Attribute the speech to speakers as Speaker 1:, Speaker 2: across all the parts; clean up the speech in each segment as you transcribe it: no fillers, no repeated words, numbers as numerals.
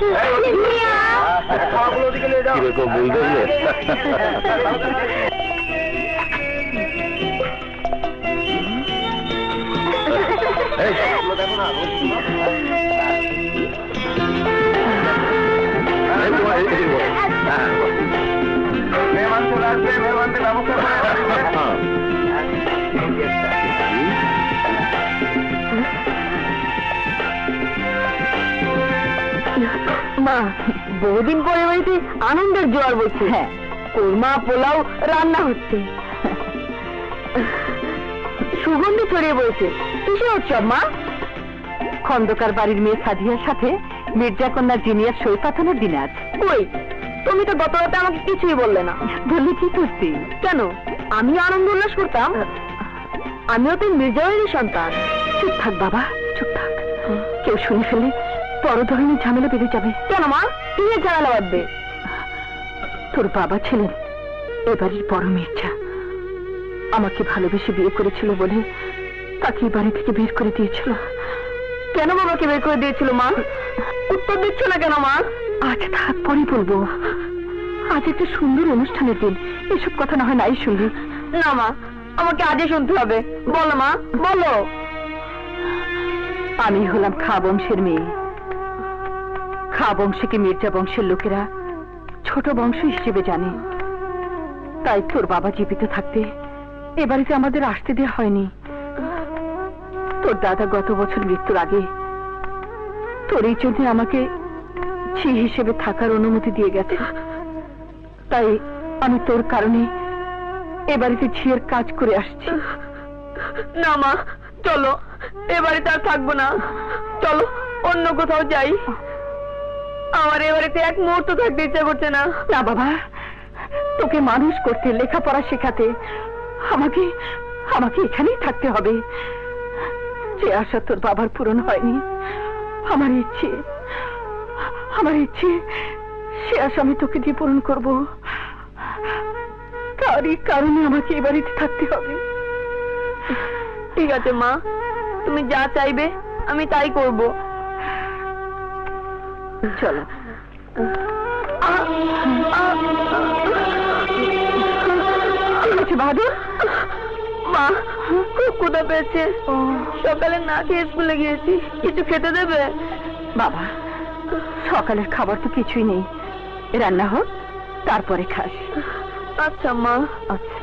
Speaker 1: কিরকম বুঝলে?
Speaker 2: মেহমান চলে আসবে, মেহমানদের ব্যবস্থা
Speaker 3: মা, বহুদিন পরে বাড়িতে আনন্দের জোয়ার বলছে। হ্যাঁ, কোরমা পোলাও রান্না হচ্ছে, সুগন্ধি ছড়িয়ে বলছে। কিসে উৎসব মা? খন্দকার বাড়ির মেয়ে সাদিয়ার সাথে মির্জা কন্যা জিনিয়ার সই পাঠানোর দিনে আছে। ওই, তুমি তো গত রাতে আমাকে কিছুই বললে না। বললে কি করছি? কেন, আমি আনন্দ উল্লাস করতাম। আমিও তো মির্জাওয়ারই সন্তান। চুপ থাক বাবা, চুপ থাক। কেউ শুনে ফেলে বড় ধরনের ঝামেলা বেড়ে যাবে। কেন মা, কি ঝামেলা বাঁধবে? তোর বাবা ছিলেন এবারের বড় মির্জা। আমাকে ভালোবেসে বিয়ে করেছিল বলে তাকে বাড়ি থেকে বের করে দিয়েছিল। কেন বাবাকে বের করে দিয়েছিল মা? উত্তর দিচ্ছ না কেন মা? আজ থাক, পরে বলবো। আজ একটা সুন্দর অনুষ্ঠানের দিন, এসব কথা না হয় নাই শুনবি। না মা, আমাকে আজই শুনতে হবে। বলো মা, বলো। আমি হলাম খা বংশের মেয়ে। খা বংশকে মির্জা বংশের লোকেরা ছোট বংশ হিসেবে জানে। তাই তোর বাবা জীবিত থাকতে এ বাড়িতে আমাদের আসতে দেওয়া হয়নি। তোর দাদা গত বছর মৃত্যুর আগে তোর এই জন্য আমাকে ঝি হিসেবে থাকার অনুমতি দিয়ে গেছে। তাই আমি তোর কারণে এ বাড়িতে ঝিয়ের কাজ করে আসছি। না মা, চলো, এ বাড়িতে আর থাকবো না। চলো অন্য কোথাও যাই। আমার এ বাড়িতে এক মুহূর্ত থাকতে ইচ্ছা করছে না। না বাবা, তোকে মানুষ করতে, লেখাপড়া শেখাতে আমাকে আমাকে এখানেই থাকতে হবে। যে আশা তোর বাবার পূরণ হয়নি, আমার ইচ্ছে সে আশা আমি তোকে দিয়ে পূরণ করব। তারই কারণে আমাকে এ বাড়িতে থাকতে হবে। ঠিক আছে মা, তুমি যা চাইবে আমি তাই করব। চলো। বাহাদুর, মা খুব ক্ষুধা পেয়েছে। সকালে না খেয়ে স্কুলে গিয়েছি, কিছু খেতে দেবে? বাবা, সকালের খাবার তো কিছুই নেই, রান্না হোক তারপরে খাস। আচ্ছা মা। আচ্ছা।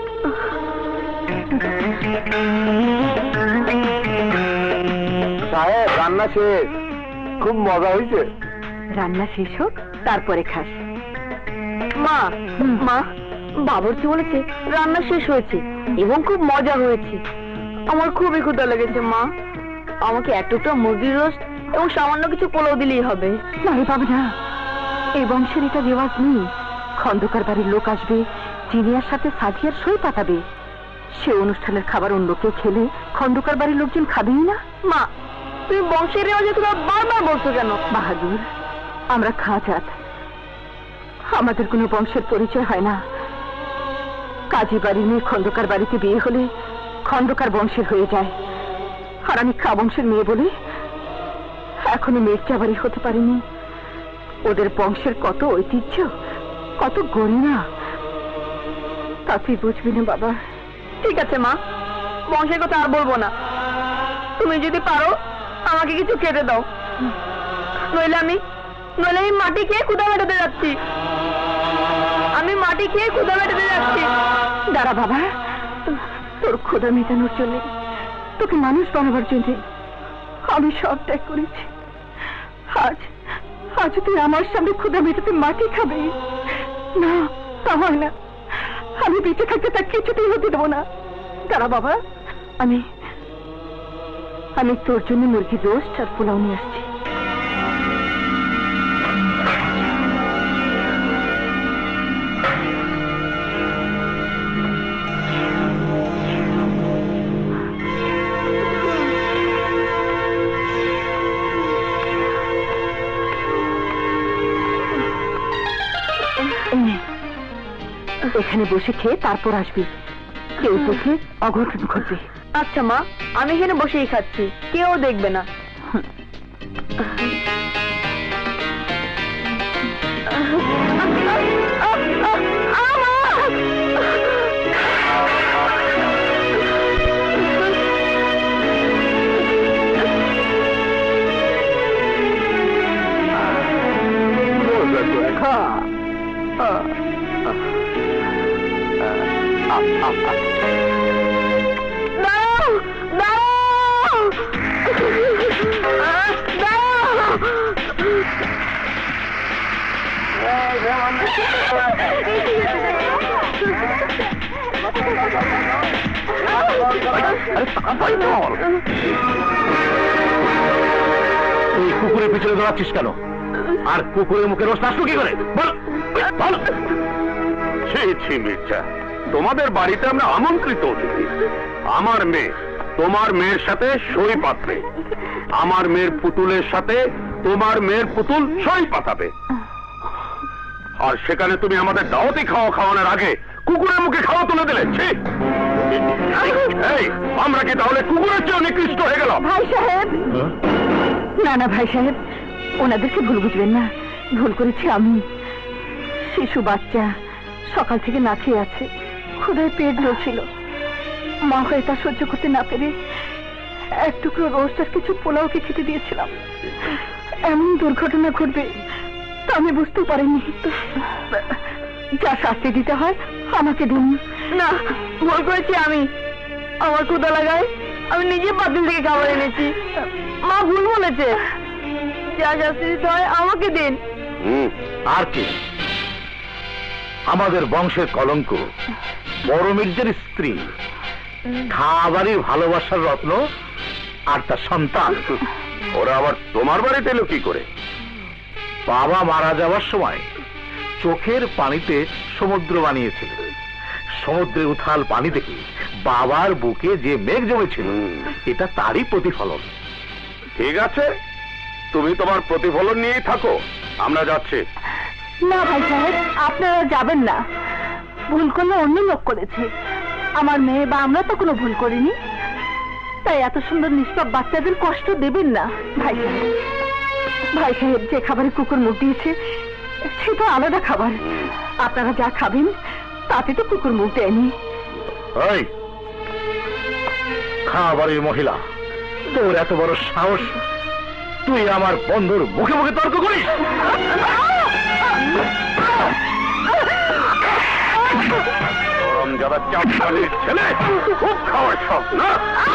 Speaker 2: সাহেব, রান্না শেষ, খুব মজা হয়েছে।
Speaker 3: রান্না শেষ হোক তারপরে খাস। মা, মা, বাবুর্চি বলেছে রান্না শেষ হয়েছে এবং খুব মজা হয়েছে। আমার খুবই ক্ষুধা লেগেছে মা। আমাকে এক টুকরো মুরগির রোস্ট এবং সামান্য কিছু পোলাও দিলেই হবে। না রে বাবা, না, এই বংশের এটা রেওয়াজ নেই। খন্দকার বাড়ির লোক আসবে, জিনিয়ার সাথে সাদিয়ার সই পাঠাবে। সে অনুষ্ঠানের খাবার অন্য কেউ খেলে খন্দকার বাড়ির লোকজন খাবেই না। মা, তুমি বংশের রেওয়াজে তোমরা বারবার বলছো কেন? বাহাদুর, আমরা খাজাত, আমাদের কোনো বংশের পরিচয় হয় না। কাজী বাড়ি মেয়ে খন্দকার বাড়িতে বিয়ে হলে খন্দকার বংশের হয়ে যায়। আর আমি খা বংশের মেয়ে বলে এখনো মির্জা বাড়ি হতে পারিনি। ওদের বংশের কত ঐতিহ্য, কত গরিমা, তা তুই বুঝবি না বাবা। ঠিক আছে মা, বংশের কথা আর বলবো না। তুমি যদি পারো আমাকে কিছু খেতে দাও, নইলে আমি মাটি খেয়ে ক্ষুধা মেটাতে যাচ্ছি। আমি মাটি খেয়ে ক্ষুধা মেটাতে যাচ্ছি। দাঁড়া বাবা, তোর ক্ষুধা মেটানোর জন্য, তোকে মানুষ বানাবার জন্য আমি সব ত্যাগ করেছি। আজ তুই আমার সামনে ক্ষুধা মেটাতে মাটি খাবে? না, তা হয় না। আমি বেঁচে থাকতে তা কিছুতেই হতে দেবো না। দাঁড়া বাবা, আমি তোর জন্য মুরগির রোস্ট আর পোলাও নিয়ে আসছি। এখানে বসে খেয়ে তারপর আসবি, কেউ দেখে অঘটন ঘটবে। আচ্ছা মা, আমি এখানে বসেই খাচ্ছি, কেউ দেখবে না।
Speaker 1: তুই কুকুরের পিছনে দৌড়াচ্ছিস কেন? আর কুকুরের মুখে রোজ আসলো কি করে বল? বল।
Speaker 2: ছি ছি মির্জা, তোমাদের বাড়িতে আমরা আমন্ত্রিত অতিথি। আমার মেয়ে তোমার মেয়ের সাথে সই পাতবে, আমার মেয়ের পুতুলের সাথে তোমার মেয়ের পুতুল সই পাতাবে, আর সেখানে তুমি আমাদের দাওয়াতি খাওয়ানোর আগে কুকুরের মুখে খাওয়া তুলে দিলে। ছি! এই, আমরা কি তাহলে কুকুরের চেয়ে নিকৃষ্ট হয়ে গেল?
Speaker 3: ভাই সাহেব, না না ভাই সাহেব, ওনাদেরকে ভুল বুঝবেন না। ভুল করেছি আমি। শিশু বাচ্চা সকাল থেকে না খেয়ে আছে, ক্ষুধায় পেট জ্বলছিল। মা হয়ে তা সহ্য করতে না পেরে এক টুকরো রোস্ট আর কিছু পোলাওকে খেতে দিয়েছিলাম। এমন দুর্ঘটনা ঘটবে তা আমি বুঝতেও পারিনি। যা শাস্তি দিতে হয় আমাকে দিন। না, ভুল করেছি আমি। আমার ক্ষুধা লাগায় আমি নিজে পাতিল থেকে খাবার এনেছি। মা ভুল বলেছে। যা শাস্তি দিতে হয় আমাকে দিন।
Speaker 1: আর কি? আমাদের বংশের কলঙ্ক বড় মির্জার স্ত্রী, খাবারের ভালোবাসার রত্ন, আর তার সন্তান।
Speaker 2: ওরা আবার তোমার বাড়িতে এলো কি করে?
Speaker 1: বাবা মারা যাওয়ার সময় চোখের পানিতে সমুদ্র বানিয়েছিল। সমুদ্রের উথাল পানি থেকে বাবার বুকে যে মেঘ জমেছিল, এটা তারই প্রতিফলন।
Speaker 2: ঠিক আছে, তুমি তোমার প্রতিফলন নিয়েই থাকো, আমরা যাচ্ছি।
Speaker 3: না ভাই সাহেব, আপনারা যাবেন না। ভুল করলে অন্য লোক করেছে, আমার মেয়ে বা আমরা তো কোনো ভুল করিনি। তাই এত সুন্দর নিষ্পাপ বাচ্চাদের কষ্ট দেবেন না ভাই সাহেব। ভাই সাহেব, যে খাবারে কুকুর মুখ দিয়েছে সে তো আলাদা খাবার। আপনারা যা খাবেন তাতে তো কুকুর মুখ দেয়নি।
Speaker 1: এই খাবারের মহিলা, তোর এত বড় সাহস, তুই আমার বন্ধুর মুখে মুখে তর্ক করিস?
Speaker 2: গরম যারা চাপকালির ছেলে, খুব খাওয়ার সব না।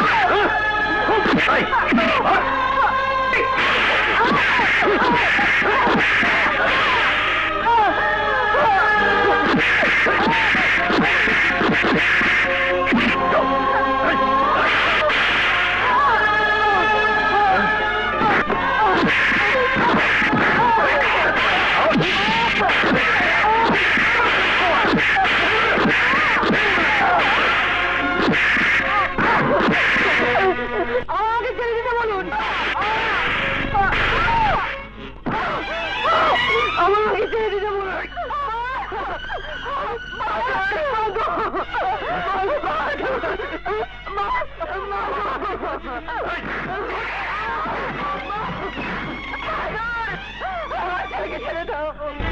Speaker 3: আমাকে ছেড়ে দিতে বলুন। আমাকে ছেড়ে দিতে বলুন। ছেড়ে দাও।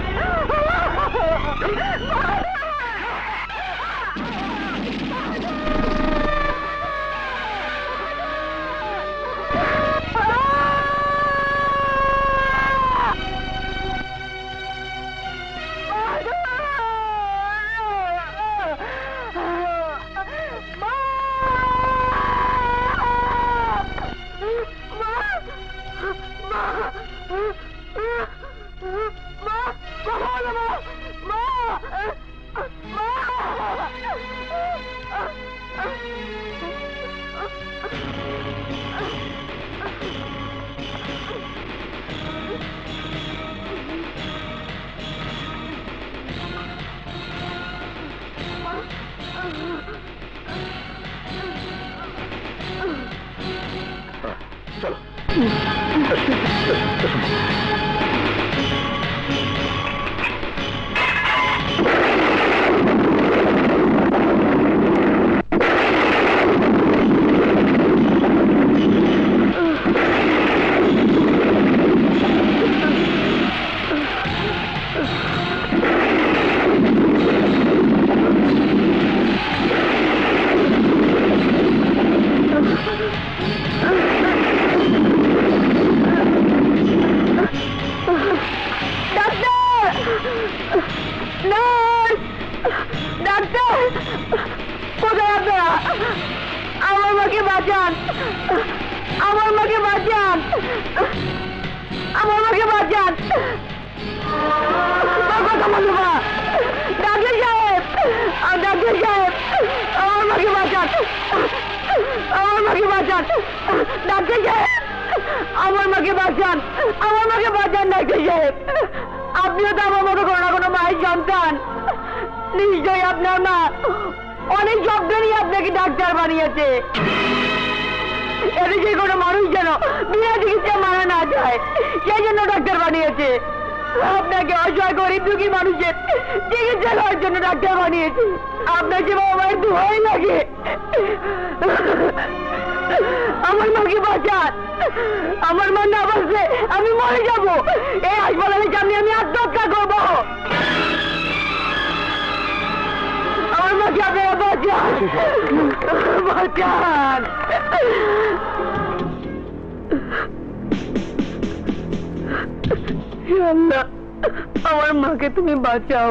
Speaker 1: চলো।
Speaker 3: আমার মাকে বাঁচান ডাক্তার সাহেব, আমার মাকে বাঁচান, আমার মাকে বাঁচান ডাক্তার সাহেব। আপনিও তো আমার মতো কোনো না কোনো মায়ের সন্তান, নিশ্চয়ই আপনার মা অনেক যত্ন নিয়ে আপনাকে ডাক্তার বানিয়েছে। এতে যে কোনো মানুষ যেন বিনা চিকিৎসা মারা না যায়, সেই জন্য ডাক্তার বানিয়েছে। আপনাকে অসহায় গরিব দুঃখী মানুষের চিকিৎসা করার জন্য ডাক্তার বানিয়েছে। আপনার যে বাবা মায়ের দোহাই লাগে, আমার মাকে বাঁচান। আমার মা না বাঁচলে আমি মরে যাব। এই হাসপাতালের সামনে আমি আত্মহত্যা করবো। আমার মাকে আপনারা বাঁচান, বাঁচান। হে আল্লাহ, আমার মাকে তুমি বাঁচাও।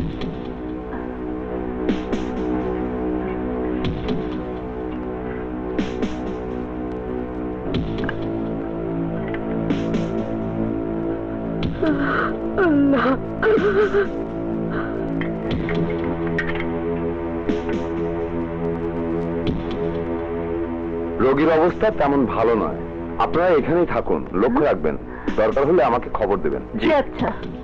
Speaker 3: আল্লাহ,
Speaker 2: রোগীর অবস্থা তেমন ভালো নয়, আপনারা এখানেই থাকুন, লক্ষ্য রাখবেন, দরকার হলে আমাকে খবর দেবেন।
Speaker 3: জি আচ্ছা।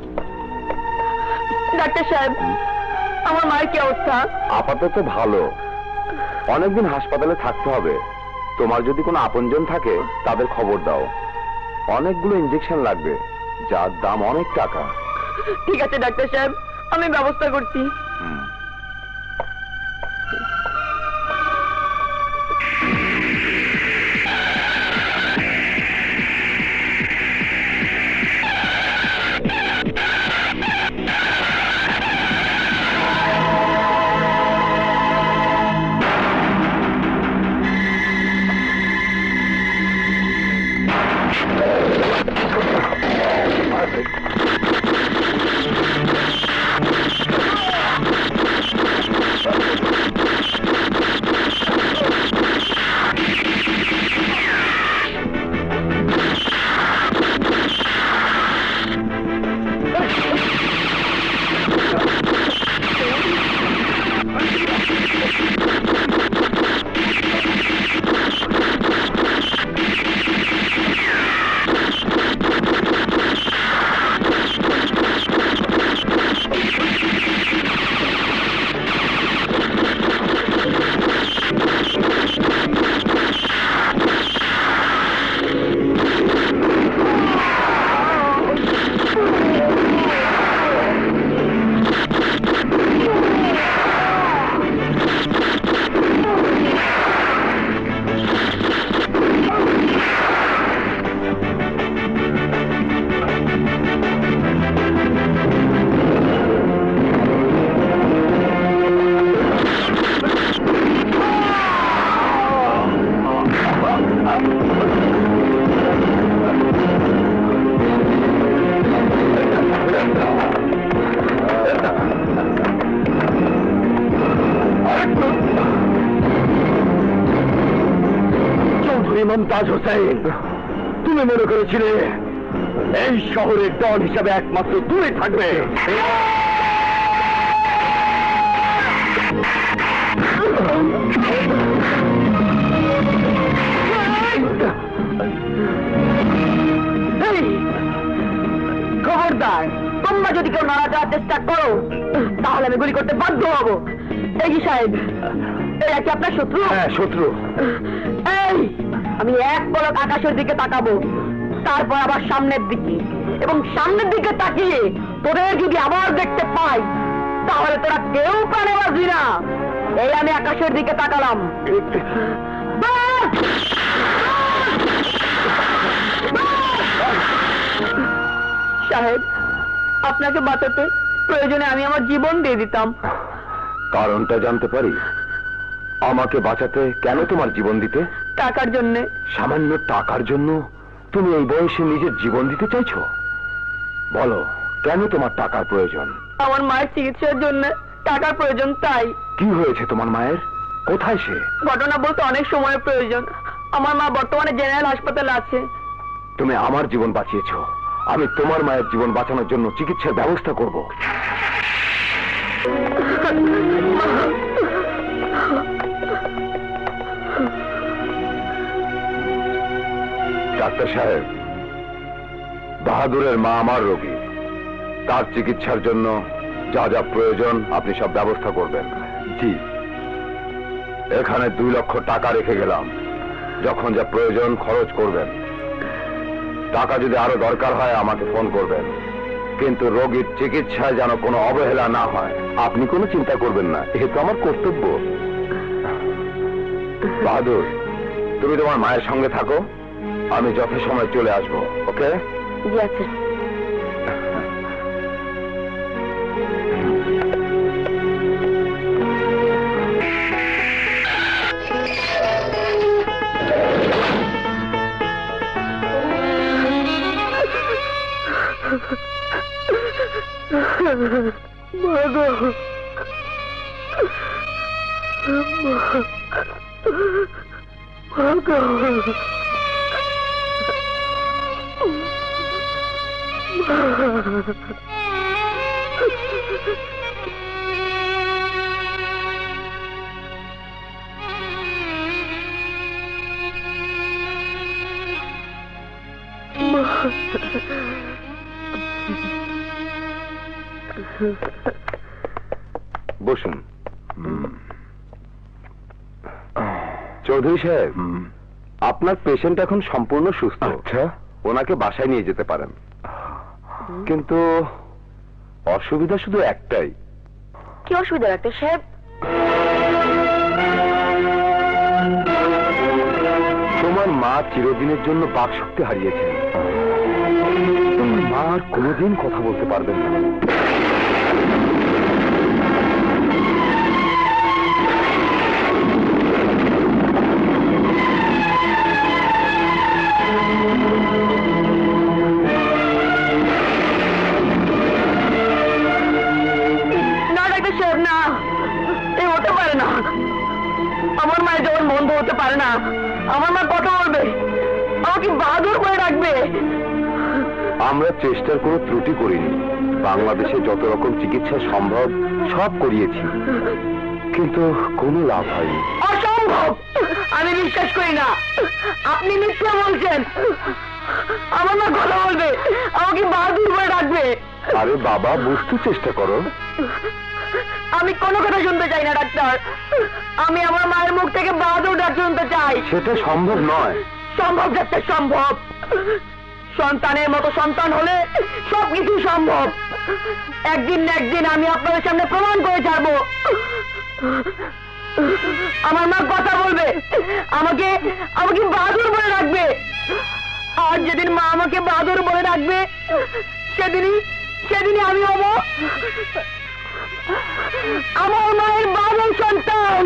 Speaker 3: ডাক্তার সাহেব, আমার মায়ের কি অবস্থা?
Speaker 2: আপাতত ভালো, অনেকদিন হাসপাতালে থাকতে হবে। তোমার যদি কোনো আপনজন থাকে তাদের খবর দাও। অনেকগুলো ইনজেকশন লাগবে, যার দাম অনেক টাকা।
Speaker 3: ঠিক আছে ডাক্তার সাহেব, আমি ব্যবস্থা করছি।
Speaker 2: মুমতাজ হোসেন, তুমি মনে করেছিলে এই শহরের ডন হিসাবে একমাত্র তুমি থাকবে?
Speaker 3: খবরদার, তোমরা যদি কেউ নাড়া দেওয়ার চেষ্টা করো তাহলে আমি গুলি করতে বাধ্য হব। এই কি সাহেব, এরা কি আপনার শত্রু?
Speaker 2: হ্যাঁ, শত্রু।
Speaker 3: এই, আমি এক পলক আকাশের দিকে তাকাবো, তারপর আবার সামনের দিকে, এবং সামনের দিকে তাকিয়ে তোদের যদি আবার দেখতে পাই তাহলে তোরা কেউ প্রাণে বাঁচবি না। এই আমি আকাশের দিকে তাকালাম। বাস! সাহেব, আপনাকে বাঁচাতে প্রয়োজনে আমি আমার জীবন দিয়ে দিতাম।
Speaker 2: কারণটা জানতে পারি? আমাকে বাঁচাতে কেন তোমার জীবন দিতে?
Speaker 3: টাকার জন্যে।
Speaker 2: সামান্য টাকার জন্য তুমি এই বয়সে নিজের জীবন দিতে চাইছো? বলো, কেন তোমার টাকার প্রয়োজন?
Speaker 3: আমার মায়ের চিকিৎসার জন্য টাকার প্রয়োজন, তাই।
Speaker 2: কি হয়েছে তোমার মায়ের? কোথায় সে?
Speaker 3: ঘটনা বলতে অনেক সময়ের প্রয়োজন। আমার মা বর্তমানে জেনারেল হাসপাতালে আছে।
Speaker 2: তুমি আমার জীবন বাঁচিয়েছো, আমি তোমার মায়ের জীবন বাঁচানোর জন্য চিকিৎসার ব্যবস্থা করব। ডাক্তার সাহেব, বাহাদুরের মা আমার রোগী, তার চিকিৎসার জন্য যা যা প্রয়োজন আপনি সব ব্যবস্থা করবেন। জি। এখানে 2 লক্ষ টাকা রেখে গেলাম, যখন যা প্রয়োজন খরচ করবেন। টাকা যদি আরো দরকার হয় আমাকে ফোন করবেন, কিন্তু রোগীর চিকিৎসায় যেন কোনো অবহেলা না হয়। আপনি কোনো চিন্তা করবেন না, এ তো আমার কর্তব্য। বাহাদুর, তুমি তোমার মায়ের সঙ্গে থাকো, আমি যথাসময়ে চলে আসবো। ওকে?
Speaker 3: জি আচ্ছা।
Speaker 2: বসুন। চৌধুরী সাহেব, আপনার পেশেন্ট এখন সম্পূর্ণ সুস্থ। আচ্ছা, ওনাকে বাসায় নিয়ে যেতে পারেন, কিন্তু অসুবিধা শুধু একটাই।
Speaker 3: কি অসুবিধা ডাক্তার সাহেব?
Speaker 2: তোমার মা চিরদিনের জন্য বাকশক্তি হারিয়েছেন। তোমার মা আর কোনোদিন কথা বলতে পারবেন না।
Speaker 3: আমার মায়ের যখন বন্ধ হতে পারে না, আমার মা কথা বলবে, আমাকে বাহাদুর করে রাখবে।
Speaker 2: আমরা চেষ্টার কোনো ত্রুটি করিনি। বাংলাদেশে যত রকম চিকিৎসা সম্ভব সব করিয়েছি, কিন্তু কোনো লাভ হয়নি।
Speaker 3: অসম্ভব, আমি বিশ্বাস করি না। আপনি মিথ্যা বলছেন। আমার মা কথা বলবে, আমাকে বাহাদুর করে রাখবে।
Speaker 2: আরে বাবা, বুঝতে চেষ্টা করো।
Speaker 3: আমি কোনো কথা শুনতে চাই না ডাক্তার। আমি আমার মায়ের মুখ থেকে বাহাদুর ডাক শুনতে চাই।
Speaker 2: সেটা সম্ভব নয়।
Speaker 3: সম্ভব ডাক্তার, সম্ভব। সন্তানের মতো সন্তান হলে সবকিছু সম্ভব। একদিন না একদিন আমি আপনাদের সামনে প্রমাণ করে ছাড়বো। আমার মা কথা বলবে, আমাকে আমাকে বাহাদুর বলে রাখবে। আর যেদিন মা আমাকে বাহাদুর বলে রাখবে, সেদিনই আমি হব আমার মায়ের বাহাদুর সন্তান।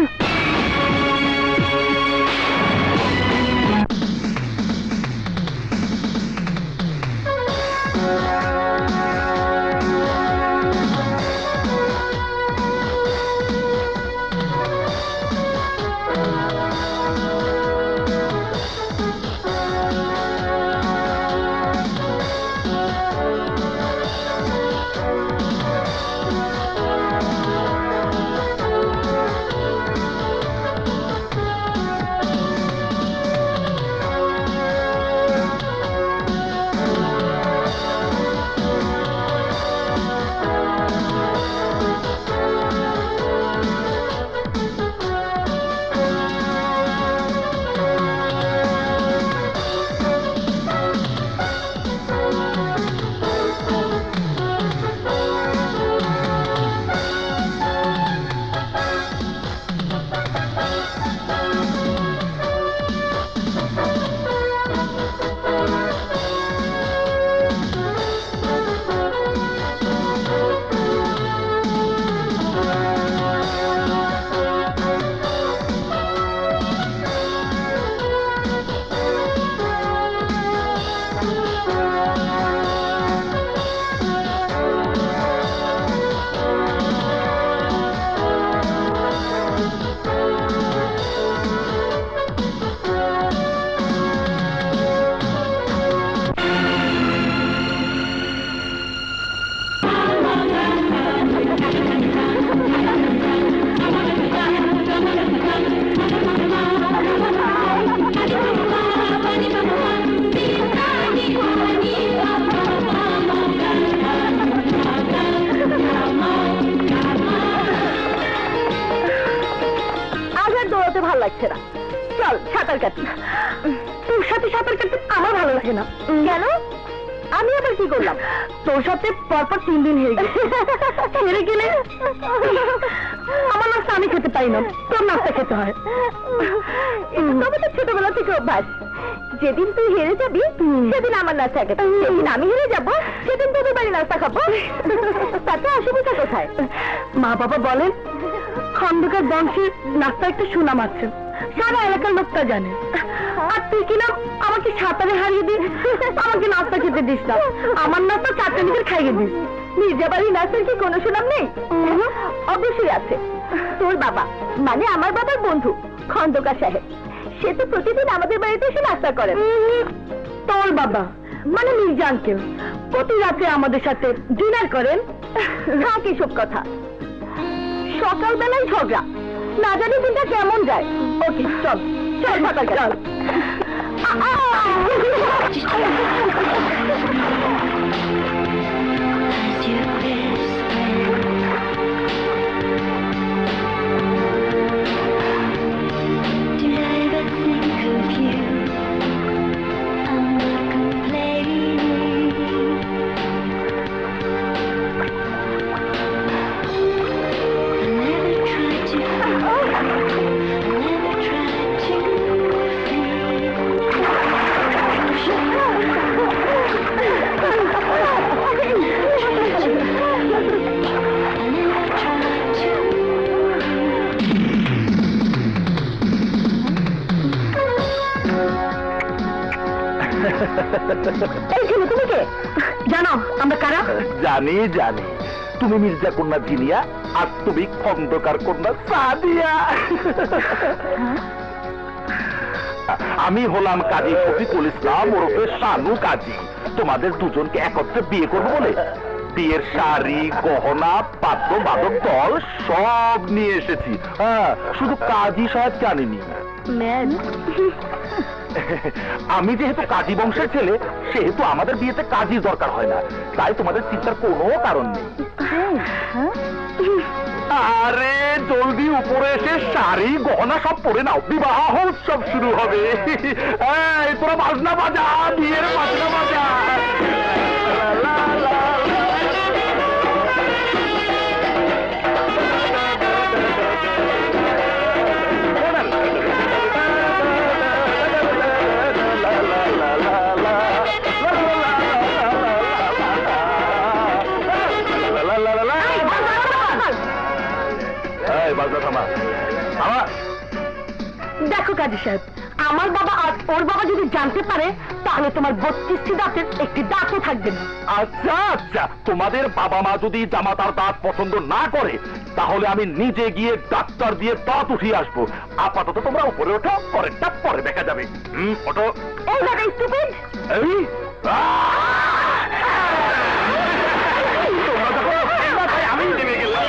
Speaker 3: ভালো লাগছে না, চল সাঁতার কাটি। তোর সাথে সাঁতার কাটতে আমার ভালো লাগে না। কেন? আমি আবার কি করলাম? তোর সাথে পরপর 3 দিন হেরে গেছে। হেরে গেলে আমার নাস্তা আমি খেতে পারি না, তোর নাস্তা খেতে হয়। তবে তো ছোটবেলা থেকে অভ্যাস, যেদিন তুই হেরে যাবি সেদিন আমার নাস্তা খেতে, যেদিন আমি হেরে যাবো সেদিন তোদের বাড়ি নাস্তা খাবো। তাতে অসুবিধা কোথায়? মা বাবা বলেন খন্দকার বংশের নাস্তা একটা সুনাম আছে, সারা এলাকার লোক তা জানে। আর তুই কিনা আমাকে সাঁতারে হারিয়ে দিস, আমাকে নাস্তা খেতে দিস না, আমার নাস্তা চারটে নিজের খাইয়ে দিস। মির্জাবাড়ির নাস্তার কি কোনো সুনাম নেই? অবশ্যই আছে। তোর বাবা মানে আমার বাবার বন্ধু খন্দকার সাহেব, সে তো প্রতিদিন আমাদের বাড়িতে এসে নাস্তা করেন। তোর বাবা মানে মির্জা আঙ্কেল প্রতি রাতে আমাদের সাথে ডিনার করেন। থাক এসব কথা, সকালবেলায় ঝগড়া, না জানি দিনটা কেমন যায়। ওকে চল চল সাঁতার চল। এই ছেলে তুমি কে? জানো আমরা কারা?
Speaker 1: জানি জানি, তুমি মির্জা কন্যা জিনিয়া আর তুমি খন্দকার কন্যা সাদিয়া। আমি হলাম কাজী শফিকুল ইসলাম ওরফে শানু কাজী। তোমাদের দুজনকে একত্রে বিয়ে করবো বলে বিয়ের শাড়ি, গহনা, পাত্র, বাদক দল সব নিয়ে এসেছি। হ্যাঁ, শুধু কাজী সাহেব জানিনি। আমি যেহেতু কাজী বংশের ছেলে, সেহেতু আমাদের বিয়েতে কাজীর দরকার হয় না, তাই তোমাদের চিন্তার কোনো কারণ নেই। আরে জলদি উপরে এসে শাড়ি গহনা সব পরে নাও, বিবাহ উৎসব শুরু হবে। এই তোরা বাজনা বাজা, বিয়ের বাজনা বাজা।
Speaker 3: দেখো কাজী সাহেব, আমার বাবা আর ওর বাবা যদি জানতে পারে তাহলে তোমার 32টি দাঁতের একটি দাঁতও থাকবে না।
Speaker 1: আচ্ছা আচ্ছা, তোমাদের বাবা মা যদি জামাতার দাঁত পছন্দ না করে তাহলে আমি নিজে গিয়ে ডাক্তার দিয়ে দাঁত উঠিয়ে আসবো। আপাতত তোমরা উপরে ওঠো, পরেরটা পরে দেখা যাবে। ওঠো।
Speaker 3: এই দাদা স্টুপিড।
Speaker 1: এই আমি নেমে গেলাম।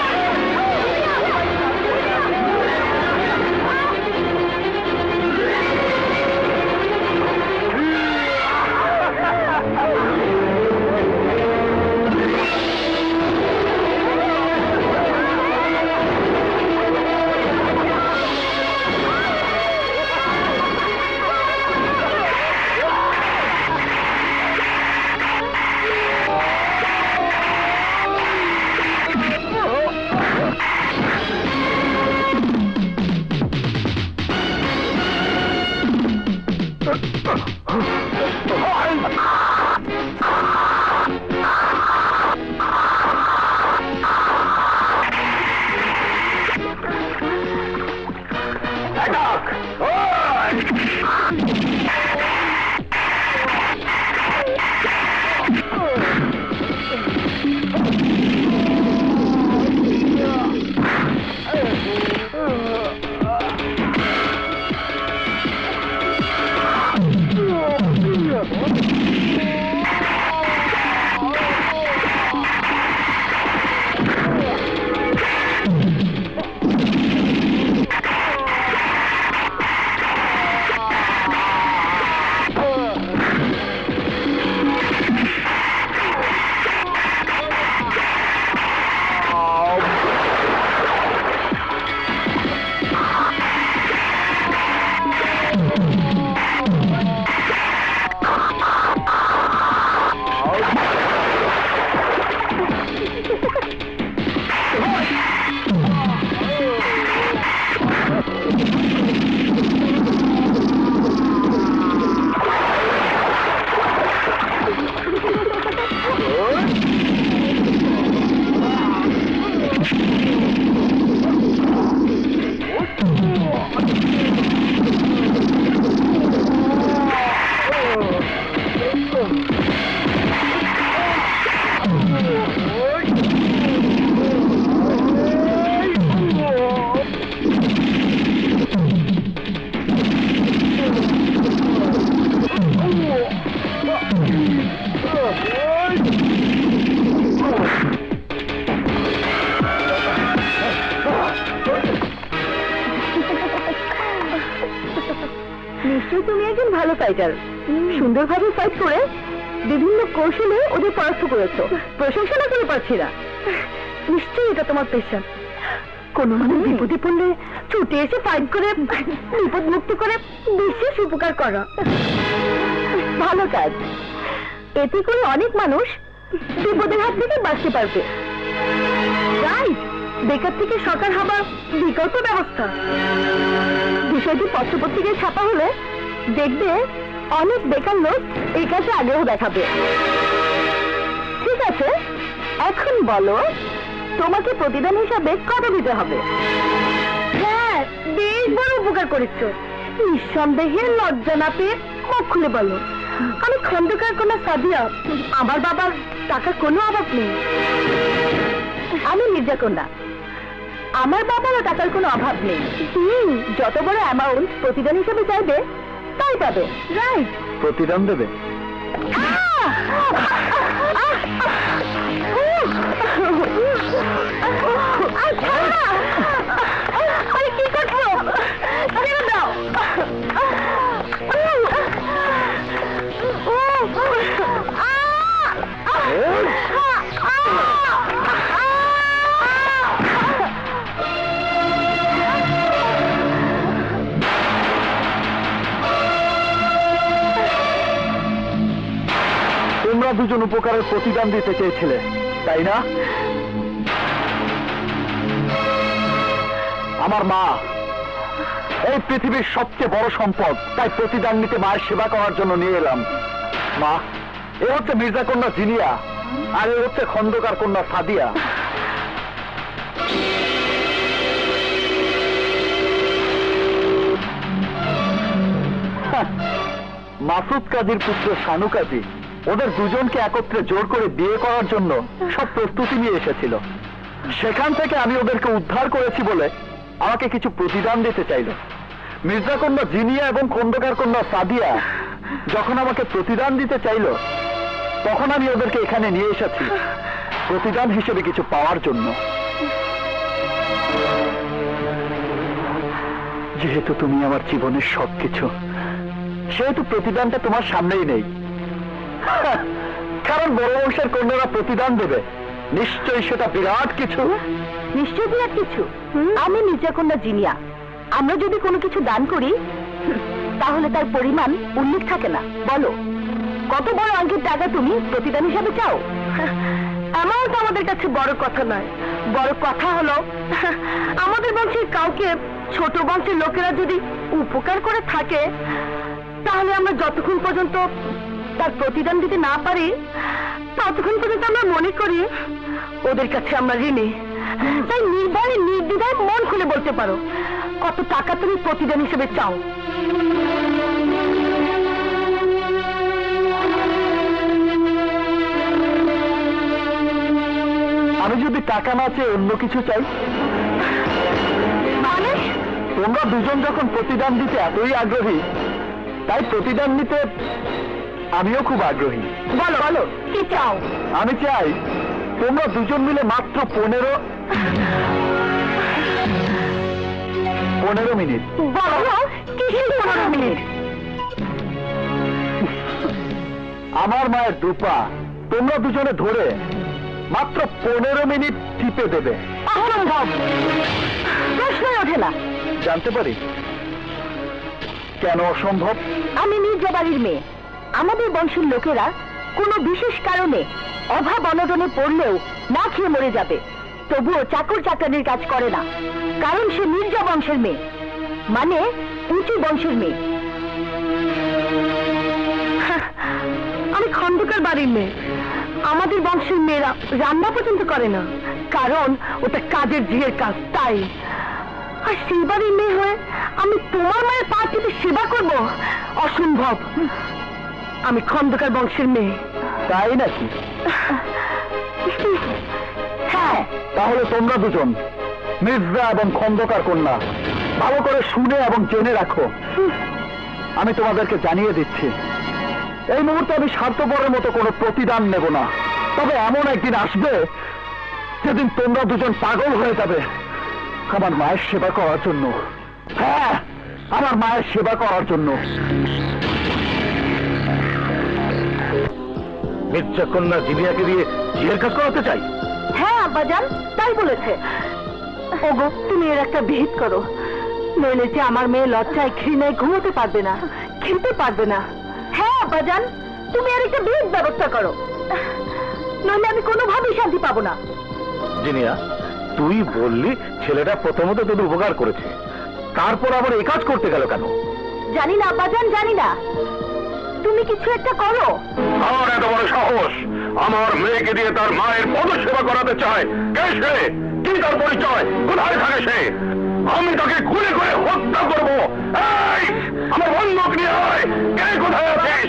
Speaker 3: নিশ্চয়ই তুমি একজন ভালো ফাইটার। সুন্দরভাবে ফাইট করে বিভিন্ন কৌশলে ওদের পরাস্ত করেছো। প্রশংসা না করে পারছি না। নিশ্চয়ই এটা তোমার পেশা। কোনো মানুষ বিপদে পড়লে ছুটে এসে ফাইট করে বিপদ মুক্ত করে বিশেষ উপকার করা ভালো কাজ। এতে করে অনেক মানুষ বিপদের হাত থেকে বাঁচতে পারবে। রাইট, বেকার থেকে সরকার হবার বিকল্প ব্যবস্থা। বিষয়টি পত্রপত্রিকায় ছাপা হলে দেখবে অনেক বেকার লোক এই কাজে আগ্রহ দেখাবে। ঠিক আছে, এখন বলো তোমাকে প্রতিদান হিসাবে কত দিতে হবে? হ্যাঁ, বেশ বড় উপকার করেছো। নিঃসন্দেহে লজ্জা না পেয়ে মুখ খুলে বলো। আমি খন্দকার কন্যা সাদিয়া। আমার বাবার টাকার কোনো অভাব নেই। আমি মির্জা কন্যা। আমার বাবারও টাকার কোনো অভাব নেই। যত বড় অ্যামাউন্ট প্রতিদান হিসেবে চাইবে তাই পাবে। রাইট,
Speaker 1: প্রতিদান দেবে?
Speaker 3: কি করছো? ছেড়ে দাও।
Speaker 1: তোমরা দুজন উপকারের প্রতিদান দিতে চেয়েছিলে, তাই না? আমার মা এই পৃথিবীর সবচেয়ে বড় সম্পদ, তাই প্রতিদান নিতে মায়ের সেবা করার জন্য নিয়ে এলাম। মা, এ হচ্ছে মির্জা কন্যা জিনিয়া, আর এ হচ্ছে খন্দকার কন্যা সাদিয়া। মাসুদ কাজীর পুত্র শানু কাজী ওদের দুজনকে একত্রে জোর করে বিয়ে করার জন্য সব প্রস্তুতি নিয়ে এসেছিল। সেখান থেকে আমি ওদেরকে উদ্ধার করেছি বলে আমাকে কিছু প্রতিদান দিতে চাইল। মির্জা কন্যা জিনিয়া এবং খন্দকার কন্যা সাদিয়া যখন আমাকে প্রতিদান দিতে চাইল, তখন আমি ওদেরকে এখানে নিয়ে এসেছি প্রতিদান হিসেবে কিছু পাওয়ার জন্য। যেহেতু তুমি আমার জীবনের সবকিছু, সেহেতু প্রতিদানটা তোমার সামনেই নেই। কারণ বড় বংশের কন্যারা প্রতিদান দেবে, নিশ্চয়ই সেটা বিরাট কিছু।
Speaker 3: নিশ্চয় বিরাট কিছু। আমি মির্জা কন্যা জিনিয়া। আমরা যদি কোনো কিছু দান করি তাহলে তার পরিমাণ উল্লেখ থাকে না। বলো, কত বড় অঙ্কের টাকা তুমি প্রতিদান হিসাবে চাও? অ্যামাউন্ট আমাদের কাছে বড় কথা নয়। বড় কথা হলো আমাদের বংশের কাউকে ছোট বংশের লোকেরা যদি উপকার করে থাকে, তাহলে আমরা যতক্ষণ পর্যন্ত তার প্রতিদান দিতে না পারি, ততক্ষণ পর্যন্ত আমরা মনে করি ওদের কাছে আমরা ঋণী। তাই নির্ভয়ে নির্দ্বিধায় মন খুলে বলতে পারো কত টাকা তুমি প্রতিদান হিসেবে চাও।
Speaker 1: আমি যদি টাকা না চেয়ে অন্য কিছু চাই?
Speaker 3: মানে?
Speaker 1: তোমরা দুজন যখন প্রতিদান দিতে এতই আগ্রহী, তাই প্রতিদান নিতে আমিও খুব আগ্রহী।
Speaker 3: বলো বলো, কি চাও?
Speaker 1: আমি চাই তোমরা দুজন মিলে মাত্র 15 মিনিট।
Speaker 3: বলো, কিসের 15 মিনিট?
Speaker 1: আমার মায়ের দুপা তোমরা দুজনে ধরে মাত্র 15 মিনিট টিপে দেবে।
Speaker 3: অসম্ভব, প্রশ্নই ওঠে না।
Speaker 1: জানতে পারি কেন অসম্ভব?
Speaker 3: আমি মির্জা বাড়ির মেয়ে। আমাদের বংশের লোকেরা কোনো বিশেষ কারণে অভাব অনটনে পড়লেও না খেয়ে মরে যাবে, তবুও চাকর চাকরানির কাজ করে না, কারণ সে মির্জা বংশের মেয়ে, মানে উঁচু বংশের মেয়ে। আমি খন্দকার বাড়ির মেয়ে। আমাদের বংশের মেয়েরা রান্না পর্যন্ত করে না, কারণ ওটা কাজের ঝিয়ের কাজ। তাই আর সেই বাড়ির মেয়ে হয়ে আমি তোমার মায়ের পা টিপে সেবা করব? অসম্ভব। আমি খন্দকার বংশের মেয়ে।
Speaker 1: তাই নাকি?
Speaker 3: হ্যাঁ।
Speaker 1: তাহলে তোমরা দুজন মির্জা এবং খন্দকার কন্যা ভালো করে শুনে এবং জেনে রাখো। আমি তোমাদেরকে জানিয়ে দিচ্ছি, এই মুহূর্তে আমি স্বার্থপরের মতো কোনো প্রতিদান নেব না, তবে এমন একদিন আসবে যেদিন তোমরা দুজন পাগল হয়ে যাবে আমার মায়ের সেবা করার জন্য। হ্যাঁ, আমার মায়ের সেবা করার জন্য। মির্জা কন্যা জিনিয়াকে দিয়ে জিয়ের কাজ করাতে চাই।
Speaker 3: হ্যাঁ আব্বাজান, তাই বলেছে। ওগো, তুমি এর একটা বিহিত করো, নইলে যে আমার মেয়ে লজ্জায় ঘৃণায় ঘুমোতে পারবে না, খেলতে পারবে না। হ্যাঁ আব্বাজান, তুমি এর একটা বিহিত ব্যবস্থা করো, নইলে আমি কোনোভাবেই শান্তি পাবো না।
Speaker 1: জিনিয়া, তুই বললি ছেলেটা প্রথমত তোদের উপকার করেছে, তারপর আবার এই কাজ করতে গেল কেন?
Speaker 3: জানি না আব্বাজান, জানি না, তুমি কিছু একটা করো।
Speaker 2: আমার এত বড় সাহস, আমার মেয়েকে দিয়ে তার মায়ের পদসেবা করাতে চায়। কে সে? কি তার পরিচয়? কোথায় থাকে সে? আমি তাকে গুলি করে হত্যা করব। এই, আমার বন্দুক নিয়ে আয়। কে কোথায় আছিস?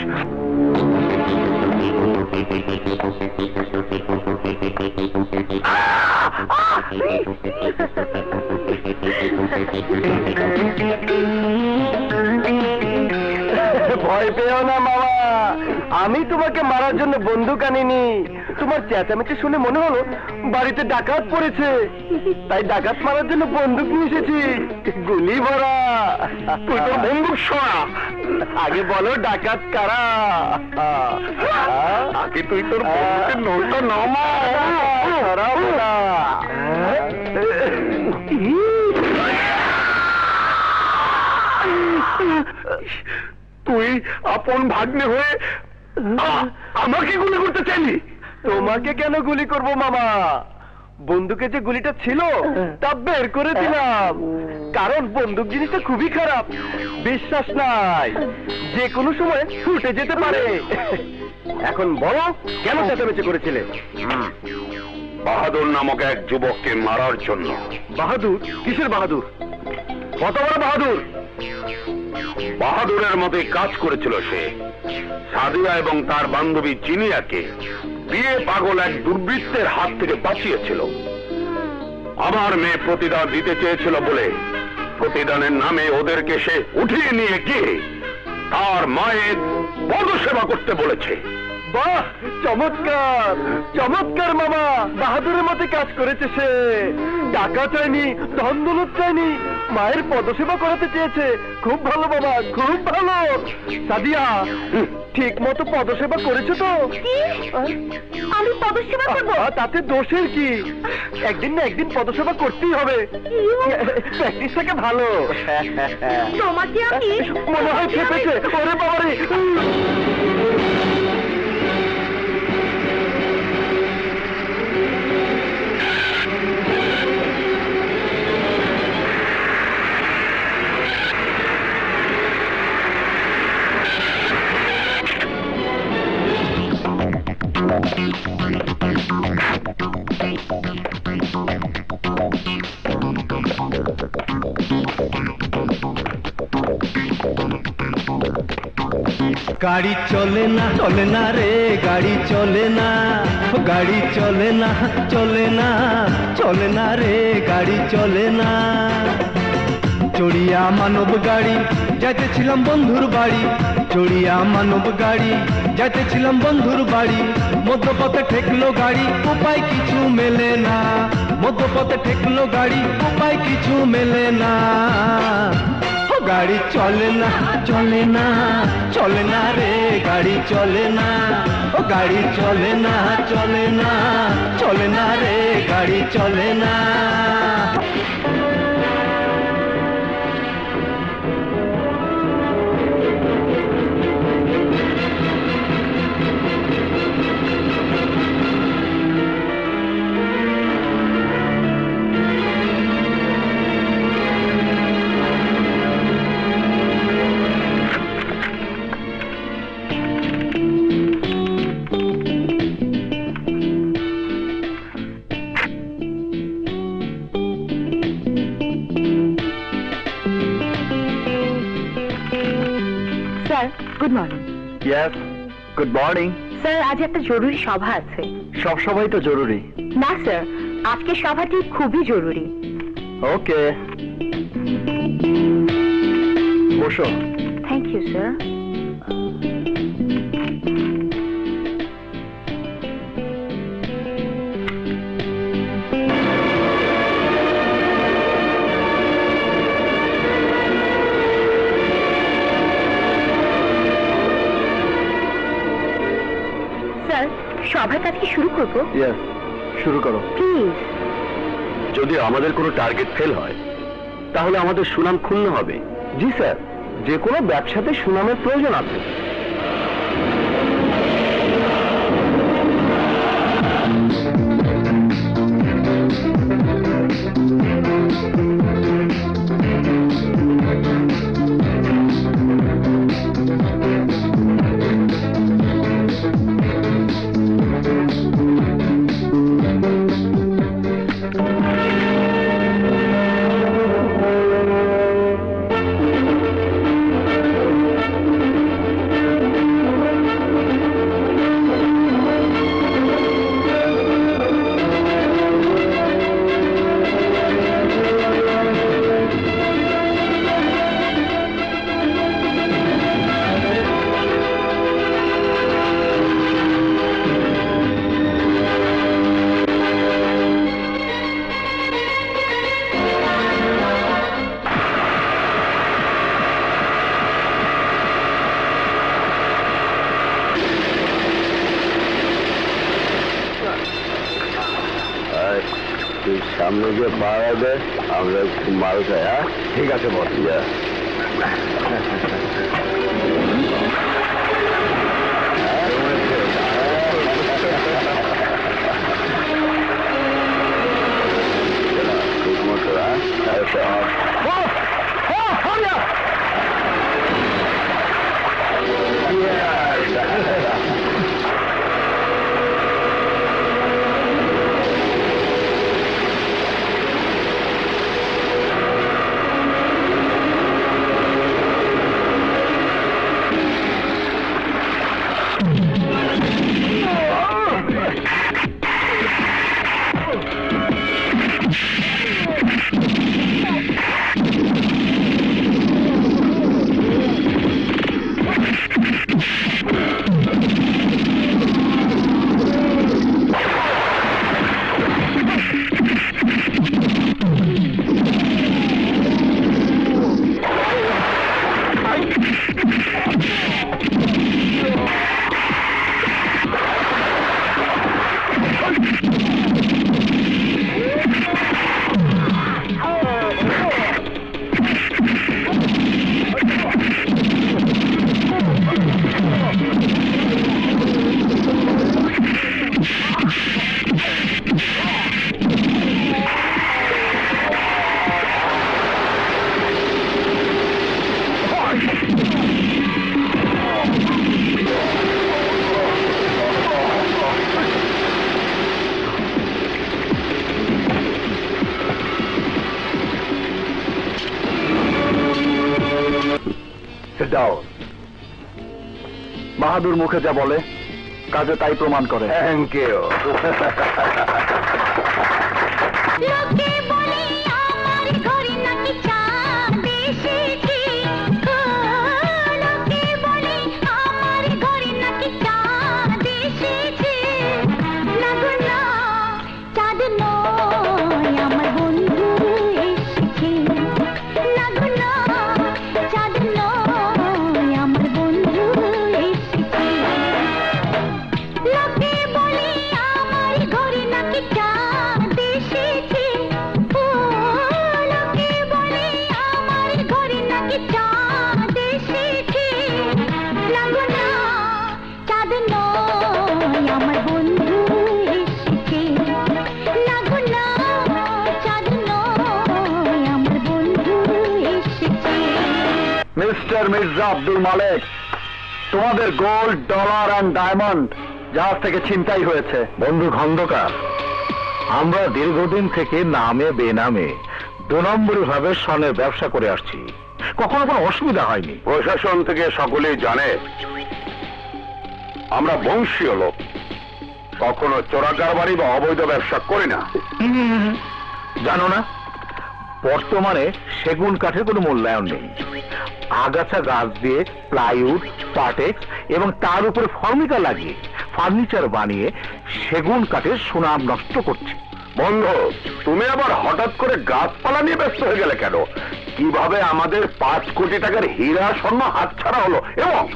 Speaker 1: ভয় পেও না মামা, আমি তোমাকে মারার জন্য বন্দুক আনিনি। তোমার চেঁচামেচি শুনে মনে হলো বাড়িতে ডাকাত পড়েছে, তাই ডাকাত মারার জন্য বন্দুক নিয়ে এসেছি, গুলি ভরা।
Speaker 2: তুই তোর বন্দুক সরা।
Speaker 1: আগে বলো ডাকাত কারা?
Speaker 2: আগে তুই তোর বন্দুকের নোলটা নামা।
Speaker 1: সরাও না।
Speaker 2: তুই আপন ভাগ্নে হয়ে আমাকে গুলি করতে চাইলি?
Speaker 1: তোমাকে কেন গুলি করব মামা? বন্দুকে যে গুলিটা ছিল তা বের করে দিলাম, কারণ বন্দুক জিনিসটা খুবই খারাপ, বিশ্বাস নাই, যে কোনো সময় ছুটে যেতে পারে। এখন বলো, কেন চেঁচামেচি করেছিলে?
Speaker 2: বাহাদুর নামক এক যুবককে মারার জন্য।
Speaker 1: বাহাদুর? কিসের বাহাদুর? কত বড় বাহাদুর?
Speaker 2: বাহাদুরের মতোই কাজ করেছিল সে। সাদিয়া এবং তার বান্ধবী জিনিয়াকে বিয়ে পাগল এক দুর্বৃত্তের হাত থেকে বাঁচিয়েছিল। আমার মেয়ে প্রতিদান দিতে চেয়েছিল বলে প্রতিদানের নামে ওদেরকে সে উঠিয়ে নিয়ে গিয়ে তার মায়ের পদসেবা করতে বলেছে।
Speaker 1: বাহ, চমৎকার চমৎকার মামা, বাহাদুরের মতো কাজ করেছে সে। টাকা চাইনি, ধন দৌলত চাইনি, মায়ের পদসেবা করাতে চেয়েছে। খুব ভালো বাবা, খুব ভালো। সাদিয়া, ঠিক মতো পদসেবা করেছো তো?
Speaker 3: আমি পদসেবা করবো?
Speaker 1: তাতে দোষের কি? একদিন না একদিন পদসেবা করতেই হবে, প্র্যাকটিস থেকে ভালো।
Speaker 3: তোমাকে আমি
Speaker 1: মনে হয় খেপেছে। ওরে বাবারে!
Speaker 4: গাড়ি চলে না, চলে না রে, গাড়ি চলে না, গাড়ি চলে না, চলে না, চলে না রে, গাড়ি চলে না। চড়িয়া মানব গাড়ি যাইতেছিলাম বন্ধুর বাড়ি, চড়িয়া মানব গাড়ি যাইতেছিলাম বন্ধুর বাড়ি, মধ্যপথে ঠেকলো গাড়ি, উপায় কিছু মেলে না, মধ্যপথে ঠেকলো গাড়ি, উপায় কিছু মেলে না। গাড়ি চলে না, চলে না, চলে না রে, গাড়ি চলে না, ও গাড়ি চলে না, চলে না, চলে না রে, গাড়ি চলে না।
Speaker 3: Sir, good morning.
Speaker 1: Yes, good morning.
Speaker 3: Sir, আজ একটা জরুরি সভা আছে।
Speaker 1: সব সময় তো জরুরি।
Speaker 3: না স্যার, আজকে সভাটি খুবই জরুরি।
Speaker 1: ওকে, বসো।
Speaker 3: Thank you sir. স্যার সবার কাজ কি শুরু করবো?
Speaker 1: শুরু করো।
Speaker 3: প্লিজ।
Speaker 2: যদি আমাদের কোনো টার্গেট ফেল হয় তাহলে আমাদের সুনাম ক্ষুণ্ণ হবে।
Speaker 1: জি স্যার, যে কোনো ব্যবসাতে সুনামের প্রয়োজন আছে।
Speaker 2: তুই সামনে গিয়ে পাওয়া দেয়, আমরা একটু মাল খাই। হ্যাঁ, ঠিক আছে বস। ঠিক মতো। বাহাদুর মুখে যা বলে কাজে তাই প্রমাণ করে। Thank you. Mister Mirza Abdul Malek, তোমাদের গোল্ড, ডলার অ্যান্ড ডায়মন্ড জাহাজ থেকে ছিনতাই হয়েছে। বন্ধু খন্দকার, আমরা দীর্ঘদিন থেকে নামে বেনামে 2 নম্বরী ভাবে স্বর্ণের ব্যবসা করে আসছি, কখনো কোনো অসুবিধা হয়নি। প্রশাসন থেকে সকলেই জানে আমরা বংশীয় লোক, কখনো চোরাকারবারি বা অবৈধ ব্যবসা করি না।
Speaker 1: জানো না, বর্তমানে সেগুন কাঠের কোনো মূল্যায়ন নেই। আগাছা গাছ দিয়ে প্লাইউড, পাটেক্স এবং তার উপরে ফর্মিকা লাগিয়ে ফার্নিচার বানিয়ে সেগুন কাঠের সুনাম নষ্ট করছে।
Speaker 2: বন্ধ, তুমি আবার হঠাৎ করে গাছপালা নিয়ে ব্যস্ত হয়ে গেলে কেন? কিভাবে আমাদের 5 কোটি টাকার হীরা স্বর্ণ হাতছাড়া হলো এবং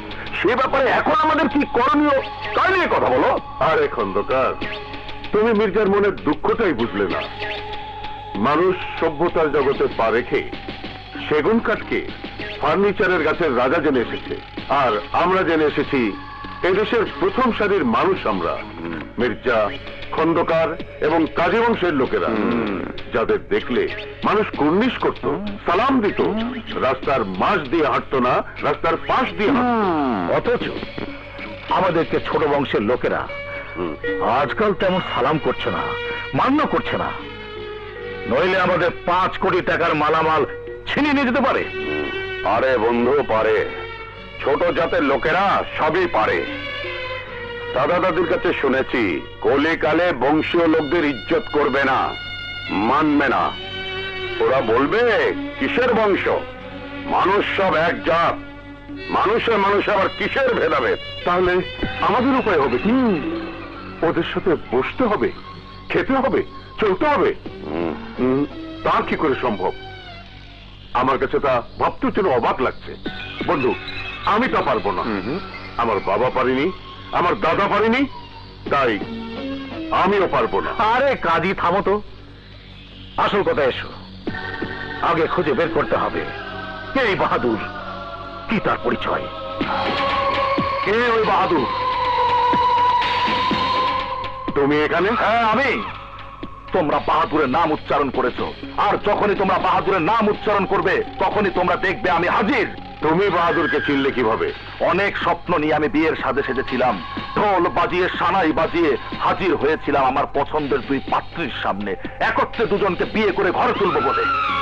Speaker 2: সে ব্যাপারে এখন আমাদের কি করণীয় তাই নিয়ে কথা বলো। আরে খন্দকার, তুমি মির্জার মনের দুঃখটাই বুঝলে না। মানুষ সভ্যতার জগতে পা রেখে সেগুন কাঠকে ফার্নিচারের গাছের রাজা জেনে এসেছে, আর আমরা জেনে এসেছি এদেশের প্রথম সারির মানুষ আমরা, মির্জা, খন্দকার এবং কাজী বংশের লোকেরা, যাদের দেখলে মানুষ কুর্নিশ করত, সালাম দিত, রাস্তার মাঝ দিয়ে হাঁটতো না, রাস্তার পাশ দিয়ে হাঁটতো।
Speaker 1: অথচ আমাদেরকে ছোট বংশের লোকেরা আজকাল তেমন সালাম করছে না, মান্য করছে না, নইলে আমাদের 5 কোটি টাকার মালামাল ছিনিয়ে নিয়ে যেতে পারে।
Speaker 2: আরে বন্ধু, পারে। ছোট জাতের লোকেরা সবই পারে। দাদা দাদির কাছে শুনেছি কলিকালে বংশীয় লোকদের ইজ্জত করবে না, মানবে না। ওরা বলবে কিসের বংশ, মানুষ সব এক জাত, মানুষে মানুষে আবার কিসের ভেদাভেদ। তাহলে আমাদের উপায় হবে কি? ওদের সাথে বসতে হবে, খেতে হবে, চলতে হবে। তা কি করে সম্ভব? আমার কাছে তা ভাবতে যেন অবাক লাগছে। বন্ধু, আমি তা পারবো না। আমার বাবা পারিনি, আমার দাদা পারিনি, তাই আমিও পারবো না।
Speaker 1: আরে কাজী, থামো তো, আসল কথা এসো। আগে খুঁজে বের করতে হবে কে এই বাহাদুর, কি তার পরিচয়, কে ওই বাহাদুর?
Speaker 2: তুমি এখানে?
Speaker 1: হ্যাঁ, আমি। তোমরা বাহাদুরের নাম উচ্চারণ করেছো, আর যখনই তোমরা বাহাদুরের নাম উচ্চারণ করবে তখনই তোমরা দেখবে আমি হাজির।
Speaker 2: তুমি বাহাদুরকে চিনলে কিভাবে?
Speaker 1: অনেক স্বপ্ন নিয়ে আমি বিয়ের সাজে সেজেছিলাম, ঢোল বাজিয়ে সানাই বাজিয়ে হাজির হয়েছিলাম আমার পছন্দের 2 পাত্রীর সামনে, একত্রে দুজনকে বিয়ে করে ঘরে তুলবো বলে।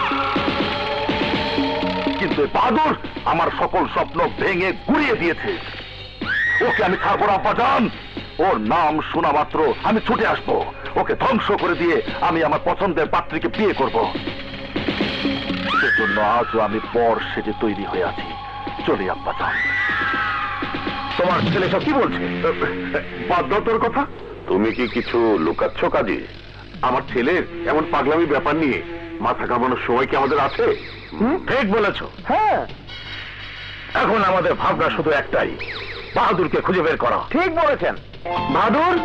Speaker 1: কিন্তু এই বাহাদুর আমার সকল স্বপ্ন ভেঙে গুড়িয়ে দিয়েছে। ওকে আমি ছাড়বো না আব্বাজান। ওর নাম শোনা মাত্র আমি ছুটে আসবো, ওকে ধ্বংস করে দিয়ে আমি আমার পছন্দের পাত্রীকে বিয়ে করব। সেজন্য আজও আমি পর সেজে তৈরি হয়ে আছি। চলি আব্বাজান। তোমার ছেলে সব কি বলছে?
Speaker 2: বাদ দাও তোর কথা। তুমি কি কিছু লুকাচ্ছ কাজী? আমার ছেলের এমন পাগলামি ব্যাপার নিয়ে মাথা ঘামানোর সময় কি আমাদের আছে?
Speaker 1: ঠিক বলেছ। হ্যাঁ, এখন আমাদের ভাবনা শুধু একটাই, বাহাদুরকে খুঁজে বের করা। ঠিক বলেছেন। বাহাদুর,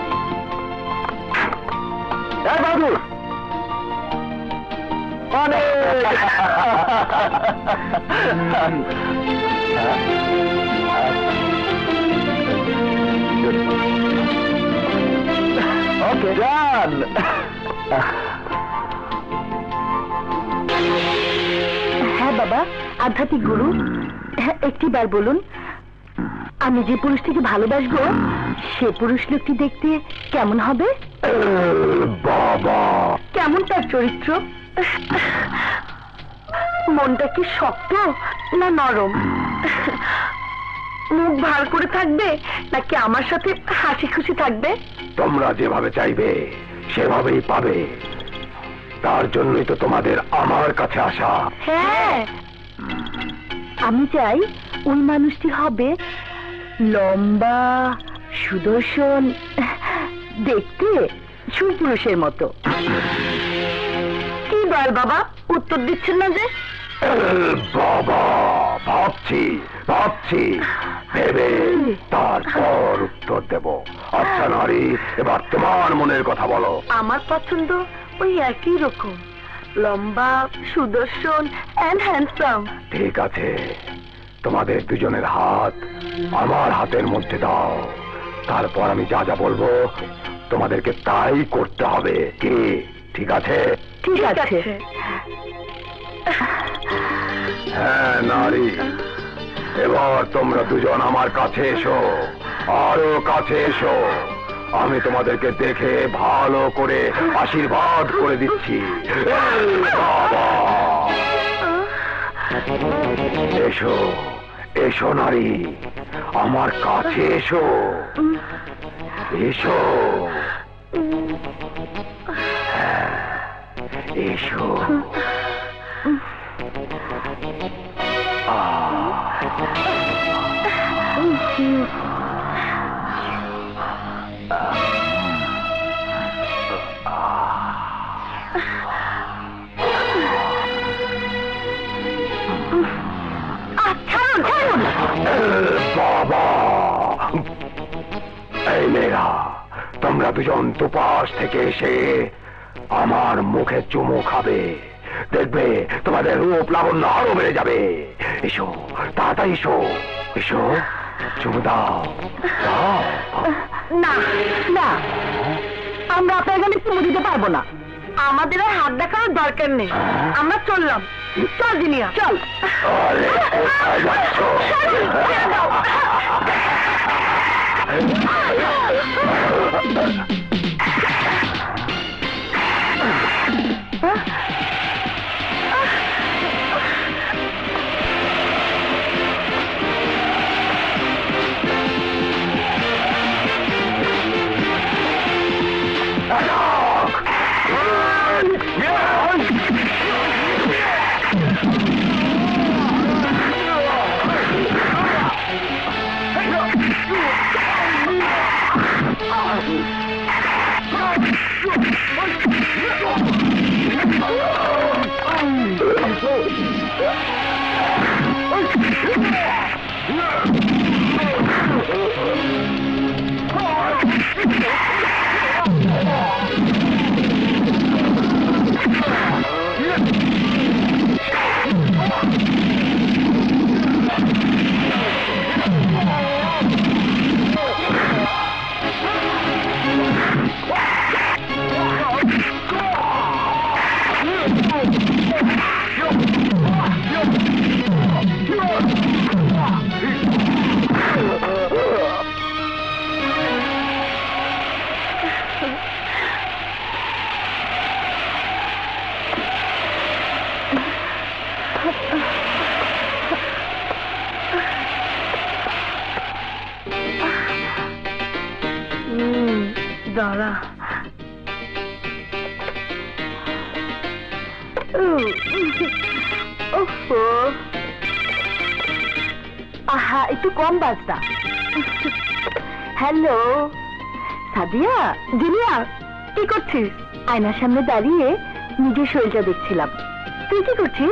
Speaker 1: বাহাদুর, ওকে ডান।
Speaker 3: হ্যাঁ বাবা, আধ্যাত্মিক গুরু, হ্যাঁ, একটিবার বলুন, আমি যে পুরুষটিকে ভালোবাসবো সে পুরুষ লোকটি দেখতে কেমন হবে?
Speaker 1: বাবা,
Speaker 3: কেমন তার চরিত্র? মনটা কি শক্ত না নরম? মুখ ভার করে থাকবে নাকি আমার সাথে হাসি খুশি থাকবে?
Speaker 1: তোমরা যেভাবে চাইবে সেভাবেই পাবে, তার জন্যই তো তোমাদের আমার কাছে আসা।
Speaker 3: হ্যাঁ, আমি চাই ওই মানুষটি হবে লম্বা, সুদর্শন, দেখতে সুপুরুষের মতো। কি বল বাবা, উত্তর দিচ্ছেন না যে?
Speaker 1: বাবা, ভাবছি ভাবছি, ভেবে তারপর উত্তর দেব। আচ্ছা নারী, এবার তোমার মনের কথা বলো।
Speaker 3: আমার পছন্দ ওই একই রকম, লম্বা, সুদর্শন এন্ড হ্যান্ডসাম।
Speaker 1: ঠিক আছে, তোমাদের দুজনের হাত আমার হাতের মধ্যে দাও, তারপর আমি যা যা বলবো তোমাদেরকে তাই করতে হবে। কি ঠিক আছে?
Speaker 3: ঠিক আছে।
Speaker 1: হ্যাঁ নারী, এবার তোমরা দুজন আমার কাছে এসো, আরো কাছে এসো। আমি তোমাদেরকে দেখে ভালো করে আশীর্বাদ করে দিচ্ছি। এই বাবা, এসো এসো নারী, আমার কাছে এসো, এসো, হ্যাঁ, এসো। বাবা,
Speaker 2: মেয়েরা, তোমরা দুজন দুপাশ থেকে এসে আমার মুখে চুমু খাবে, দেখবে তোমাদের রূপ লাবণ্য আরো বেড়ে যাবে। এসো, তাড়াতাড়ি এসো, এসো, চুমু দাও, দাও।
Speaker 3: না না, আমরা আপনার গালে চুমু দিতে পারবো না। আমাদের আর হাত দেখানোর দরকার নেই, আমরা চললাম। চল জিনিয়া, চল।
Speaker 2: আরে, কোথায় যাচ্ছ?
Speaker 3: ছেড়ে দাও। দাঁড়া। আহা, একটু কম বাজতা। হ্যালো সাদিয়া, জিনিয়া, কি করছিস? আয়নার সামনে দাঁড়িয়ে নিজের শরীরটা দেখছিলাম। তুই কি করছিস?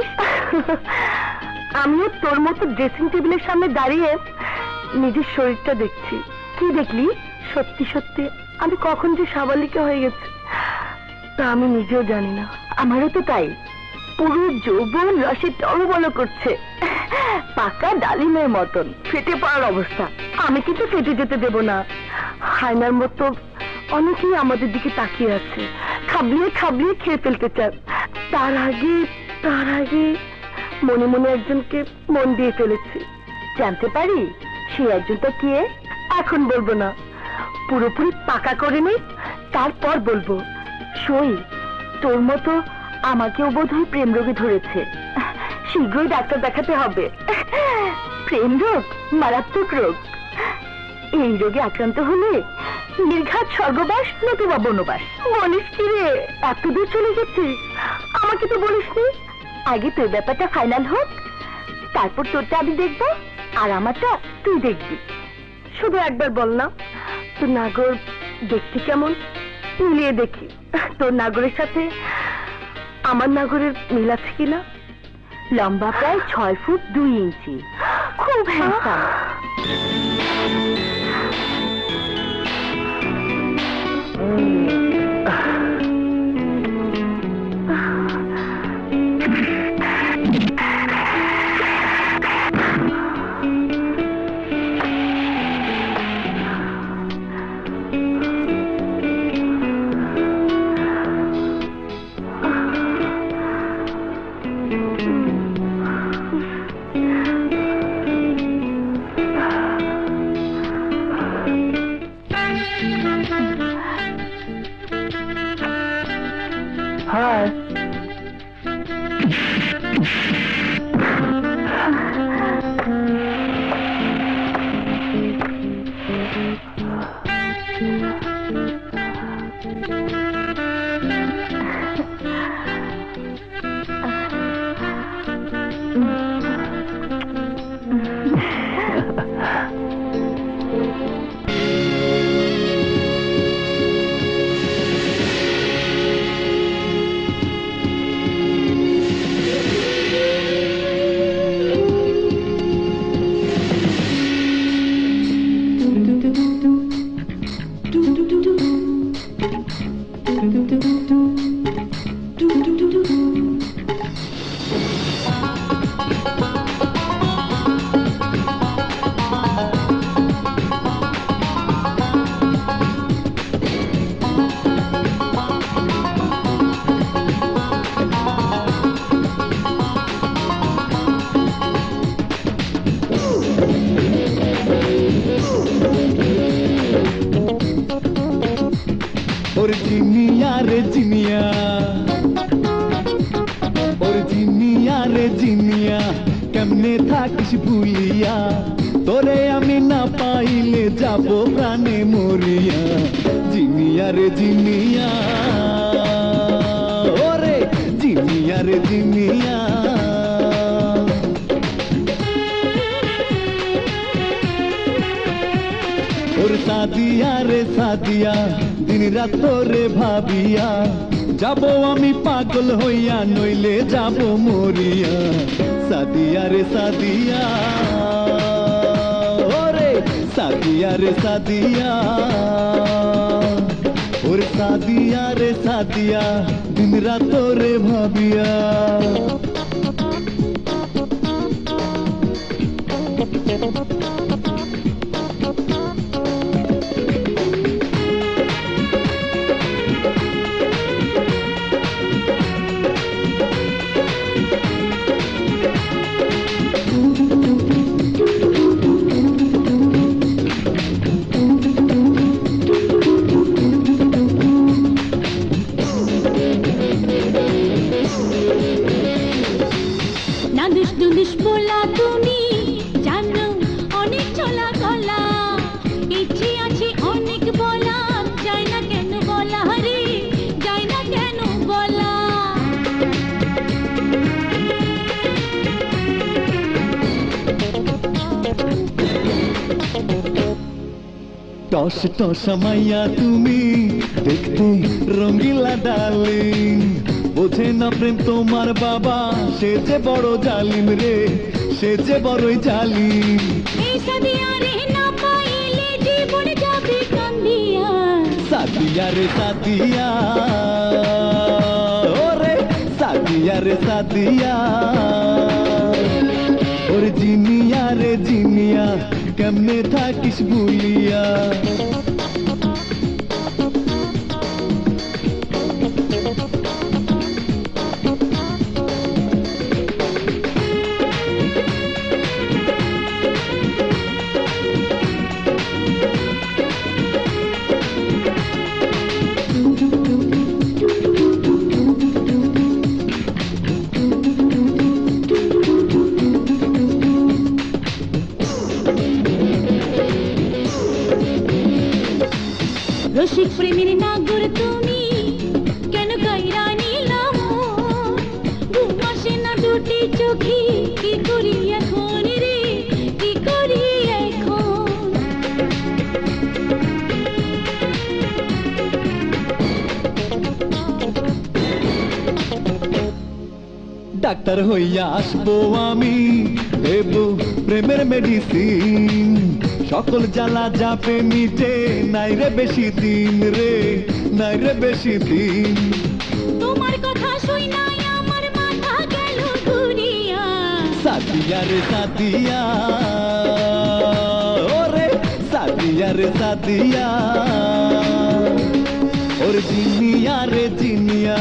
Speaker 3: আমিও তোর মতো ড্রেসিং টেবিলের সামনে দাঁড়িয়ে নিজের শরীরটা দেখছি। কি দেখলি? সত্যি সত্যি আমি কখন যে সাবালিকা হয়ে গেছি তা আমি নিজেও জানি না। আমারও তো তাই, পুরো যৌবন রসে টলবল করছে, পাকা ডালিমের মতন ফেটে পড়ার অবস্থা। আমি কিন্তু ফেটে যেতে দেব না। হায়নার মতো অনেকেই আমাদের দিকে তাকিয়ে আছে, খাবলিয়ে খাবলিয়ে খেয়ে ফেলতে চান। তার আগে মনে মনে একজনকে মন দিয়ে ফেলেছি। জানতে পারি সে একজনটা কে? এখন বলবো না, পুরোপুরি পাকা করে নি, তারপর বলবো। সই, তোর মতো আমাকেও বোধহয় প্রেম রোগে ধরেছে। শীঘ্রই ডাক্তার দেখাতে হবে। প্রেম রোগ মারাত্মক রোগ। এই রোগে আক্রান্ত হলে নির্ঘাত স্বর্গবাস নতুবা বনবাস। বলিস কি রে, এত দূর চলে গেছিস? আমাকে তো বলিসনি। আগে তোর ব্যাপারটা ফাইনাল হোক, তারপর তোরটা আমি দেখবো আর আমারটা তুই দেখবি। শুধু একবার বল না, তোর নাগর দেখতে কেমন, মিলিয়ে দেখি তোর নাগরের সাথে আমার নাগরের মিল আছে কিনা। লম্বা প্রায় 6 ফুট 2 ইঞ্চি, খুব হ্যান্ডসাম।
Speaker 4: ওর জিনিয়া রে জিনিয়া, ওর জিনিয়া রে জিনিয়া, কেমনে থাকিস ভুলিয়া, তোরে আমি না পাইলে যাব প্রাণে মরিয়া। জিনিয়া রে জিনিয়া, ওরে জিনিয়া রে জিনিয়া। ওর সাদিয়া রে সাদিয়া, দিন রাত তোরে ভাবিয়া, যাব আমি পাগল হইয়া, নইলে যাব মরিয়া। সাদিয়া রে সাদিয়া, ওরে সাদিয়া রে সাদিয়া, ওর সাদিয়া রে সাদিয়া, দিন রাত তোরে ভাবিয়া।
Speaker 5: নাদুস দুদুস বলা তুমি জানো অনেক চলা গলা, ইচ্ছে আছে অনেক বলা, যায় না কেন বলা রে, যায় না কেন বলা।
Speaker 4: টস টস মাইয়া তুমি, দেখতে রঙ্গিলা ডালিম, বোঝে না প্রেম তোমার বাবা, সে যে বড় জালিম রে, সে যে বড়ই জালিম।
Speaker 5: এই সাদিয়া রে না পাইলে জীবন যাবে কান্দিয়া।
Speaker 4: সাদিয়া রে সাদিয়া, ওরে সাদিয়া রে সাদিয়া, ওর জিনিয়া রে জিনিয়া, কেমনে থাকিস ভুলিয়া।
Speaker 5: রসিক প্রেমের নাগর তুমি, কেন গাইরা নিলাম, ঘুম আসে না দুটি চোখে, কি করি এখন রে, কি করি এখন।
Speaker 4: ডাক্তার হইয়া আসবো আমি, দেব প্রেমের মেডিসিন, সকল জ্বালা যাবে মিটে, নাই রে বেশি দিন রে, নাই রে বেশি দিন।
Speaker 5: তোমার কথা শুই নাই আমার মাথা গেল ঘুরিয়া।
Speaker 4: সাদিয়া রে সাদিয়া, ওরে সাদিয়া রে সাদিয়া, ওর জিনিয়া রে জিনিয়া,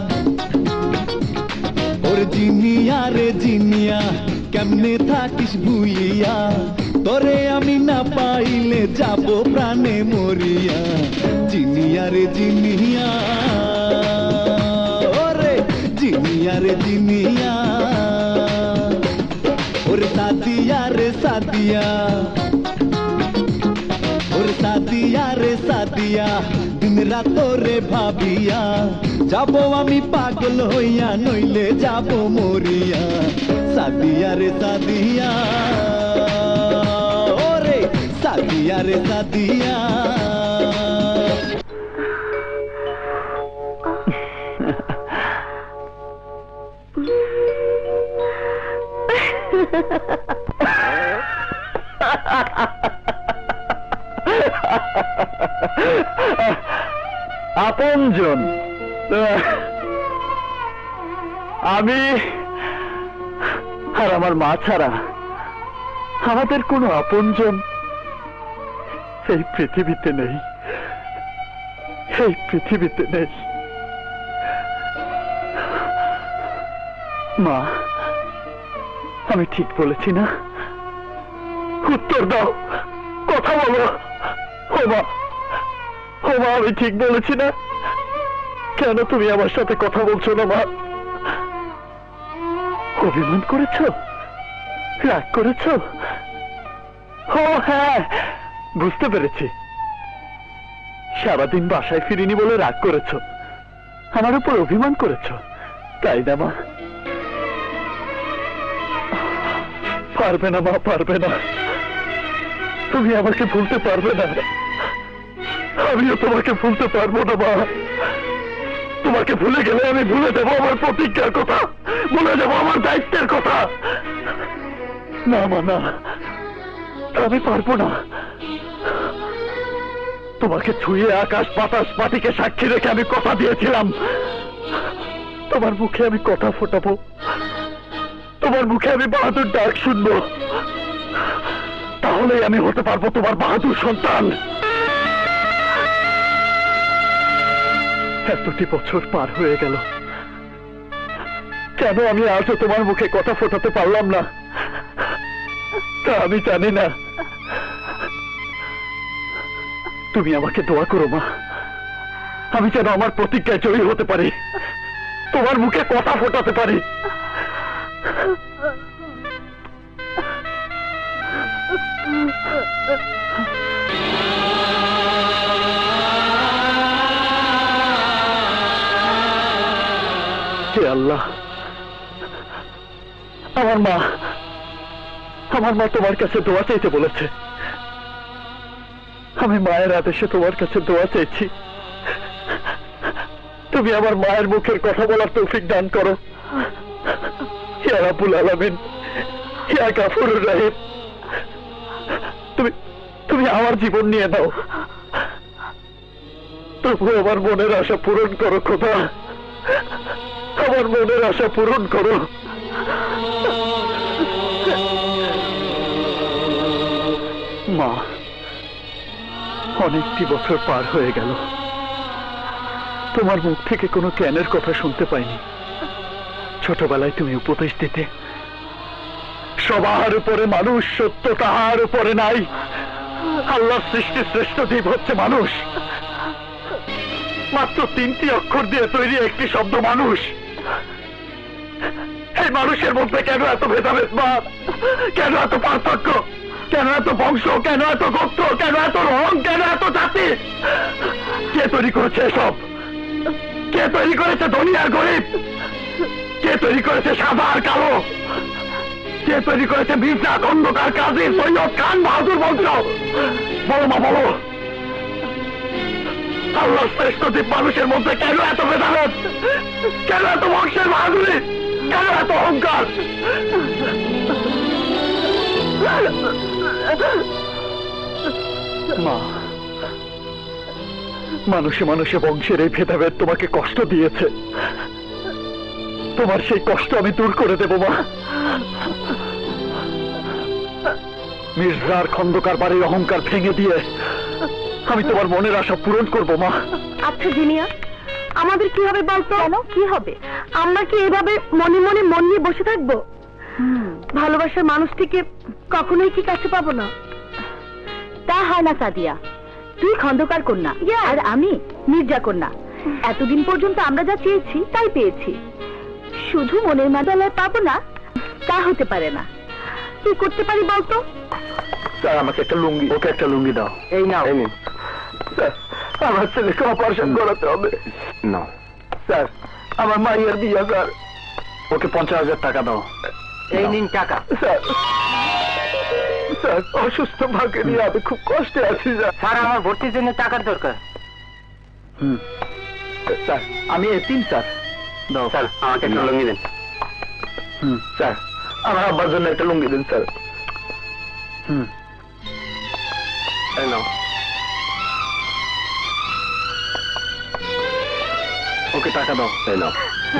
Speaker 4: ওর জিনিয়া রে জিনিয়া, কেমনে থাকিস ভুলিয়া, তোরে আমি না পাইলে যাব প্রাণে মরিয়া। জিনিয়া রে জিনিয়া, ওরে জিনিয়া রে জিনিয়া, ওরে সাদিয়া রে সাদিয়া, ওরে সাদিয়া রে সাদিয়া, দিন রাত তোরে ভাবিয়া, যাব আমি পাগল হইয়া, নইলে যাব মরিয়া। সাদিয়া রে সাদিয়া, ওরে সাদিয়া রে সাদিয়া।
Speaker 1: আপনজন, আমি আর আমার মা ছাড়া আমাদের কোনো আপনজন এই পৃথিবীতে নেই, এই পৃথিবীতে নেই। মা, আমি ঠিক বলেছি না? উত্তর দাও, কথা বলো। ও মা, আমি ঠিক বলেছি না? কেন তুমি আমার সাথে কথা বলছো না মা? অভিমান করেছ? রাগ করেছ? ও হ্যাঁ, বুঝতে পেরেছি। সারাদিন বাসায় ফিরিনি বলে রাগ করেছ, আমার উপর অভিমান করেছ, তাই না মা? পারবে না মা, পারবে না। তুমি আমাকে ভুলতে পারবে না, আমিও তোমাকে ভুলতে পারবো না মা। তোমাকে ভুলে গেলে আমি ভুলে দেবো আমার প্রতিজ্ঞার কথা, ভুলে দেবো আমার দায়িত্বের কথা। না মা, না, আমি পারবো না। তোমাকে ছুঁয়ে আকাশ বাতাস মাটিকে সাক্ষী রেখে আমি কথা দিয়েছিলাম, তোমার মুখে আমি কথা ফোটাবো, তোমার মুখে আমি বাহাদুর ডাক শুনবো, তাহলেই আমি হতে পারবো তোমার বাহাদুর সন্তান। এতটি বছর পার হয়ে গেল, কেন আমি আজও তোমার মুখে কথা ফোটাতে পারলাম না তা আমি জানি না। তুমি আমাকে দোয়া করো মা, আমি যেন আমার প্রতিজ্ঞায় জয়ী হতে পারি, তোমার মুখে কথা ফোটাতে পারি। হে আল্লাহ, আমার মা তোমার কাছে দোয়া চাইতে বলেছে, আমি মায়ের আদেশে তোমার কাছে দোয়া চাইছি। তুমি আমার মায়ের মুখের কথা বলার তৌফিক দান করো। ইয়া রাব্বুল আলামিন, ইয়া গাফুরুর রহিম, তুমি আমার জীবন নিয়ে নাও, তবু আমার মনের আশা পূরণ করো খোদা, আমার মনের আশা পূরণ করো। মা, অনেকটি বছর পার হয়ে গেল, তোমার মুখ থেকে কোনো জ্ঞানের কথা শুনতে পাইনি। ছোটবেলায় তুমি উপদেশ দিতে, সবার উপরে মানুষ, সত্য তাহার উপরে নাই, আল্লাহ সৃষ্টির শ্রেষ্ঠ জীব হচ্ছে মানুষ, মাত্র 3টি অক্ষর দিয়ে তৈরি একটি শব্দ মানুষ। এই মানুষের মধ্যে কেন এত ভেদাভেদ মা? কেন এত পার্থক্য? কেন এত বংশ? কেন এত গোত্র? কেন এত রং? কেন এত জাতি? কে তৈরি করেছে এসব? কে তৈরি করেছে ধনী আর গরিব? কে তৈরি করেছে সাদা আর কালো? কে তৈরি করেছে মির্জা, খন্দকার, কাজী, সৈয়দ, খান, বাহাদুর, বংশ? বলো মা, বলো। আল্লাহ শ্রেষ্ঠ জীব মানুষের মধ্যে কেন এত ভেদাভেদ? কেন এত বংশের বাহাদুরি? কেন এত অহংকার? মা, মানুষে মানুষে বংশের এই ভেদাভেদ তোমাকে কষ্ট দিয়েছে, তোমার সেই কষ্ট আমি দূর করে দেব মা। মির্জার, খন্দকার বাড়ির অহংকার ভেঙে দিয়ে আমি তোমার মনের আশা পূরণ করব মা।
Speaker 3: আচ্ছা জিনিয়া, আমাদের কি হবে বলতো? কেন কি হবে? আমরা কি এভাবে মনে মনে মন নিয়ে বসে থাকবো? ভালোবাসার মানুষটিকে কখনোই কি কাছে পাবো না? তা হয় না সাদিয়া, তুই খন্দকার কন্যা আর আমি মির্জা কন্যা। এতদিন পর্যন্ত আমরা যা চেয়েছি তাই পেয়েছি, শুধু মনের মাদালায় পাবো না তা হতে পারে না। কি করতে পারি বলতো?
Speaker 1: স্যার, আমাকে একটা লুঙ্গি, ওকে একটা লুঙ্গি দাও। এই নাও। স্যার, আমার ছেলেকে অপারেশন করাতে হবে। না স্যার, আমার মায়ের বিয়ে স্যার, ওকে 50,000 টাকা দাও। এই নিন টাকা। স্যার, স্যার অসুস্থ মাকে নিয়ে আমি খুব কষ্টে আছি স্যার, আমার ভর্তির জন্য টাকার দরকার। স্যার, আমি এতিম স্যার, দাও স্যার, আমাকে একটা লুঙ্গি দেন। স্যার, আমার আব্বার জন্য একটা লুঙ্গি দিন স্যার। এই নাও। ওকে টাকা দাও। এই নাও।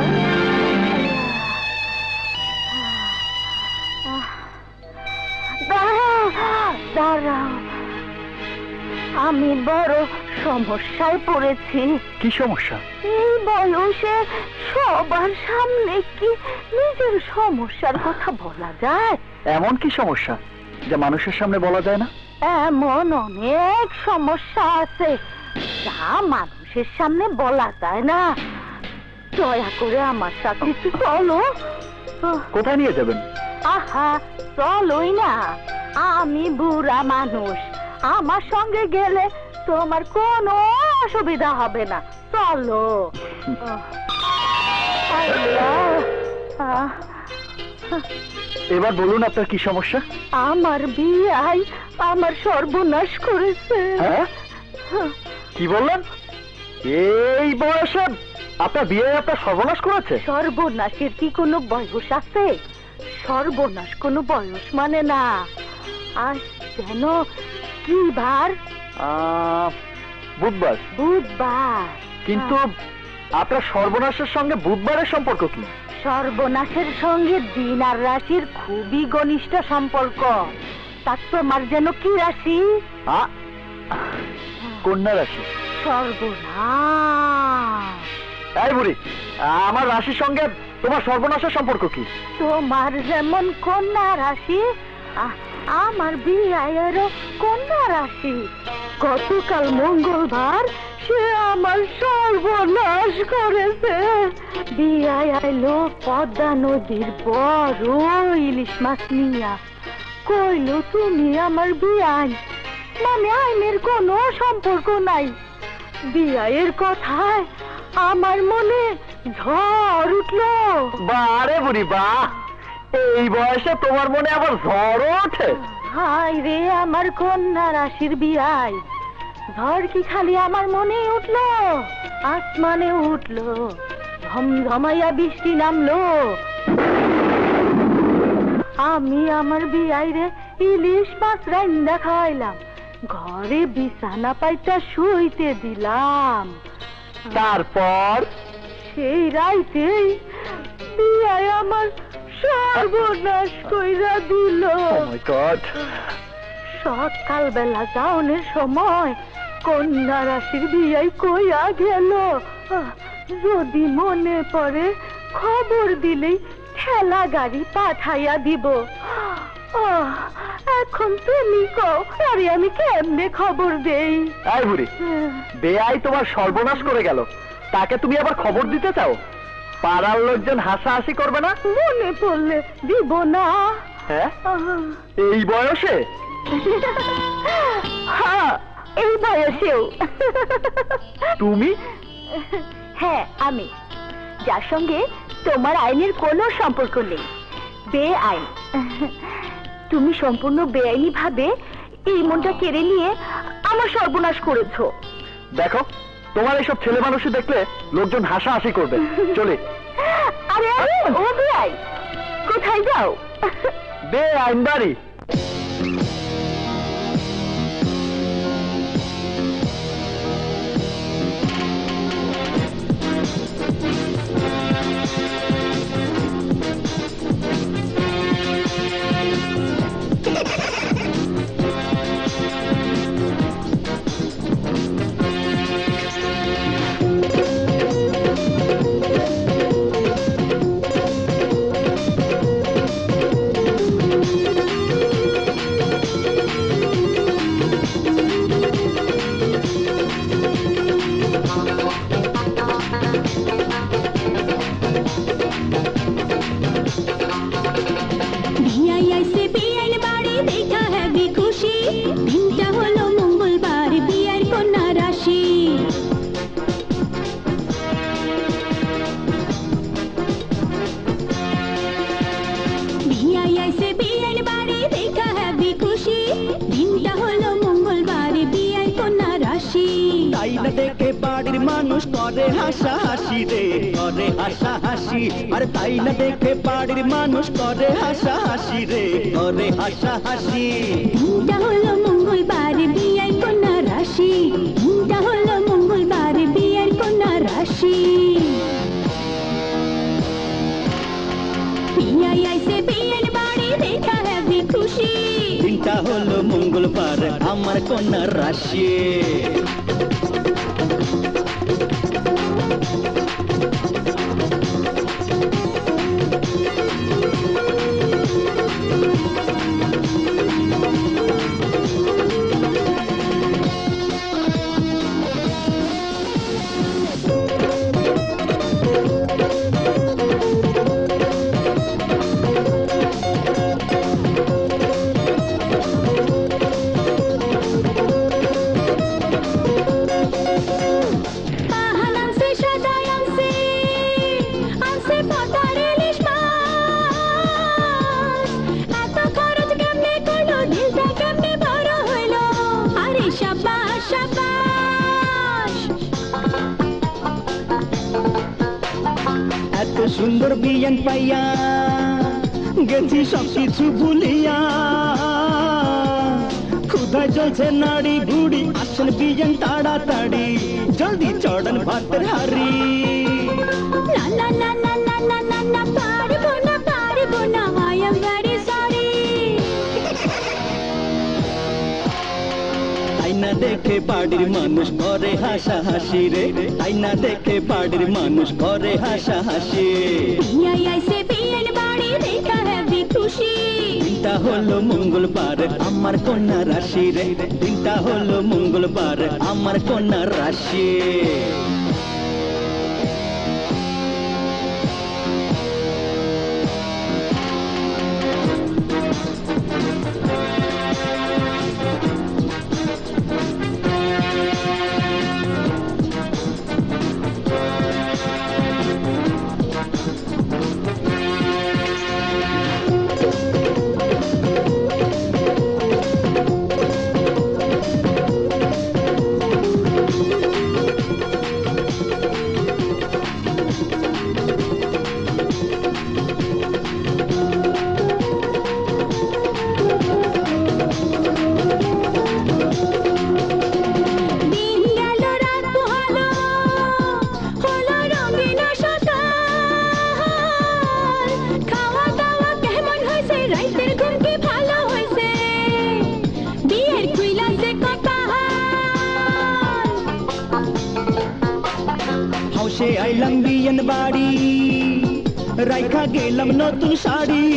Speaker 3: দাঁড়াও, আমি বড় সমস্যায় পড়েছি।
Speaker 1: কি সমস্যা?
Speaker 3: এই বয়সে সবার সামনে কি নিজের সমস্যার কথা বলা যায়?
Speaker 1: এমন কি সমস্যা যা মানুষের সামনে বলা যায় না?
Speaker 3: এমন অনেক সমস্যা আছে যা মানুষের মানুষের সামনে বলা যায় না। দয়া করে আমার সাথে একটু চলো।
Speaker 1: কোথায় নিয়ে যাবেন?
Speaker 3: আহা, চলোই না, আমি বুড়া মানুষ, আমার সঙ্গে গেলে তোমার কোনো অসুবিধা হবে না, চলো।
Speaker 1: এবার বলুন আপনার কি সমস্যা?
Speaker 3: আমার বিয়াই আমার সর্বনাশ করেছে।
Speaker 1: হ্যাঁ? কি বললেন? এই বয়সে আপনার বিয়ে আপনার সর্বনাশ করেছে?
Speaker 3: সর্বনাশের কি কোনো বয়স আছে? সর্বনাশ কোনো বয়স মানে না। আজ যেন কি বার?
Speaker 1: বুধবার।
Speaker 3: বুধবার।
Speaker 1: কিন্তু আপনার সর্বনাশের সঙ্গে বুধবারের সম্পর্ক কি?
Speaker 3: সর্বনাশের সঙ্গে দিন আর রাশির খুবই ঘনিষ্ঠ সম্পর্ক। তা তোমার যেন কি রাশি?
Speaker 1: কন্যা রাশি।
Speaker 3: সর্বনাশ।
Speaker 1: এই বুড়ি, আমার রাশির সঙ্গে তোমার সর্বনাশের সম্পর্ক কি?
Speaker 3: তোমার যেমন কন্যা রাশি, আমার বিয়েরও কন্যা রাশি। গতকাল মঙ্গলবার সে আমার সর্বনাশ করেছে। বিয়ে আইলো পদ্মা নদীর বড় ইলিশ মাছ নিয়া। কইলো তুমি আমার বিয়াই, মানে আইনের কোনো সম্পর্ক নাই। বিয়ের কথায় আমার মনে ঝড় উঠলো।
Speaker 1: বারে বুড়ি বাহ, এই বয়সে তোমার মনে আবার ঝড় ওঠে?
Speaker 3: হায় রে আমার কন্যা রাশির বিয়াই, ঝড় কি খালি আমার মনে উঠলো, আসমানে উঠলো, ঝমঝমাইয়া বৃষ্টি নামলো। আমি আমার বিয়াই রে ইলিশ মাছ রান্না খাইলাম, ঘরে বিছানা পাইটা শুইতে দিলাম।
Speaker 1: তারপর
Speaker 3: সেই রাইতেই বিয়াই আমার সর্বনাশ কইরা দিল। সকাল বেলা যাওনের সময় কন্যা রাশির বিয়াই কইয়া গেল, যদি মনে পড়ে খবর দিলেই ঠেলা গাড়ি পাঠাইয়া দিব। এখন তুমি কও, আরে আমি কেমনে খবর দেই?
Speaker 1: এই বুড়ি, বেয়াই তোমার সর্বনাশ করে গেল, তাকে তুমি আবার খবর দিতে চাও? পাড়ার লোকজন হাসাহাসি করবে না?
Speaker 3: মনে পড়লে দিব না।
Speaker 1: হ্যাঁ, এই বয়সে?
Speaker 3: হ্যাঁ, এই বয়সেও।
Speaker 1: তুমি?
Speaker 3: হ্যাঁ, আমি, যার সঙ্গে তোমার আইনের কোনো সম্পর্ক নেই, বেআইন। তুমি সম্পূর্ণ বেআইনি ভাবে এই মনটা কেড়ে নিয়ে আমার সর্বনাশ করেছো।
Speaker 1: দেখো, তোমার এসব ছেলে মানুষই দেখলে লোকজন হাসাহাসি করবে। চলে।
Speaker 3: আরে আরে, ও বেআই, কোথায় যাও?
Speaker 1: বেআইন বাড়ি।
Speaker 6: দেখে বাড়ির মানুষ করে হাসাহাসি রে, করে হাসাহাসি। আর তাই না দেখে বাড়ির মানুষ করে হাসাহাসি রে, করে হাসাহাসি।
Speaker 5: দিনটা হলো মঙ্গলবার, বিয়ের কন্যা রাশি। দিনটা হলো মঙ্গলবার, বিয়ের কন্যা রাশি। বিয়াই আইছে বিয়ের বাড়ি, দেখা হেবি খুশি।
Speaker 6: দিনটা হলো মঙ্গলবার, আমার কন্যা রাশি। সুন্দর বিয়ান পাইয়া গেছি সবকিছু ভুলিয়া ক্ষুধায় জ্বলছে নাড়ি বুড়ি আসেন বিয়ান তাড়াতাড়ি জলদি চড়ান ভাতের হাড়ি
Speaker 5: না না না না না না না না পারবো না I am very sorry
Speaker 6: তাই না দেখে বাড়ির মানুষ করে হাসা হাসি রে তাই না দেখে বাড়ির মানুষ করে হাসা হাসি
Speaker 5: ऐसे बियन बाड़ी देखा है भी खुशी
Speaker 6: দিনটা হলো মঙ্গলবার আমার কন্যা রাশি রে দিনটা হলো মঙ্গলবার আমার কন্যা রাশি আইলাম বিয়ান বাড়ি রাইখা গেলাম নতুন শাড়ি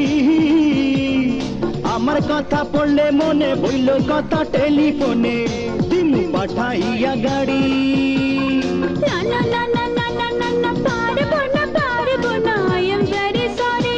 Speaker 6: আমার কথা পড়লে মনে বইল কথা টেলিফোনে দিমু পাঠাইয়া গাড়ি
Speaker 5: না না না না না না না না পারবো না I am very sorry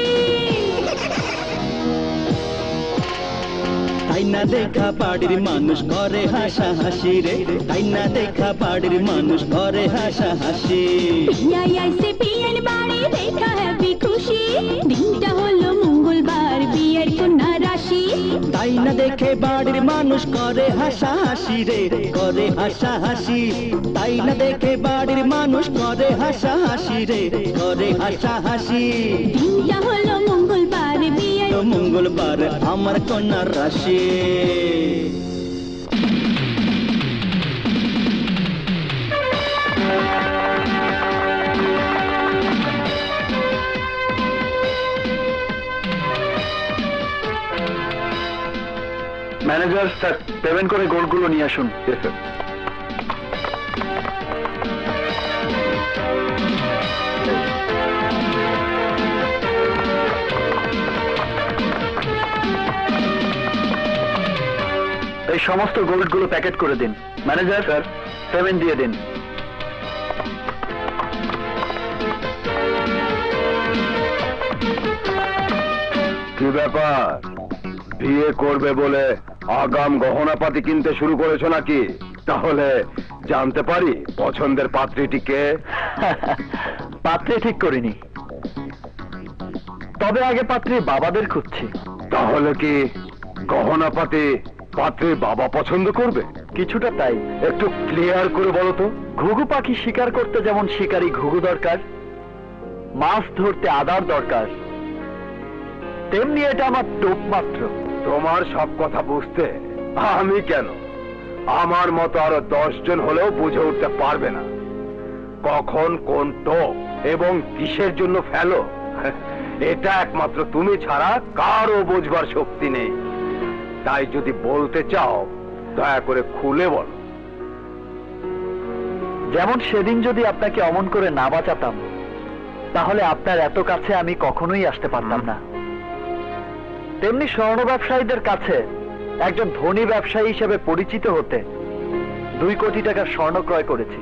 Speaker 6: তাই না দেখা বাড়ির মানুষ করে হাসা হাসি রে তাই না দেখা বাড়ির মানুষ করে হাসা হাসি
Speaker 5: ऐसे बियन बाड़ी देखा है भी खुशी दिनটা হলো মঙ্গলবার বিয়ের কন্যা রাশি
Speaker 6: তাই না দেখে বাড়ির মানুষ করে হাসা হাসি রে করে হাসা হাসি তাই না দেখে বাড়ির মানুষ করে হাসা হাসি রে করে হাসা হাসি
Speaker 5: দিনটা হলো মঙ্গলবার বিয়ের
Speaker 6: মঙ্গলবার আমার কন্যা রাশি
Speaker 1: ম্যানেজার স্যার পেমেন্ট করে গোল্ডগুলো নিয়ে আসুন। স্যার এই সমস্ত গোল্ডগুলো প্যাকেট করে দিন। ম্যানেজার স্যার পেমেন্ট দিয়ে দিন।
Speaker 2: কি ব্যাপার বিয়ে করবে বলে আগাম গহনাপাতি কিনতে শুরু করেছো নাকি? তাহলে জানতে পারি পছন্দের পাত্রীটিকে?
Speaker 1: পাত্রী ঠিক করিনি, তবে আগে পাত্রী বাবাদের খুঁজছি।
Speaker 2: তাহলে কি গহনাপাতি পাত্রীর বাবা পছন্দ করবে?
Speaker 1: কিছুটা তাই।
Speaker 2: একটু ক্লিয়ার করে বলো তো।
Speaker 1: ঘুঘু পাখি শিকার করতে যেমন শিকারী ঘুঘু দরকার, মাছ ধরতে আদার দরকার, তেমনি এটা আমার টোপ মাত্র।
Speaker 2: তোমার সব কথা বুঝতে আমি কেন, আমার মতো আরো 10 জন হলেও বুঝে উঠতে পারবে না কখন কোন টোপ এবং কিসের জন্য ফেলো। এটা একমাত্র তুমি ছাড়া কারো বোঝবার শক্তি নেই। তাই যদি বলতে চাও দয়া করে খুলে বলো।
Speaker 1: যেমন সেদিন যদি আপনাকে অমন করে না বাঁচাতাম, তাহলে আপনার এত কাছে আমি কখনোই আসতে পারতাম না। তেমনি স্বর্ণ ব্যবসায়ীদের কাছে একজন ধনী ব্যবসায়ী হিসেবে পরিচিত হতে 2 কোটি টাকার স্বর্ণ ক্রয় করেছি।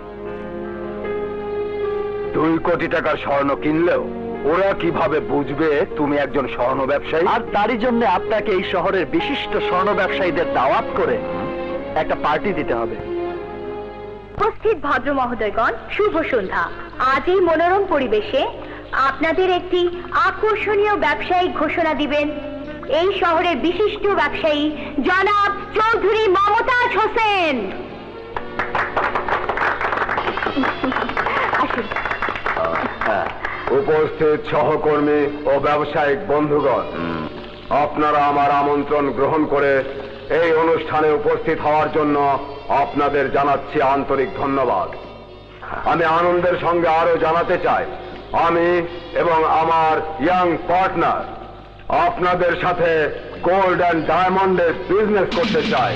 Speaker 2: 2 কোটি টাকার স্বর্ণ কিনলেও ওরা কিভাবে বুঝবে তুমি একজন স্বর্ণ ব্যবসায়ী?
Speaker 1: আর তারই জন্য আপনাকে এই শহরের বিশিষ্ট স্বর্ণ ব্যবসায়ীদের দাওয়াত করে একটা পার্টি দিতে হবে।
Speaker 3: উপস্থিত ভদ্র মহোদয়গণ, শুভ সন্ধ্যা। আজ এই মনোরম পরিবেশে আপনাদের একটি আকর্ষণীয় ব্যবসায়িক ঘোষণা দিবেন এই শহরের বিশিষ্ট ব্যবসায়ী জনাব চৌধুরী মমতাজ হোসেন। আসুন।
Speaker 2: উপস্থিত সহকর্মী ও ব্যবসায়িক বন্ধুগণ, আপনারা আমার আমন্ত্রণ গ্রহণ করে এই অনুষ্ঠানে উপস্থিত হওয়ার জন্য আপনাদের জানাচ্ছি আন্তরিক ধন্যবাদ। আমি আনন্দের সঙ্গে আরো জানাতে চাই, আমি এবং আমার ইয়াং পার্টনার আপনাদের সাথে গোল্ড অ্যান্ড ডায়মন্ডের বিজনেস করতে চাই।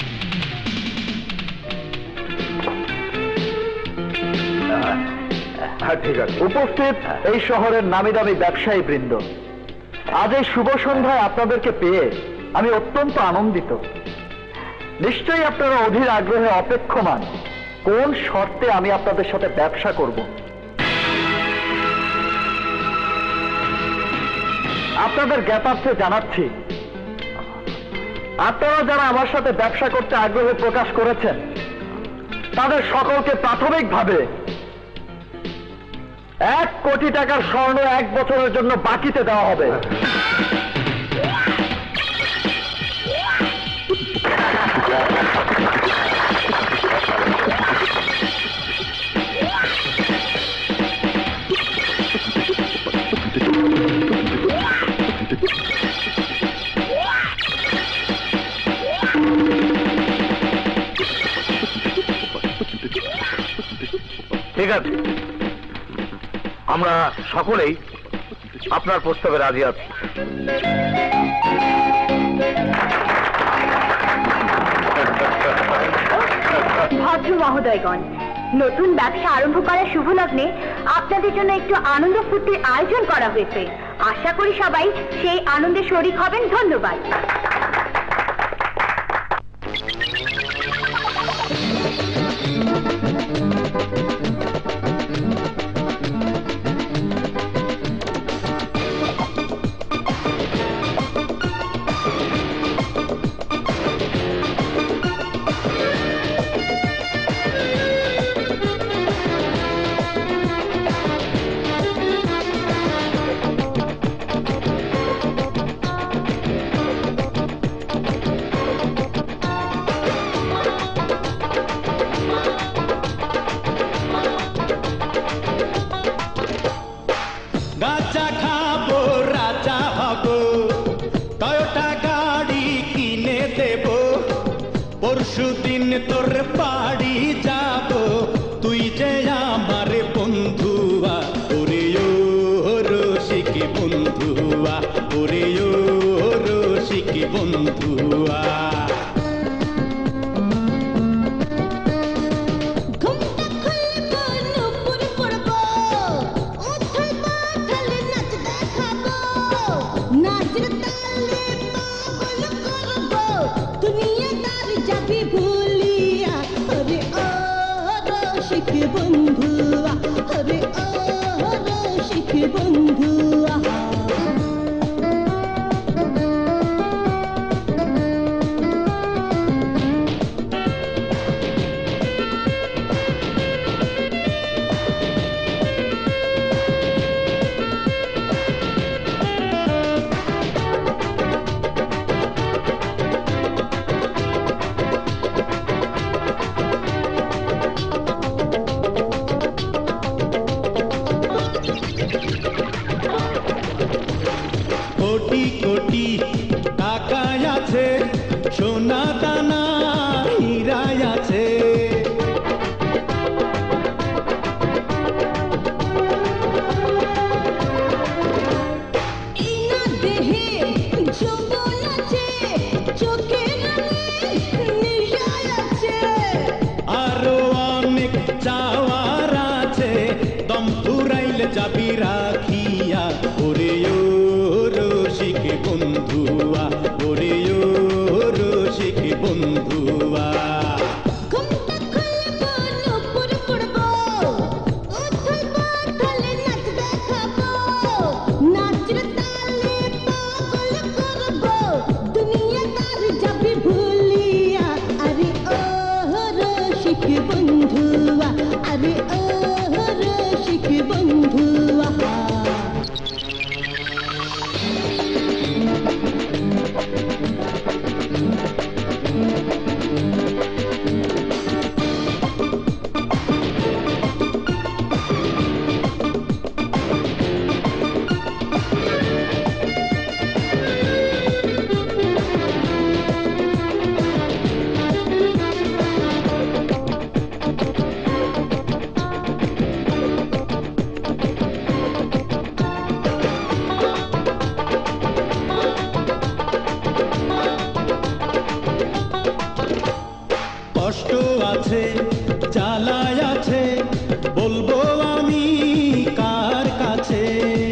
Speaker 2: হ্যাঁ, ঠিক আছে।
Speaker 1: উপস্থিত এই শহরের নামি দামি ব্যবসায়ী বৃন্দ, আজ এই শুভ সন্ধ্যায় আপনাদেরকে পেয়ে আমি অত্যন্ত আনন্দিত। নিশ্চয়ই আপনারা অধীর আগ্রহে অপেক্ষমান কোন শর্তে আমি আপনাদের সাথে ব্যবসা করব। আপনাদের জ্ঞাতার্থে জানাচ্ছি, আপনারা যারা আমার সাথে ব্যবসা করতে আগ্রহ প্রকাশ করেছেন তাদের সকলকে প্রাথমিকভাবে 1 কোটি টাকার স্বর্ণ 1 বছরের জন্য বাকিতে দেওয়া হবে। ঠিক আছে, আমরা সকলেই আপনার প্রস্তাবে রাজি আছি।
Speaker 3: ভদ্র মহোদয়গণ, নতুন ব্যবসা আরম্ভ করার শুভ লগ্নে আপনাদের জন্য একটু আনন্দ ফুর্তির আয়োজন করা হয়েছে। আশা করি সবাই সেই আনন্দে শরীক হবেন। ধন্যবাদ।
Speaker 6: গাঁজা খাবো, রাজা হব, টয়োটা গাড়ি কিনে দেব, পরশুদিন তোর বাড়ি যাব, তুই যে আমার বন্ধুয়া, ওরে ও রসিক বন্ধুয়া, ওরে ও রসিক বন্ধুয়া।
Speaker 5: বন্ধুয়া, হরে ও রসিক বন্ধুয়া।
Speaker 6: নেশায় আছে, বলবো আমি কার কাছে?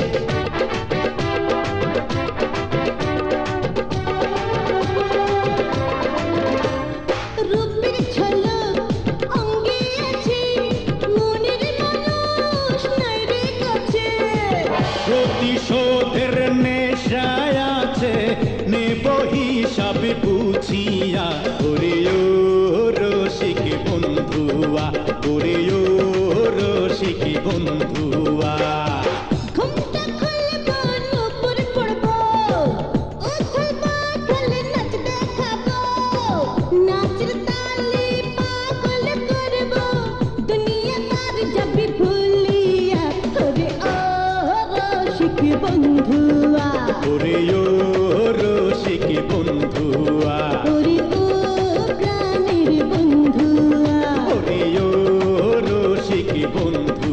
Speaker 5: রূপের ঝলক অঙ্গে আছে, মনের মানুষ নাই রে কাছে।
Speaker 6: প্রতিশোধের নেশায় আছে, নেব হিসাবে বুঝিয়া। ওরে ও রসিক বন্ধুয়া, ওরে ও রসিক বন্ধুয়া।
Speaker 5: ঘুমটা খুলবো, নূপুর পড়বো, উথাল পাথাল নাচ দেখাবো। নাচের তালে পাগল করবো, দুনিয়া তার যাবে ভুলিয়া। ওরে ও রসিক বন্ধুয়া,
Speaker 6: ওরে ও রসিক বন্ধুয়া,
Speaker 5: ওরে ও প্রাণের বন্ধুয়া।
Speaker 6: ওরে ও রসিক বন্ধু।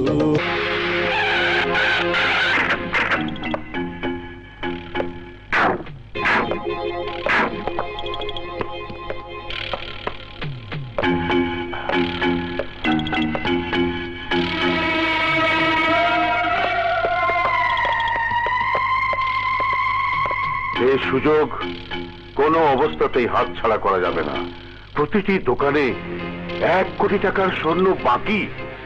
Speaker 2: এই সুযোগ কোনো অবস্থাতেই হাতছাড়া করা যাবে না। প্রতিটি দোকানে 1 কোটি টাকার স্বর্ণ বাকি।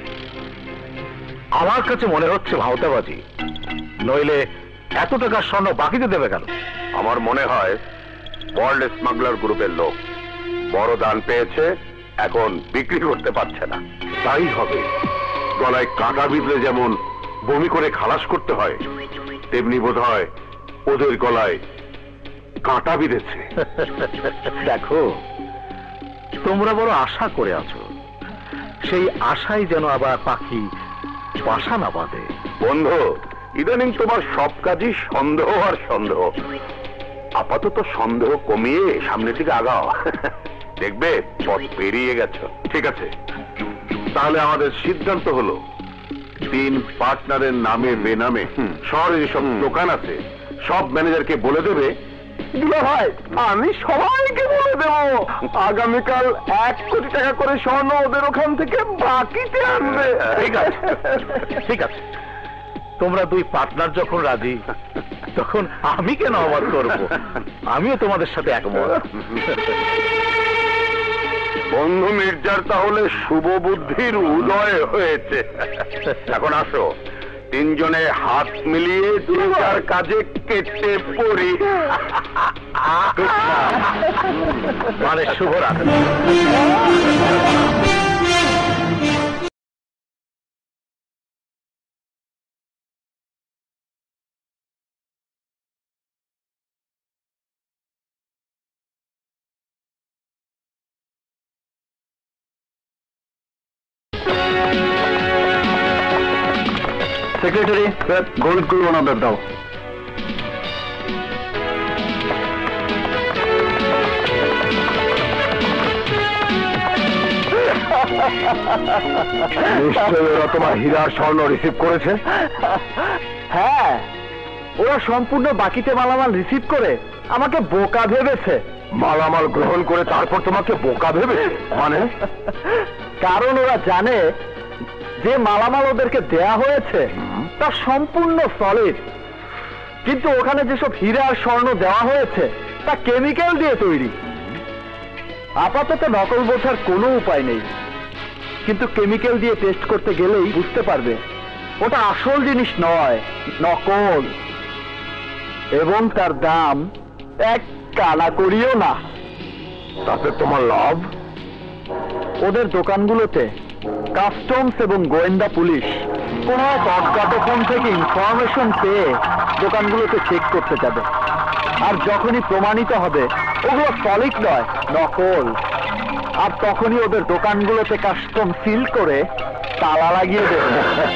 Speaker 1: আমার কাছে মনে হচ্ছে ভাওতাবাজি, নইলে এত টাকার স্বর্ণ বাকিতে দেবে কেন?
Speaker 2: আমার মনে হয় ওয়ার্ল্ড স্মাগলার গ্রুপের লোক বড় দান পেয়েছে, এখন বিক্রি করতে পারছে না। তাই হবে। গলায় কাঁটা বিঁধলে যেমন বমি করে খালাস করতে হয়, তেমনি বোধহয় ওদের গলায় কাঁটা বিঁধেছে।
Speaker 1: দেখো, তোমরা বড় আশা করে আছো, সেই আশাই যেন আবার পাখি বাসা না বাঁধে।
Speaker 2: বন্ধু, ইদানিং তোমার সব কাজই সন্দেহ আর সন্দেহ। আপাতত সন্দেহ কমিয়ে সামনের দিকে আগাও, দেখবে পথ পেরিয়ে গেছো। ঠিক আছে, তাহলে আমাদের সিদ্ধান্ত হলো 3 পার্টনারের নামে বেনামে শহরে যেসব দোকান আছে সব ম্যানেজারকে বলে দেবে।
Speaker 1: ভাই, আমি সবাইকে বলে দেব আগামীকাল 1 কোটি টাকা করে স্বর্ণ ওদের ওখান থেকে বাকিতে আনবে।
Speaker 2: ঠিক আছে,
Speaker 1: ঠিক আছে, তোমরা 2 পার্টনার যখন রাজি, তখন আমি কেন অবাক করবো? আমিও তোমাদের সাথে একমত।
Speaker 2: বন্ধু মির্জার তাহলে শুভ বুদ্ধির উদয় হয়েছে। এখন আসো, 3 জনে হাত মিলিয়ে যে যার কাজে কেটে পড়ি।
Speaker 1: মানে শুভরাত্রি। সেক্রেটারি, গোল্ডগুলো ওনাদের দাও।
Speaker 2: নিশ্চয়ই ওরা তোমার হীরার স্বর্ণ রিসিভ করেছে।
Speaker 1: হ্যাঁ, ওরা সম্পূর্ণ বাকিতে মালামাল রিসিভ করে আমাকে বোকা ভেবেছে।
Speaker 2: মালামাল গ্রহণ করে তারপর তোমাকে বোকা ভেবে? মানে?
Speaker 1: কারণ ওরা জানে যে মালামাল ওদেরকে দেয়া হয়েছে তা সম্পূর্ণ সলিড, কিন্তু ওখানে যেসব হীরা আর স্বর্ণ দেওয়া হয়েছে তা কেমিক্যাল দিয়ে তৈরি। আপাতত নকল বোঝার কোনো উপায় নেই, কিন্তু কেমিক্যাল দিয়ে টেস্ট করতে গেলেই বুঝতে পারবে ওটা আসল জিনিস নয়, নকল। এবং তার দাম 1 কানা করিও না।
Speaker 2: তাতে তোমার লাভ?
Speaker 1: ওদের দোকানগুলোতে কাস্টমস এবং গোয়েন্দা পুলিশ কোন ফোন থেকে ইনফরমেশন পেয়ে দোকানগুলোতে চেক করতে যাবে, আর যখনই প্রমাণিত হবে ওগুলো সলিড নয়, নকল, আর তখনই ওদের দোকানগুলোতে কাস্টম সিল করে তালা লাগিয়ে দেবে।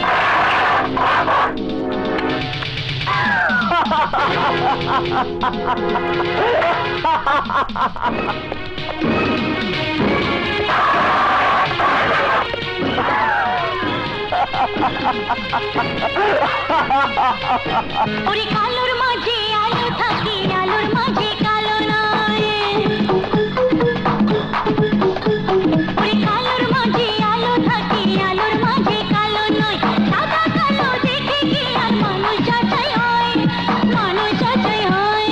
Speaker 5: ওরে কালোর মাঝে আলো থাকে, আলোর মাঝে কালো নয়। ওরে কালোর মাঝে আলো থাকে, আলোর মাঝে কালো নয়, সাদা কালো দেখে কি আর মানুষ যাচাই হয়, মানুষ যাচাই হয়।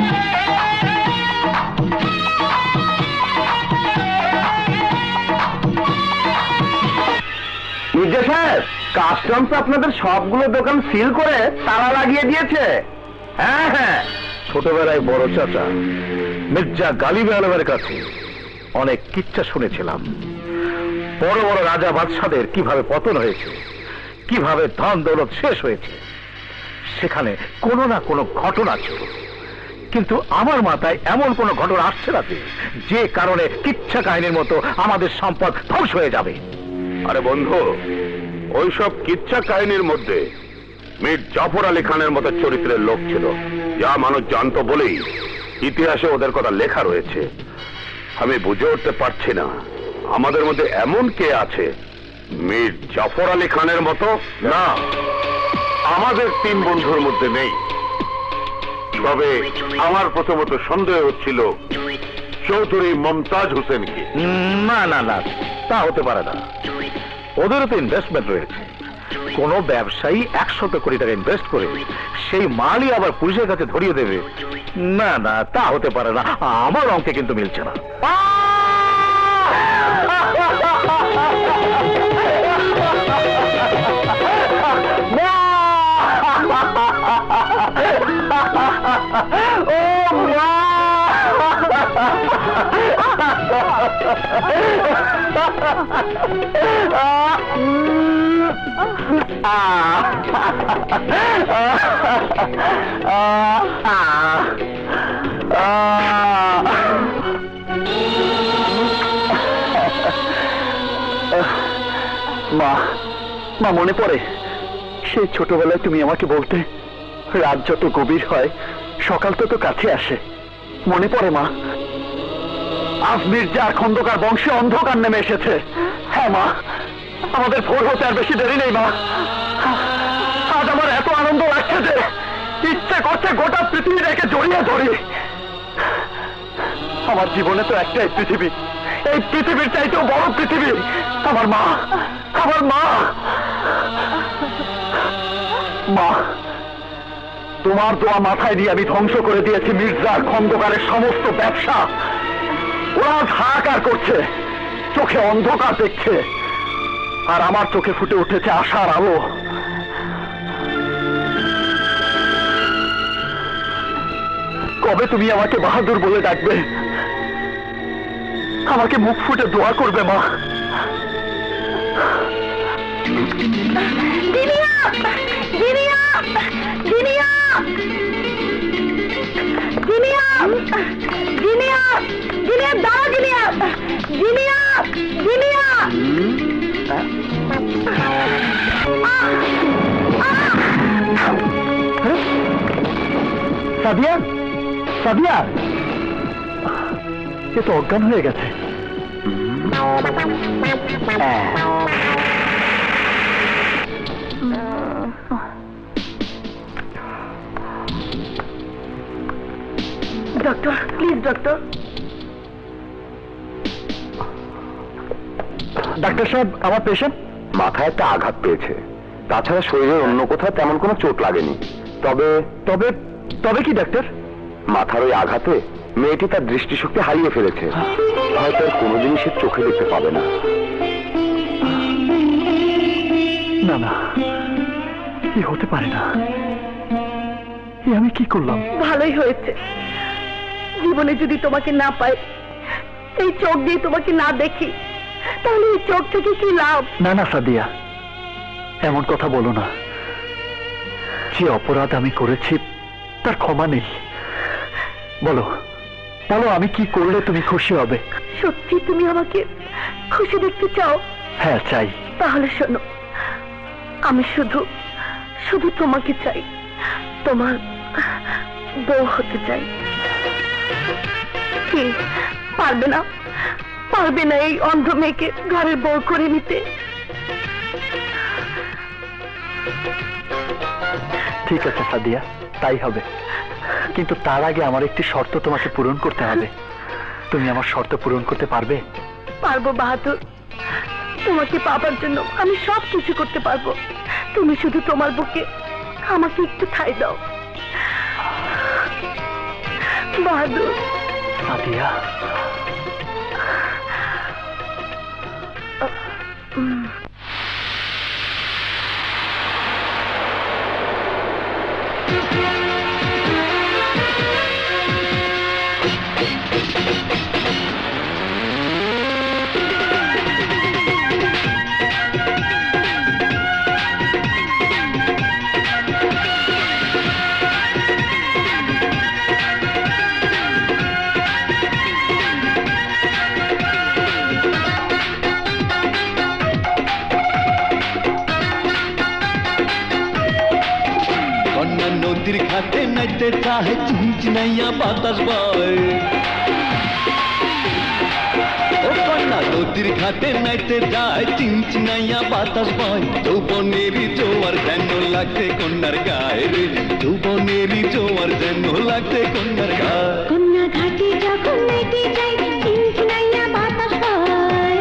Speaker 2: মির্জা সাহেব, কাস্টমস আপনাদের সবগুলো দোকান সিল করে তালা লাগিয়ে দিয়েছে।
Speaker 1: হ্যাঁ হ্যাঁ, ছোটবেলায় বড় চাচা মির্জা গালিব আলমের কাছে অনেক কিচ্ছা শুনেছিলাম। বড় বড় রাজা বাদশাদের কিভাবে পতন হয়েছে, কিভাবে ধন দৌলত শেষ হয়েছে, সেখানে কোনো না কোনো ঘটনা ছিল। কিন্তু আমার মাথায় এমন কোনো ঘটনা আসছে না যে কারণে কিচ্ছা কাহিনীর মতো আমাদের সম্পদ ধ্বংস হয়ে যাবে।
Speaker 2: আরে বন্ধু, ওইসব কিচ্ছা কাহিনীর মধ্যে মীর জাফর আলী খানের মতো চরিত্রের লোক ছিল, যা মানুষ জানতো বলেই ইতিহাসে ওদের কথা লেখা রয়েছে। আমি বুঝে উঠতে পারছি না আমাদের মধ্যে এমন কে আছে মীর জাফর আলী খানের মতো।
Speaker 1: না, আমাদের তিন বন্ধুর মধ্যে নেই। তবে আমার প্রথমত সন্দেহ হচ্ছিল চৌধুরী মমতাজ হোসেনকে। না না না, তা হতে পারে না। ওদেরও তো ইনভেস্টমেন্ট রয়েছে। কোন ব্যবসায়ী 100 কোটি টাকা ইনভেস্ট করে সেই মালই আবার পুলিশের কাছে ধরিয়ে দেবে, না না, তা হতে পারে না। আমার অঙ্কে কিন্তু মিলছে না।
Speaker 6: মা, মা মনে পড়ে সেই ছোটবেলায় তুমি আমাকে বলতে, রাত যত গভীর হয় সকাল তত কাছে আসে। মনে পড়ে মা, আজ মির্জা আর খন্দকার বংশে অন্ধকার নেমে এসেছে। হ্যাঁ মা, আমাদের ভোর হতে আর বেশি দেরি নেই মা। আজ আমার এত আনন্দ লাগছে যে ইচ্ছে করছে গোটা পৃথিবীটাকে জড়িয়ে ধরি। আমার জীবনে তো একটাই পৃথিবী, এই পৃথিবীর চাইতেও বড় পৃথিবী আমার মা, আমার মা। মা, তোমার দোয়া মাথায় দিয়ে আমি ধ্বংস করে দিয়েছি মির্জা আর খন্দকারের সমস্ত ব্যবসা। ওরা হাহাকার করছে, চোখে অন্ধকার দেখছে, আর আমার চোখে ফুটে উঠেছে আশার আলো। কবে তুমি আমাকে বাহাদুর বলে ডাকবে, আমাকে মুখ ফুটে দোয়া করবে মা? সাদিয়া, সাদিয়া, এ তো অজ্ঞান হয়ে গেছে।
Speaker 3: Doctor, please doctor.
Speaker 6: ডাক্তার সাহেব, আমার পেশেন্ট
Speaker 2: মাথায় একটা আঘাত পেয়েছে, তাছাড়া শরীরের অন্য কোথাও তেমন কোনো চোট লাগেনি। তবে
Speaker 6: তবে তবে কি ডাক্তার?
Speaker 2: মাথার ওই আঘাতে মেয়েটি তার দৃষ্টিশক্তি হারিয়ে ফেলেছে, হয়তো আর কোনো জিনিসের চোখে দেখতে পাবে না।
Speaker 6: না না, কি হতে পারে না। এ আমি কি করলাম?
Speaker 3: ভালোই হয়েছে। জীবনে যদি তোমাকে না পাই, এই চোখ দিয়ে তোমাকে না দেখি, তাহলে এই চোখ থেকে কি লাভ?
Speaker 6: না না সাদিয়া, এমন কথা বলো না। যে অপরাধ আমি করেছি তার ক্ষমা নেই। বলো বলো, আমি কি করলে তুমি খুশি হবে?
Speaker 3: সত্যি তুমি আমাকে খুশি দেখতে চাও?
Speaker 6: হ্যাঁ চাই।
Speaker 3: তাহলে শোনো, আমি শুধু শুধু তোমাকে চাই, তোমার বউ হতে চাই। কি পারবে না? পারবে না এই অন্ধ মেয়েকে ঘরের বউ করে নিতে?
Speaker 6: ঠিক আছে সাদিয়া, তাই হবে। কিন্তু তার আগে আমার একটি শর্ত তোমাকে পূরণ করতে হবে। তুমি আমার শর্ত পূরণ করতে পারবে?
Speaker 3: পারবো বাহাদুর, তোমাকে পাবার জন্য আমি সব কিছু করতে পারবো। তুমি শুধু তোমার বুকে আমাকে একটু ঠাঁই দাও। বাহাদুর।
Speaker 6: সাদিয়া, নদীর ঘাটে নাইতে চাহে চিনচিনাইয়া বাতাস বয়। ও কন্যা নদীর ঘাটে নাইতে যায় চিনচিনাইয়া বাতাস বয়। যৌবনেরই জোয়ার যেন লাগছে কন্যার গায়ে রে, যৌবনেরই জোয়ার যেন লাগছে কন্যার গায়ে।
Speaker 5: কন্যা ঘাটে যখন নাইতে যাই চিনচিনাইয়া বাতাস বয়।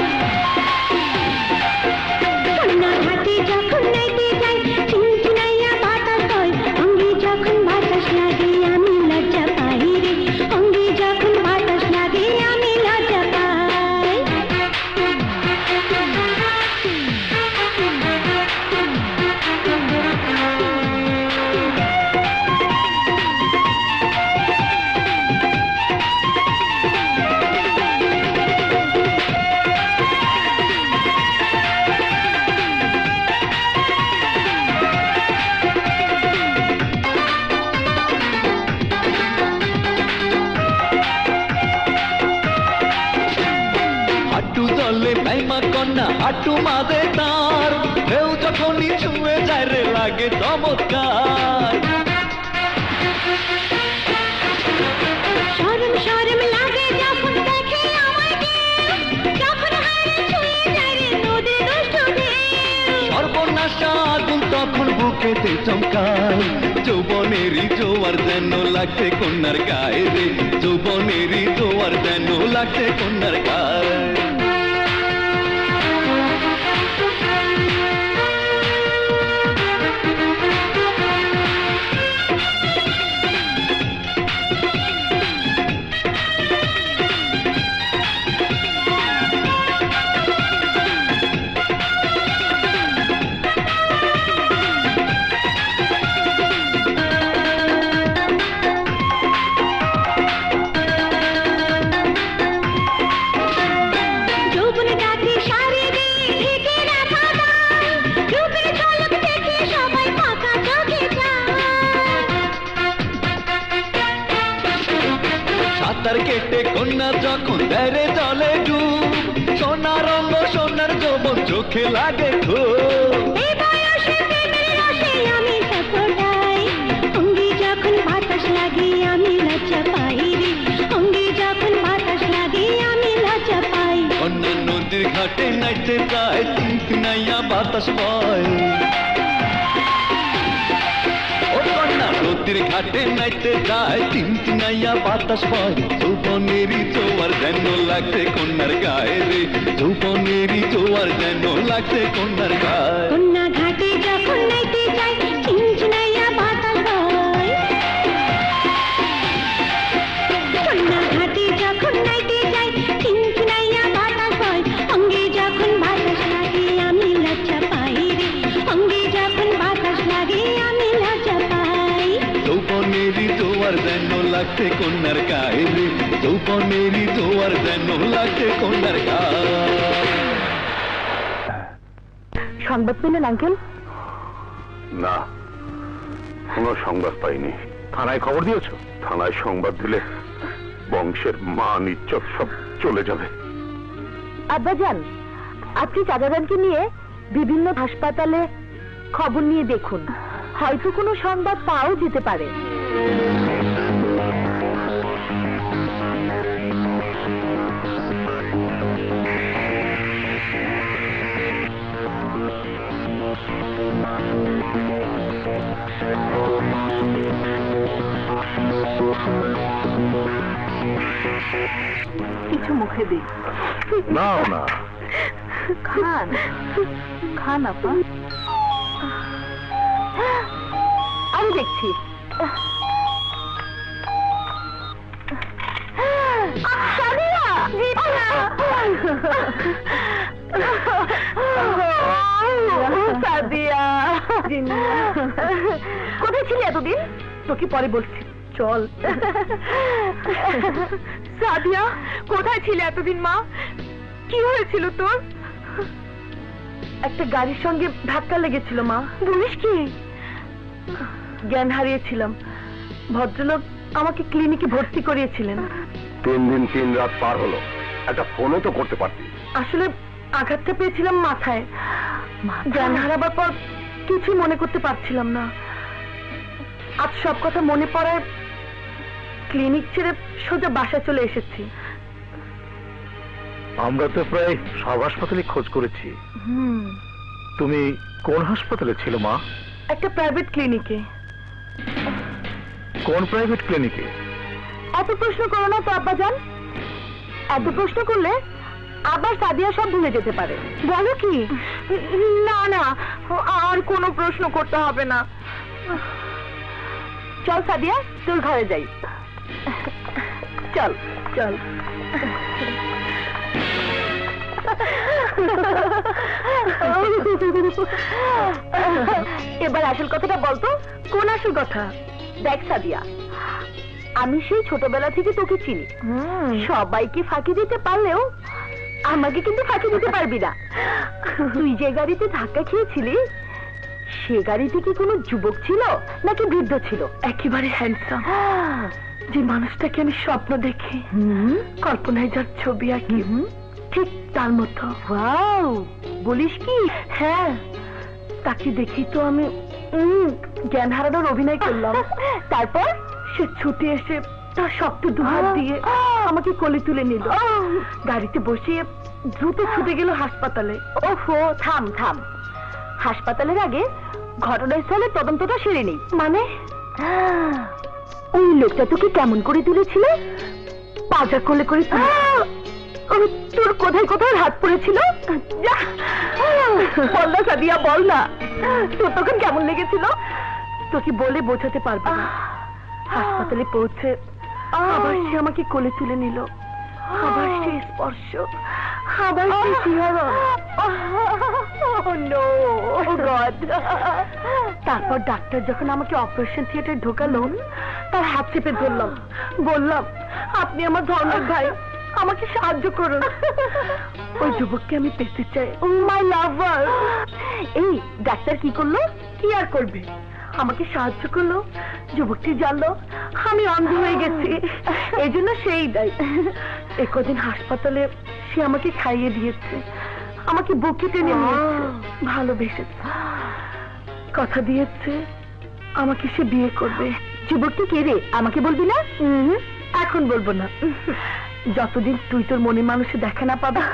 Speaker 5: কন্যা ঘাটে যখন নাইতে যাই চিনচিনাইয়া বাতাস বয়। অঙ্গে যখন বাতাস লাগে আমি লজ্জা পাই রে, অঙ্গে যখন বাতাস লাগে আমি লজ্জা পাই।
Speaker 4: হাঁটু জলে নাইমা কন্যা হাঁটু মাঝে তার, ঢেউ যখনই ছুঁয়ে যায় রে লাগে চমৎকার।
Speaker 5: শরম শরম লাগে যখন দেখে আমাকে, যখন হাড়ে ছুঁয়ে যায় রে নদী দুষ্ট ঢেউ।
Speaker 4: সর্বনাশা আগুন তখন বুকেতে চমকায়, যৌবনেরই জোয়ার যেন লাগছে কন্যার গায়ে রে, যৌবনেরই জোয়ার যেন লাগছে কন্যার গায়ে।
Speaker 5: যৌবন ডাকে সারি দিয়ে ঢেকে রাখা যায়, রূপের ঝলক দেখে সবাই ফাঁকা চোখে যায়।
Speaker 4: সাঁতার কেটে কন্যা যখন দেরে জলে ডুব, সোনার রঙ সোনার যৌবন চোখে লাগে খুব।
Speaker 5: এই বয়সে প্রেমের রসে আমি সফরাই, অঙ্গে যখন বাতাস লাগে আমি লজ্জা পাই রে, অঙ্গে যখন বাতাস লাগে আমি লজ্জা পাই।
Speaker 4: কন্যা নদীর ঘাটে নাইতে যায় চিনচিনাইয়া বাতাস বয়। ও কন্যা নদীর ঘাটে নাইতে যায় চিনচিনাইয়া বাতাস বয়। যৌবনেরই জোয়ার যেন লাগছে কন্যার গায়ে রে, যৌবনেরই জোয়ার যেন লাগছে কন্যার গায়ে।
Speaker 5: কন্যা ঘাটে যখন নাইতে যাই চিনচিনাইয়া বাতাস বয়। কন্যা ঘাটে যখন নাইতে যাই চিনচিনাইয়া বাতাস বয়। অঙ্গে যখন বাতাস লাগে আমি লজ্জা পাই রে, অঙ্গে যখন বাতাস লাগে আমি লজ্জা পাই।
Speaker 4: যৌবনেরই জোয়ার যেন লাগছে কন্যার গায়ে রে, যৌবনেরই জোয়ার যেন লাগছে কন্যার গায়ে।
Speaker 3: সংবাদ পেলেন আঙ্কেল?
Speaker 2: না, কোনো সংবাদ পাইনি।
Speaker 1: থানায় খবর দিয়েছো?
Speaker 2: থানায় সংবাদ দিলে বংশের মান ইজ্জত সব চলে যাবে।
Speaker 3: আব্বাজান, আপনি চাচাজানকে নিয়ে বিভিন্ন হাসপাতালে খবর নিয়ে দেখুন, হয়তো কোনো সংবাদ পাওয়াও যেতে পারে। কিছু মুখে দিই।
Speaker 1: নাও না।
Speaker 3: খান খান আপা। আমি দেখছি। সাদিয়া! সাদিয়া! কোথায় ছিলি এতদিন? তোকে পরে বলছি, চল। সাদিয়া, কোথায় ছিলে এতদিন মা? কি হয়েছিল তোর? একটা গাড়ির সঙ্গে ধাক্কা লেগেছিল মা। বলিস কি? জ্ঞান হারিয়েছিলাম। ভদ্রলোক আমাকে ক্লিনিকে ভর্তি করিয়েছিলেন।
Speaker 2: 3 দিন 3 রাত পার হলো, একটা ফোনও তো করতে পারতি।
Speaker 3: আসলে আঘাতটা পেয়েছিলাম মাথায়। জ্ঞান হারাবার পর কিছু মনে করতে পারছিলাম না। আজ সব কথা মনে পড়ায় ক্লিনিক ছেড়ে সোজা বাসায় চলে এসেছি।
Speaker 1: আমরা তো প্রায় সব হাসপাতালে খোঁজ করেছি। তুমি কোন হাসপাতালে ছিল মা?
Speaker 3: একটা প্রাইভেট ক্লিনিকে।
Speaker 1: কোন প্রাইভেট ক্লিনিকে?
Speaker 3: এত প্রশ্ন করো না তো আব্বাজান। এত প্রশ্ন করলে আবার সাদিয়া সব ভুলে যেতে পারে। বলো কি? না না, আর কোনো প্রশ্ন করতে হবে না। চল সাদিয়া, তোর ঘরে যাই। চল চল। এবার আসল কথাটা বলতো। কোন আসল কথা? দেখ সাদিয়া, আমি সেই ছোটবেলা থেকে তোকে চিনি। সবাইকে ফাঁকি দিতে পারলেও আমাকে কিন্তু ফাঁকি দিতে পারবি না। তুই যে গাড়িতে ধাক্কা খেয়েছিলি, সে গাড়িতে কি কোনো যুবক ছিল নাকি বৃদ্ধ ছিল? একেবারে হ্যান্ডসাম, যে মানুষটাকে আমি স্বপ্ন দেখি, কল্পনায় যার ছবি আঁকি, ঠিক তার মতো। ওয়াও, বলিস কি? হ্যাঁ, তাকে দেখি তো আমি জ্ঞান হারানোর অভিনয় করলাম। তারপর সে ছুটে এসে তার শক্ত দুহাত দিয়ে আমাকে কোলে তুলে নিল। গাড়িতে বসিয়ে দ্রুত ছুটে গেল হাসপাতালে। ওহো, থাম থাম। হাসপাতালের আগে ঘটনাস্থলে তদন্তটা সেরে নেই। মানে ওই লোকটা তোকে কেমন করে তুলেছিল? পাজা কোলে করে তোর কোথায় কোথায় হাত পড়েছিল? বল না সাদিয়া, বল না, তোর তখন কেমন লেগেছিল? তোকে বলে বোঝাতে পারবো না। হাসপাতালে পৌঁছে আবার সে আমাকে কোলে তুলে নিল। আবার সে স্পর্শ, আবার সে শিহরণ। তারপর ডাক্তার যখন আমাকে অপারেশন থিয়েটারে ঢোকালো, তার হাত চেপে ধরলাম, বললাম, আপনি আমার ধর্মের ভাই, আমাকে সাহায্য করুন। ওই যুবককে আমি পেতে চাই, মাই লাভার। এই ডাক্তার কি করলো? কি আর করবে, আমাকে সাহায্য করলো। যুবকটি জানলো আমি অন্ধ হয়ে গেছি, এই জন্য সেই দায়ী। একদিন হাসপাতালে সে আমাকে খাইয়ে দিয়েছে, আমাকে বুকে টেনে নিয়েছে, ভালোবেসেছে, কথা দিয়েছে আমাকে সে বিয়ে করবে। যুবকটি কে রে, আমাকে বলবি না? এখন বলবো না, যতদিন তুই তোর মনের মানুষে দেখা না পাবি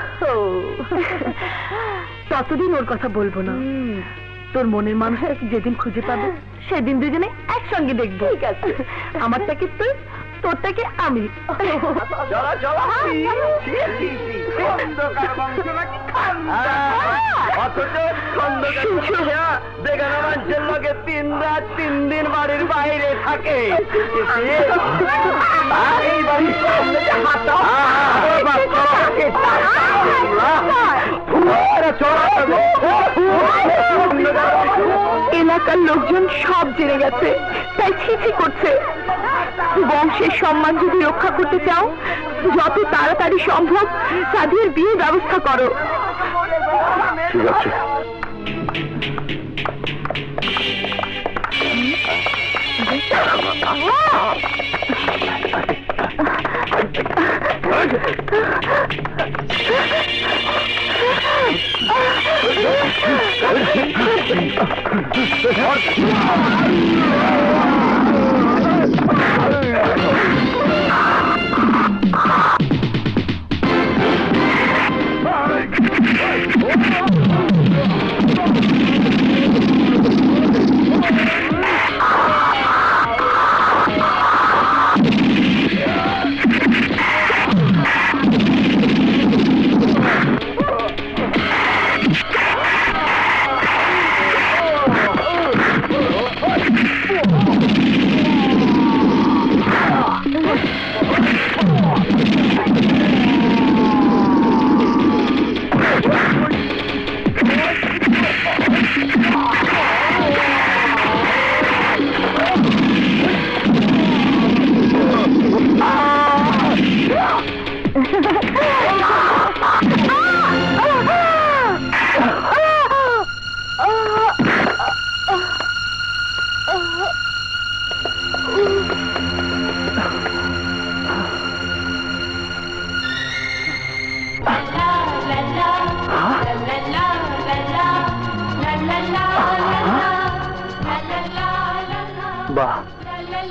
Speaker 3: ততদিন ওর কথা বলবো না। তোর মনের মানুষটাকে যেদিন খুঁজে পাবে সেদিন দুজনে একসঙ্গে দেখবো। ঠিক আছে, আমারটাকে তুই, তোরটাকে আমি।
Speaker 6: বেগানা মানুষের লগে 3 রাত 3 দিন বাড়ির বাইরে থাকে।
Speaker 3: এলাকার লোকজন সব জেনে গেছে, তাই ছিছি করছে। বংশের সম্মান যদি রক্ষা করতে চাও, যত তাড়াতাড়ি সম্ভব সাদিয়ার বিয়ের ব্যবস্থা করো।
Speaker 2: ঠিক আছে।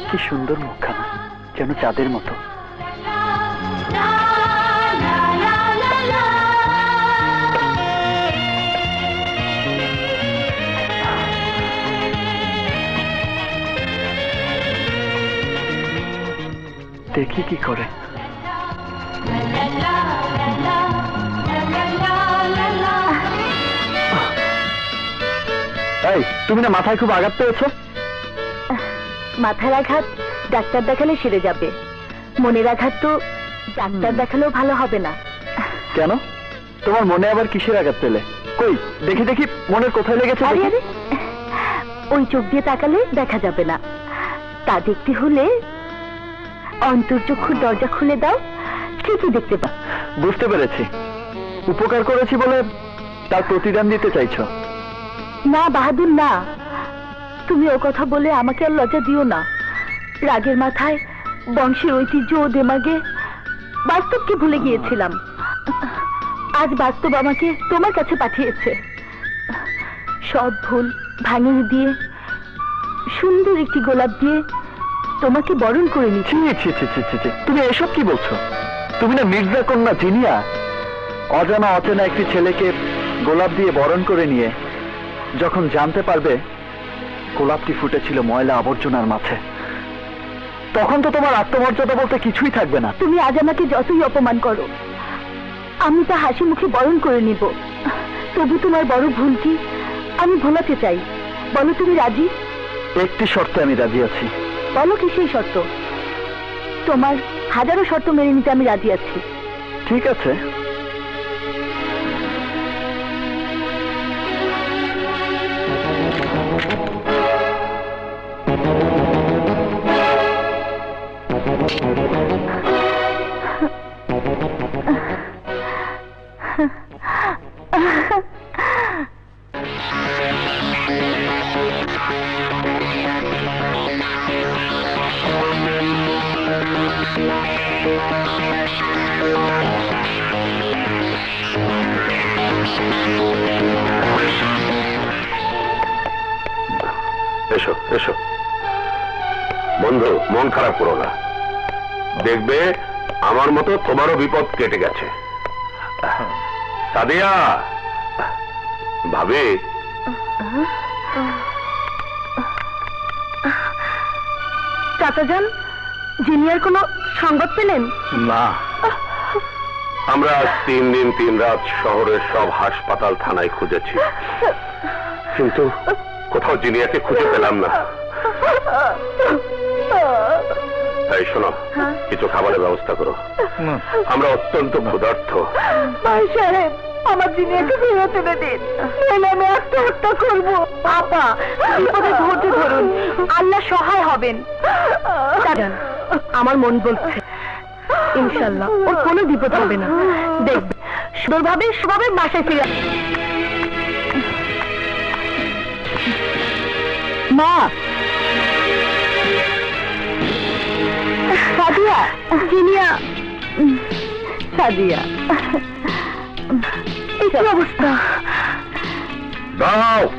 Speaker 6: কি সুন্দর মুখখানা, যেন চাঁদের মতো। দেখি কি করে। এই, তুমি না মাথায় খুব আঘাত পেয়েছো?
Speaker 3: মাথার আঘাত ডাক্তার দেখালে সেরে যাবে, মনের আঘাত তো ডাক্তার দেখালেও ভালো হবে না।
Speaker 6: কেন, তোমার মনে আবার কিসের আঘাত পেলে? কই দেখি দেখি, মনের কোথায় লেগেছে?
Speaker 3: আরে আরে, ওই চোখ দিয়ে তাকালে দেখা যাবে না, তা দেখতে হলে অন্তর্চক্ষুর দরজা খুলে দাও, ঠিকই দেখতে পাও।
Speaker 6: বুঝতে পেরেছি, উপকার করেছি বলে তার প্রতিদান দিতে চাইছো?
Speaker 3: না বাহাদুর না, তুমি ও কথা বলে আমাকে আর লজ্জা দিও না। রাগের মাথায় বংশের ঐতিহ্য ও দেমাগে বাস্তবকে ভুলে গিয়েছিলাম। আজ বাস্তব আমাকে তোমার কাছে পাঠিয়েছে। সব ভুল ভাঙিয়ে দিয়ে সুন্দর একটি গোলাপ দিয়ে তোমাকে বরণ করে নিচ্ছি।
Speaker 6: তুমি এসব কি বলছো? তুমি না মির্জা কন্যা জিনিয়া, অজানা অচেনা একটি ছেলেকে গোলাপ দিয়ে বরণ করে নিয়ে যখন জানতে পারবে গোলাপটি ফুটেছিল ময়লা আবর্জনার মাঝে, তখন তো তোমার আত্মমর্যাদা বলতে কিছুই থাকবে না।
Speaker 3: তুমি আজ আমাকে যতই অপমান করো, আমি তা হাসি মুখে বরণ করে নিব। তবু তোমার বড় ভুলটি আমি ভোলাতে চাই। বলো তুমি রাজি?
Speaker 6: একটি শর্তে আমি রাজি আছি।
Speaker 3: বলো কি সেই শর্ত? তোমার হাজারো শর্ত মেনে নিতে আমি রাজি আছি।
Speaker 6: ঠিক আছে,
Speaker 2: এসো এসো। বন্ধু, মন খারাপ করো না, দেখবে আমার মতো তোমারও বিপদ কেটে গেছে। সাদিয়া ভাবি,
Speaker 3: চাচাজান, জিনিয়ার কোনো সংবাদ পেলেন?
Speaker 1: না,
Speaker 2: আমরা 3 দিন 3 রাত শহরের সব হাসপাতাল থানায় খুঁজেছি, কিন্তু কোথাও জিনিয়াকে খুঁজে পেলাম না। তাই শোনো, কিছু খাবারের ব্যবস্থা করো, আমরা অত্যন্ত ক্ষুধার্ত।
Speaker 3: ভাই সাহেব, আমার জিনিয়াকে ফেরত এনে দিন, নইলে আমি আত্মহত্যা করবো। আপা, বিপদে ধৈর্য ধরুন, আল্লাহ সহায় হবেন। আমার মন বলছে ইনশাল্লাহ ওর কোনো বিপদ হবে না। দেখবে সুন্দরভাবে সবাই বাসায় ফিরে। মা, সাদিয়া, জিনিয়া, সাদিয়া, এই কি অবস্থা?
Speaker 1: দাও,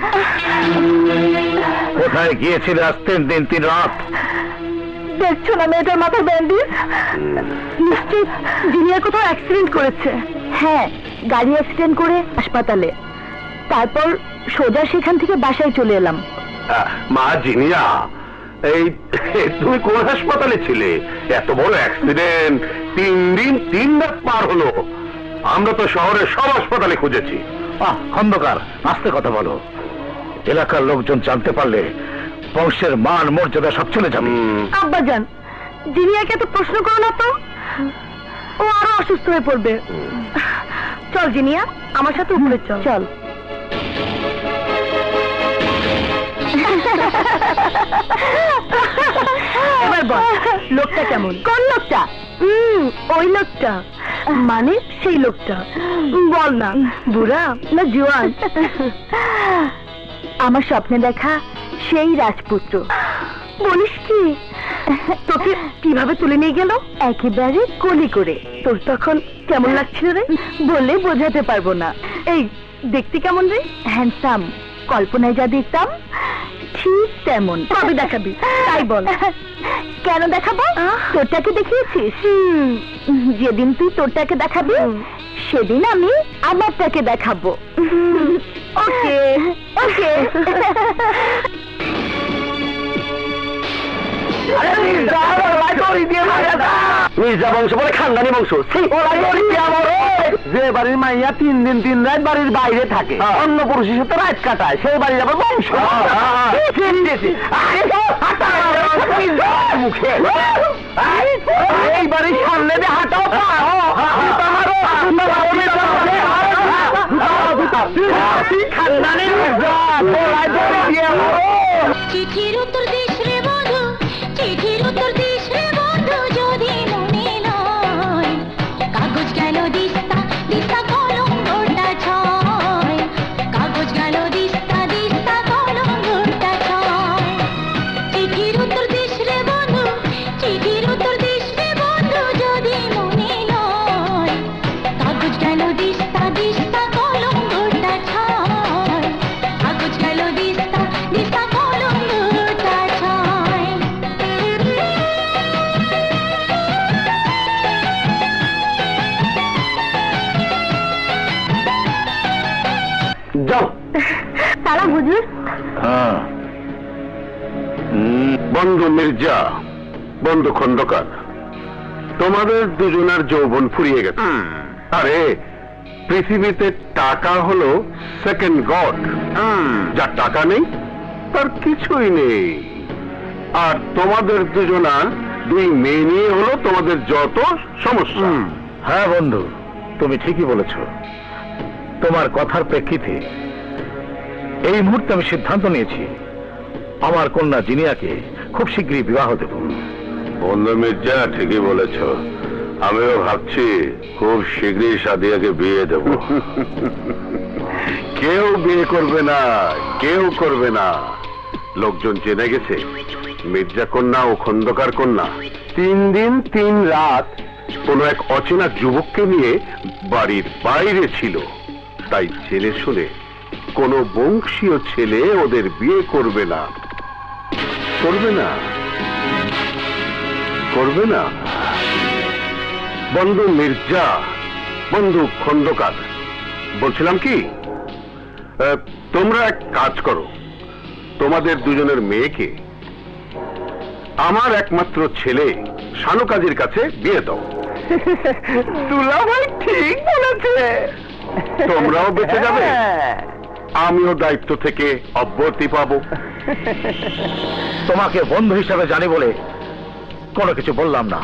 Speaker 1: কোথায় গিয়েছিলে আজ 3 দিন 3 রাত?
Speaker 3: দেখছো না মেয়েটার মাথায় ব্যান্ডেজ? নিশ্চিত জিনিয়ার কোথাও অ্যাক্সিডেন্ট করেছে। হ্যাঁ, গাড়ি অ্যাক্সিডেন্ট করে হাসপাতালে, তারপর সোজা সেখান থেকে বাসায় চলে এলাম।
Speaker 2: মা জিনিয়া, এই তুমি কোন হাসপাতালে ছিলে? এত বড় অ্যাক্সিডেন্ট, 3 দিন 3 রাত পার হলো। আমরা তো শহরের সব হাসপাতালে খুঁজেছি।
Speaker 1: খন্দকার, আস্তে কথা বলো, এলাকার লোকজন জানতে পারলে বংশের মান মর্যাদা সব চলে যাবে।
Speaker 3: আব্বাজান, জিনিয়াকে তো প্রশ্ন করো না তো, ও আরো অসুস্থ হয়ে পড়বে। চল জিনিয়া, আমার সাথে উপরে চল। চল। এবার বল, লোকটা কেমন? কোন লোকটা? ওই লোকটা, মানে সেই লোকটা। বল না, বুড়া না জোয়ান? আমার স্বপ্নে দেখা সেই রাজপুত্র। বলিস কি? তোকে কিভাবে তুলে নিয়ে গেল? একেবারে কোলে করে। তোর তখন কেমন লাগছিল রে? বলে বোঝাতে পারবো না। এই দেখতে কেমন রে? হ্যান্ডসাম। কল্পনায় যা দেখতাম ঠিক তেমন কবে দেখাবি তাই বল। কেন দেখাবো? তোরটাকে দেখিয়েছিস? যেদিন তুই তোরটাকে দেখাবি সেদিন আমি আমারটাকে দেখাবো। ওকে ওকে।
Speaker 6: মির্জা বংশ বলে খানদানি বংশ। যে বাড়ির মাইয়া 3 দিন 3 রাত বাড়ির বাইরে থাকে, অন্য পুরুষের সাথে রাত কাটায়, সেই বাড়ির আবার বংশ। মুখে এই বাড়ির সামনে দিয়ে হাঁটাও খানদানি
Speaker 5: চিঠির উত্তর দিস রে বন্ধু, চিঠির উত্তর দিস রে বন্ধু, যদি মনে নয় কাগজ গেল দিস্তা দিস্তা কলম গোটা ছয়, কাগজ গেল দিস্তা দিস্তা কলম গোটা ছয়। চিঠির উত্তর দিস রে বন্ধু, চিঠির উত্তর দিস রে বন্ধু, যদি মনে নয় কাগজ গেল দিস্তা দিস্তা কলম গোটা ছয়, কাগজ গেল দিস্তা দিস্তা কলম গোটা ছয়।
Speaker 6: যাও।
Speaker 3: তারা হুজুর।
Speaker 2: হ্যাঁ। বন্ধু মির্জা, বন্ধু খন্দকার, তোমাদের দুজনের যৌবন ফুরিয়ে গেছে। আরে পৃথিবীতে টাকা হলো সেকেন্ড গড। যার টাকা নেই তার কিছুই নেই। আর তোমাদের দুজনার 2 মেয়ে নিয়ে হলো তোমাদের যত সমস্যা।
Speaker 1: হ্যাঁ বন্ধু, তুমি ঠিকই বলেছ। তোমার কথার প্রেক্ষিতে এই মুহূর্তে আমি সিদ্ধান্ত নিয়েছি আমার কন্যা জিনিয়াকে খুব শীঘ্রই বিবাহ দেব।
Speaker 2: বন্ধু মির্জা, ঠিকই বলেছ। আমিও ভাবছি খুব শীঘ্রই সাদিয়াকে বিয়ে দেব। কেউ বিয়ে করবে না, কেউ করবে না। লোকজন জেনে গেছে মির্জা কন্যা ও খন্দকার কন্যা 3 দিন 3 রাত কোনো এক অচেনা যুবককে নিয়ে বাড়ির বাইরে ছিল। তাই জেনে শুনে কোনো বংশীয় ছেলে ওদের বিয়ে করবে না। করবে না, করবে না। বন্ধু মির্জা, বন্ধু খন্দকার, বলছিলাম কি, তোমরা এক কাজ করো, তোমাদের দুজনের মেয়েকে আমার একমাত্র ছেলে শানু কাজীর কাছে বিয়ে দাও।
Speaker 6: দুলাভাই ঠিক বলেছে।
Speaker 2: তোমরাও বেঁচে যাবে, আমিও দায়িত্ব থেকে অব্যাহতি পাবো।
Speaker 1: তোমাকে বন্ধু হিসাবে জানি বলে কোনো কিছু বললাম না,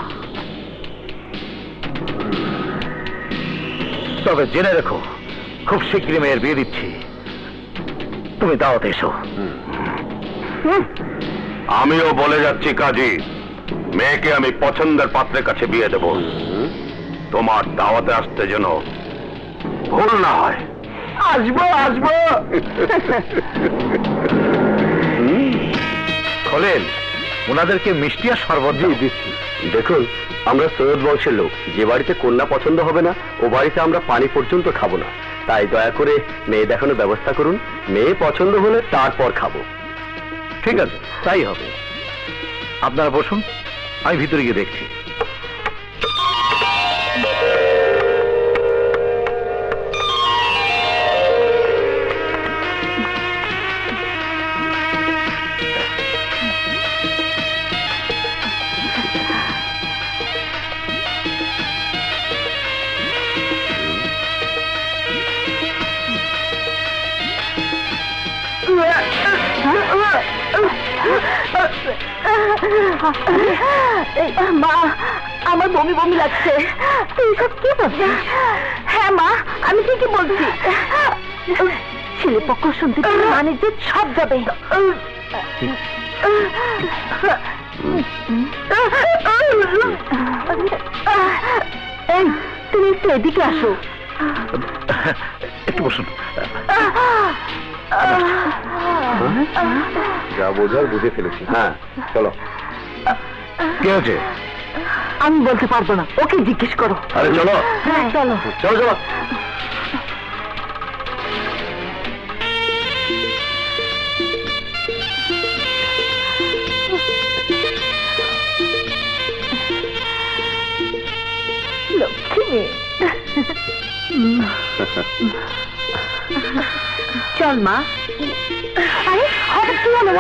Speaker 1: তবে জেনে রেখো খুব শীঘ্রই মেয়ের বিয়ে দিচ্ছি। তুমি দাওয়াতে এসো।
Speaker 2: আমিও বলে যাচ্ছি কাজী, মেয়েকে আমি পছন্দের পাত্রের কাছে বিয়ে দেব। তোমার দাওয়াতে আসতে যেন ভুল না হয়।
Speaker 6: আসবো আসবো।
Speaker 1: খোলেন, ওনাদেরকে মিষ্টি আর শরবত দিচ্ছি।
Speaker 6: দেখুন, আমরা সৈয়দ বংশের লোক, যে বাড়িতে কন্যা পছন্দ হবে না ও বাড়িতে আমরা পানি পর্যন্ত খাবো না। তাই দয়া করে মেয়ে দেখানোর ব্যবস্থা করুন। মেয়ে পছন্দ হলে তারপর খাবো।
Speaker 1: ঠিক আছে, তাই হবে। আপনারা বসুন, আমি ভিতরে গিয়ে দেখছি।
Speaker 3: মা, আমার বমি বমি লাগছে। তুই সব কি বলছিস? হ্যাঁ মা, আমি ঠিকই বলছি। ছেলে পক্ষ শুনতে পেলে মানে যে সব যাবে। এই, তুমি একটু এদিকে আসো।
Speaker 1: একটু বসুন।
Speaker 2: যা বোঝার বুঝে ফেলেছি। হ্যাঁ, চলো।
Speaker 1: কে হয়েছে?
Speaker 3: আমি বলতে পারবো না, ওকে জিজ্ঞেস করো।
Speaker 2: আরে চলো
Speaker 3: হ্যাঁ চলো
Speaker 2: চলো চলো।
Speaker 3: লক্ষ্মী মেয়ে। চল মা। আরে হঠাৎ কি হলো মা?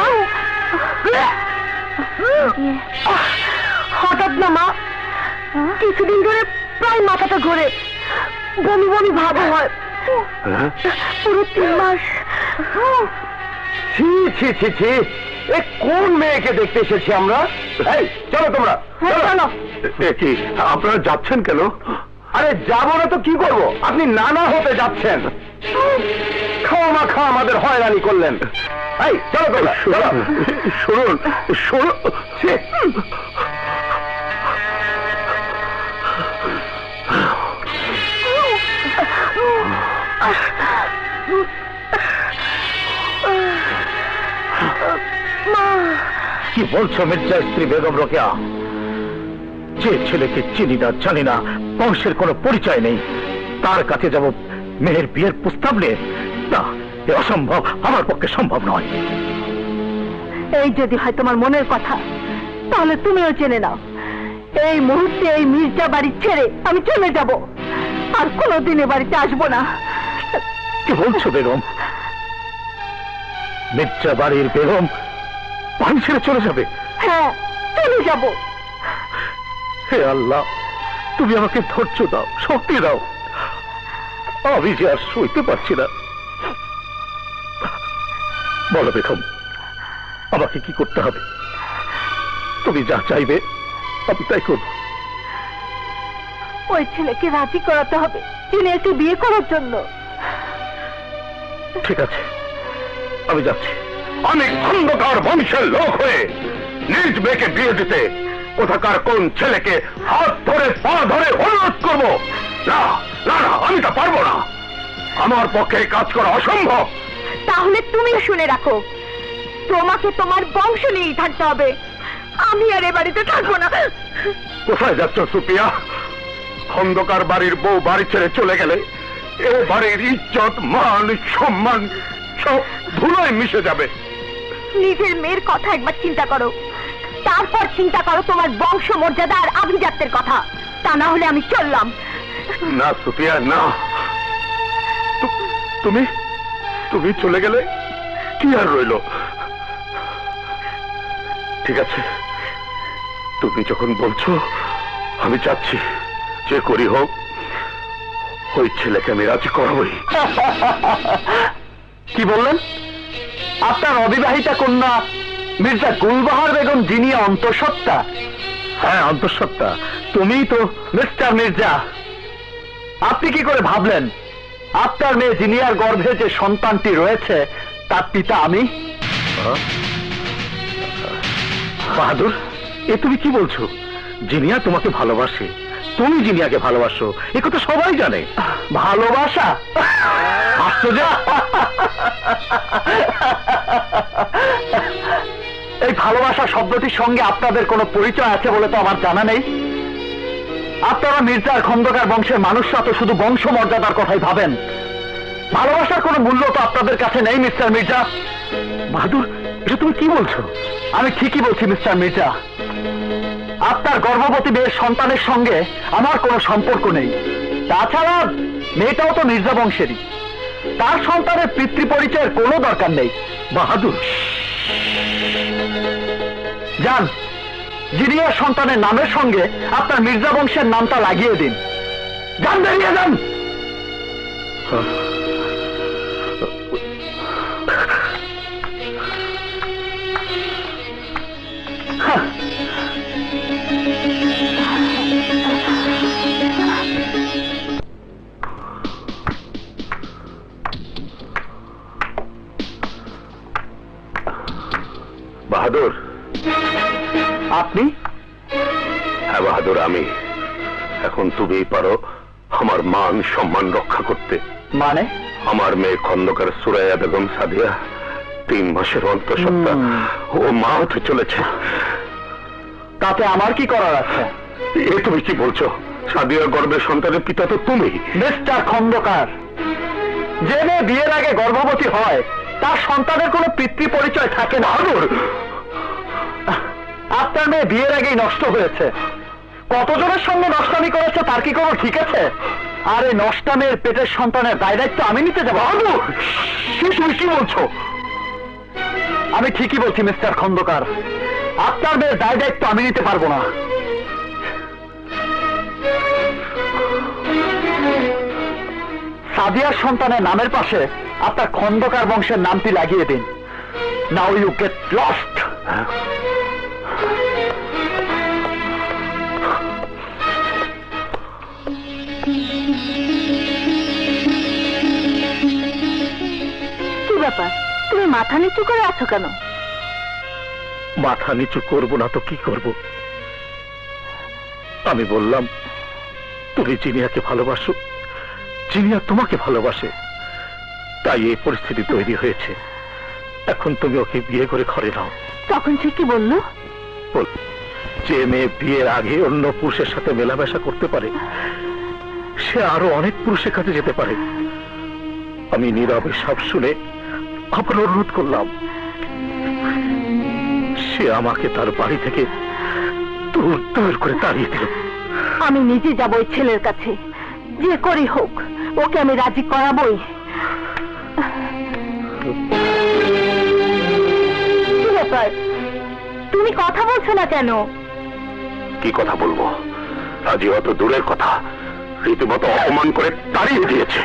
Speaker 3: হঠাৎ না মা, কিছুদিন ধরে প্রায় মাথাটা ঘোরে, বমি বমি ভাব হয়, পুরো 3 মাস।
Speaker 1: ছি ছি ছি ছি, এ কোন মেয়েকে দেখতে এসেছি আমরা? এই চলো তোমরা।
Speaker 3: হ্যাঁ চলো।
Speaker 2: কি আপনারা যাচ্ছেন কেন?
Speaker 1: আরে যাবো না তো কি করবো, আপনি নানা হতে যাচ্ছেন। খাওয়া খাওয়া আমাদের হয়রানি করলেন। এই চলো তোমরা, চলো।
Speaker 2: শুনুন শুনুন,
Speaker 1: ছি। কি বলছো মির্জা স্ত্রী বেগম রোকেয়া? যে ছেলেকে চিনি না জানি না, বংশের কোনো পরিচয় নেই, তার কাছে যাব মেয়ের বিয়ের প্রস্তাব নিয়ে? না, এ অসম্ভব, আমার পক্ষে সম্ভব নয়।
Speaker 3: এই যদি হয় তোমার মনের কথা, তাহলে তুমিও জেনে নাও, এই মুহূর্তে এই মির্জা বাড়ি ছেড়ে আমি চলে যাব, আর কোনোদিন এ বাড়িতে আসবো না।
Speaker 1: কি বলছো বেগম? মির্জা বাড়ির বেগম বাড়ি ছেড়ে চলে যাবে?
Speaker 3: হ্যাঁ, চলে যাব।
Speaker 1: হে আল্লাহ, তুমি আমাকে ধৈর্য দাও, শক্তি দাও, আমি যে আর সইতে পারছি না। বলো বেগম, আমাকে কি করতে হবে? তুমি যা চাইবে আমি তাই করব।
Speaker 3: ওই ছেলেকে রাজি করাতে হবে তিনি একটু বিয়ে করার জন্য।
Speaker 1: ঠিক আছে, আমি যাচ্ছি।
Speaker 2: আমি খন্দকার বংশের লোক হয়ে নিজ মেয়েকে বিয়ে দিতে কোথাকার কোন ছেলেকে হাত ধরে পা ধরে অনুরোধ করব? না না না, আমি তা পারবো না, আমার পক্ষে কাজ করা অসম্ভব।
Speaker 3: তাহলে তুমি শুনে রাখো, তোমাকে তোমার বংশ নিয়েই থাকতে হবে, আমি আর এ বাড়িতে থাকবো না।
Speaker 2: কোথায় যাচ্ছ সুপিয়া? খন্দকার বাড়ির বউ বাড়ি ছেড়ে চলে গেলে এ বাড়ির ইজ্জত মান সম্মান সব ধুলোয় মিশে যাবে।
Speaker 3: নিজের মেয়ের কথা একবার চিন্তা করো, তারপর চিন্তা করো তোমার বংশ মর্যাদা আর আভিজাত্যের কথা। তা না হলে আমি চললাম।
Speaker 2: না সুপিয়া না, তুমি তুমি চলে গেলে কি আর রইল? ঠিক আছে, তুমি যখন বলছো আমি যাচ্ছি, যে করি হোক ওই ছেলেকে আমি রাজি করাবই।
Speaker 6: কি বললেন? আপনার অবিবাহিতা কন্যা মির্জা গুলবাহার বেগম যিনি অন্তঃসত্ত্বা?
Speaker 1: হ্যাঁ, অন্তঃসত্ত্বা তুমিই তো।
Speaker 6: মিস্টার মির্জা, আপনি কি করে ভাবলেন আপনার মেয়ে জিনিয়ার গর্ভে যে সন্তানটি রয়েছে তার পিতা আমি?
Speaker 1: বাহাদুর, এ তুমি কি বলছো? জিনিয়া তোমাকে ভালোবাসে, তুমি জিনিয়াকে ভালোবাসো, এ কথা সবাই জানে।
Speaker 6: ভালোবাসা?
Speaker 1: আশ্চর্য!
Speaker 6: এই ভালোবাসা শব্দটির সঙ্গে আপনাদের কোনো পরিচয় আছে বলে তো আমার জানা নেই। আপনারা মির্জার খন্দকার বংশের মানুষরা তো শুধু বংশ মর্যাদার কথাই ভাবেন, ভালোবাসার কোনো মূল্য তো আপনাদের কাছে নেই মিস্টার মির্জা।
Speaker 1: বাহাদুর, এটা তুমি কি বলছো?
Speaker 6: আমি ঠিকই বলছি মিস্টার মির্জা, আপনার গর্ভবতী মেয়ের সন্তানের সঙ্গে আমার কোনো সম্পর্ক নেই। তাছাড়া মেয়েটাও তো মির্জা বংশেরই, তার সন্তানের পিতৃ পরিচয়ের কোনো দরকার নেই।
Speaker 1: বাহাদুর,
Speaker 6: যান, জিনিয়ার সন্তানের নামের সঙ্গে আপনার মির্জা বংশের নামটা লাগিয়ে দিন। যান, বেরিয়ে যান।
Speaker 2: বাহাদুর,
Speaker 6: আপনি?
Speaker 2: হ্যাঁ বাহাদুর, আমি। এখন তুমিই পারো আমার মান সম্মান রক্ষা করতে।
Speaker 6: মানে?
Speaker 2: আমার মেয়ে খন্দকার সুরাইয়া বেগম সাদিয়া 3 মাসের অন্তঃসত্ত্বা, ও মা হতে চলেছে।
Speaker 6: তাতে আমার কি করার আছে?
Speaker 2: এ তুমি কি বলছো? সাদিয়ার গর্ভের সন্তানের পিতা তো তুমি।
Speaker 6: মিস্টার খন্দকার, যে মেয়ে বিয়ের আগে গর্ভবতী হয় তার সন্তানের কোনো পিতৃ পরিচয় থাকে না।
Speaker 2: বাহাদুর,
Speaker 6: আপনার মেয়ে বিয়ের আগেই নষ্ট হয়েছে, কতজনের সঙ্গে নষ্টামি করেছে তার কি কোনো ঠিক আছে? আরে নষ্টামের পেটের সন্তানের দায় দায়িত্ব আমি নিতে যাবো? তুমি কি বলছো? আমি ঠিকই বলছি মিস্টার খন্দকার, আপনার মেয়ের দায় দায়িত্ব আমি নিতে পারবো না। সাদিয়ার সন্তানের নামের পাশে আপনার খন্দকার বংশের নামটি লাগিয়ে দিন। Now you get lost.
Speaker 3: কি ব্যাপার, তুমি মাথা নিচু করে আছো কেন?
Speaker 1: মাথা নিচু করব না তো কি করব? আমি বললাম তুমি জিনিয়াকে ভালোবাসো, জিনিয়া তোমাকে ভালোবাসে, তাই এই পরিস্থিতি তৈরি হয়েছে। এখন তুমি ওকে বিয়ে করে ঘরে নাও।
Speaker 3: তখন সে কি বললো?
Speaker 1: যে মেয়ে বিয়ের আগে অন্য পুরুষের সাথে মেলামেশা করতে পারে সে আরো অনেক পুরুষের কাছে যেতে পারে। আমি নীরবে সব শুনে আবার অনুরোধ করলাম। সে আমাকে তার বাড়ি থেকে দূর দূর করে তাড়িয়ে দিল।
Speaker 3: আমি নিজে যাবো ওই ছেলের কাছে, যে করি হোক ওকে আমি রাজি করাবোই। কি ব্যাপার, তুমি কথা বলছো না কেন?
Speaker 2: কি কথা বলবো? রাজি অত দূরের কথা, রীতিমতো অপমান করে তাড়িয়ে দিয়েছে।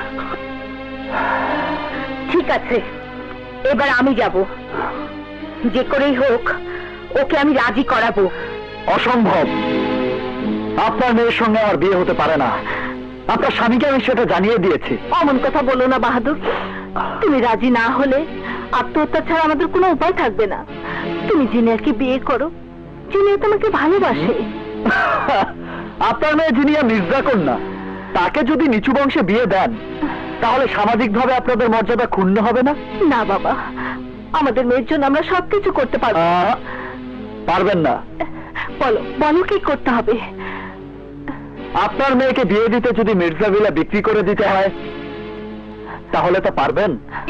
Speaker 3: ঠিক আছে, এবার আমি যাব, যে করেই হোক ওকে আমি রাজি করাবো।
Speaker 6: অসম্ভব, আপনার মেয়ের সঙ্গে আমার বিয়ে হতে পারে না। আপনার স্বামীকে আমি সেটা জানিয়ে দিয়েছি।
Speaker 3: অমন কথা বলো না বাহাদুর, তুমি রাজি না হলে আত্মহত্যা ছাড়া আমাদের কোনো উপায় থাকবে না। তুমি জিনিয়াকে বিয়ে করো, জিনিয়া তোমাকে ভালোবাসে।
Speaker 6: আপনার মেয়ে জিনিয়া মির্জা কন্যা, তাকে যদি নিচু বংশে বিয়ে দেন তাহলে সামাজিকভাবে আপনাদের মর্যাদা ক্ষুণ্ণ হবে না?
Speaker 3: না বাবা, আমাদের মেয়ের জন্য আমরা সবকিছু করতে পারবো।
Speaker 6: পারবেন না?
Speaker 3: বলো বলো কি করতে হবে?
Speaker 6: আপনার মেয়েকে বিয়ে দিতে যদি মির্জা ভিলা বিক্রি করে দিতে হয় তাহলে তো পারবেন?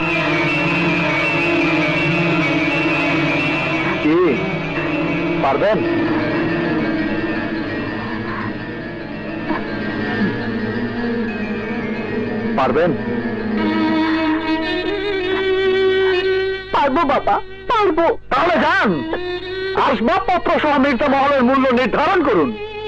Speaker 6: কি পারবেন? পারবেন?
Speaker 3: পারবো বাবা, পারবো।
Speaker 6: তাহলে যান, আসবাবপত্র সহ মির্জা মহলের মূল্য নির্ধারণ করুন।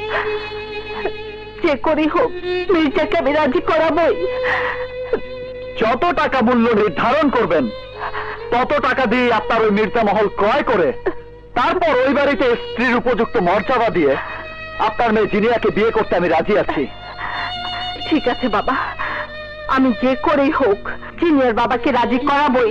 Speaker 3: যে করি হোক মির্জাকে আমি রাজি করাবোই।
Speaker 6: যত টাকা মূল্য নির্ধারণ করবেন তত টাকা দিয়ে আপনার ওই মির্জা মহল ক্রয় করে তারপর ওই বাড়িতে স্ত্রীর উপযুক্ত মর্যাদা দিয়ে আপনার মেয়ে জিনিয়াকে বিয়ে করতে আমি রাজি আছি।
Speaker 3: ঠিক আছে বাবা, আমি যে করেই হোক জিনিয়ার বাবাকে রাজি করাবোই।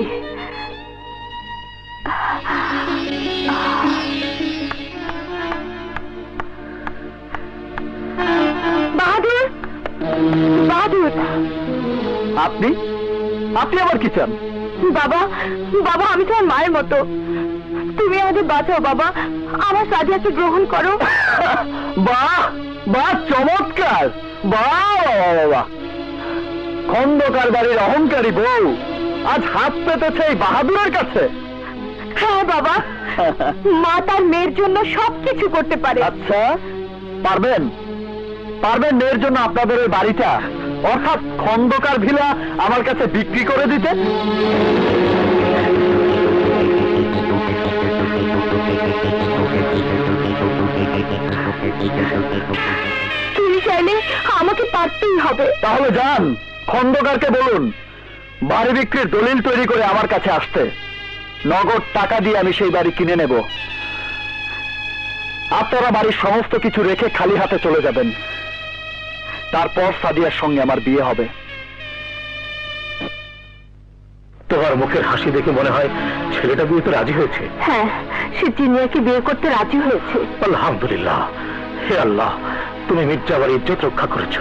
Speaker 3: বাহাদুর, বাহাদুর,
Speaker 6: আপনি আপনি আবার কি চান?
Speaker 3: বাবা, বাবা আমি তোমার মায়ের মতো, তুমি আমাদের বাঁচাও বাবা, আমার সাদিয়াকে গ্রহণ করো।
Speaker 6: বাহ বাহ, চমৎকার! বাহ বাহ, খন্দকার বাড়ির অহংকারী বউ আজ হাত পেতেছে এই বাহাদুরের কাছে।
Speaker 3: হ্যাঁ বাবা, মা তার মেয়ের জন্য সবকিছু করতে পারে।
Speaker 6: আচ্ছা, পারবেন? পারবেন মেয়ের জন্য আপনাদের ওই বাড়িটা অর্থাৎ খন্দকার ভিলা আমার কাছে বিক্রি করে দিতে?
Speaker 3: তুমি চাইলে আমাকে পারতেই হবে।
Speaker 6: তাহলে যান, খন্দকারকে বলুন বাড়ি বিক্রির দলিল তৈরি করে আমার কাছে আসতে। নগদ টাকা দিয়ে আমি সেই বাড়ি কিনে নেব। আপনারা বাড়ির সমস্ত কিছু রেখে খালি হাতে চলে যাবেন। তারপর সাদিয়ার সঙ্গে আমার বিয়ে হবে।
Speaker 1: তোমার মুখের হাসি দেখে মনে হয় ছেলেটা বিয়েতে রাজি হয়েছে।
Speaker 3: হ্যাঁ, সে জিনিয়াকে বিয়ে করতে রাজি হয়েছে।
Speaker 1: আলহামদুলিল্লাহ। হে আল্লাহ, তুমি মির্জা বাড়ির ইজ্জত রক্ষা করেছ।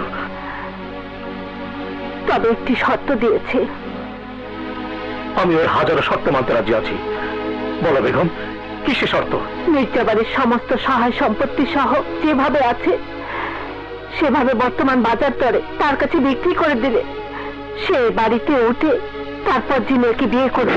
Speaker 3: তবে একটি শর্ত দিয়েছে।
Speaker 1: আমি ওর হাজারো শর্ত মানতে রাজি আছি। বলো বেগম, কি সে শর্ত?
Speaker 3: মির্জা বাড়ির সমস্ত সহায় সম্পত্তি সহ যেভাবে আছে সেভাবে বর্তমান বাজার দরে তার কাছে বিক্রি করে দিলে সে বাড়িতে উঠে তারপর জিনিয়াকে বিয়ে করবে।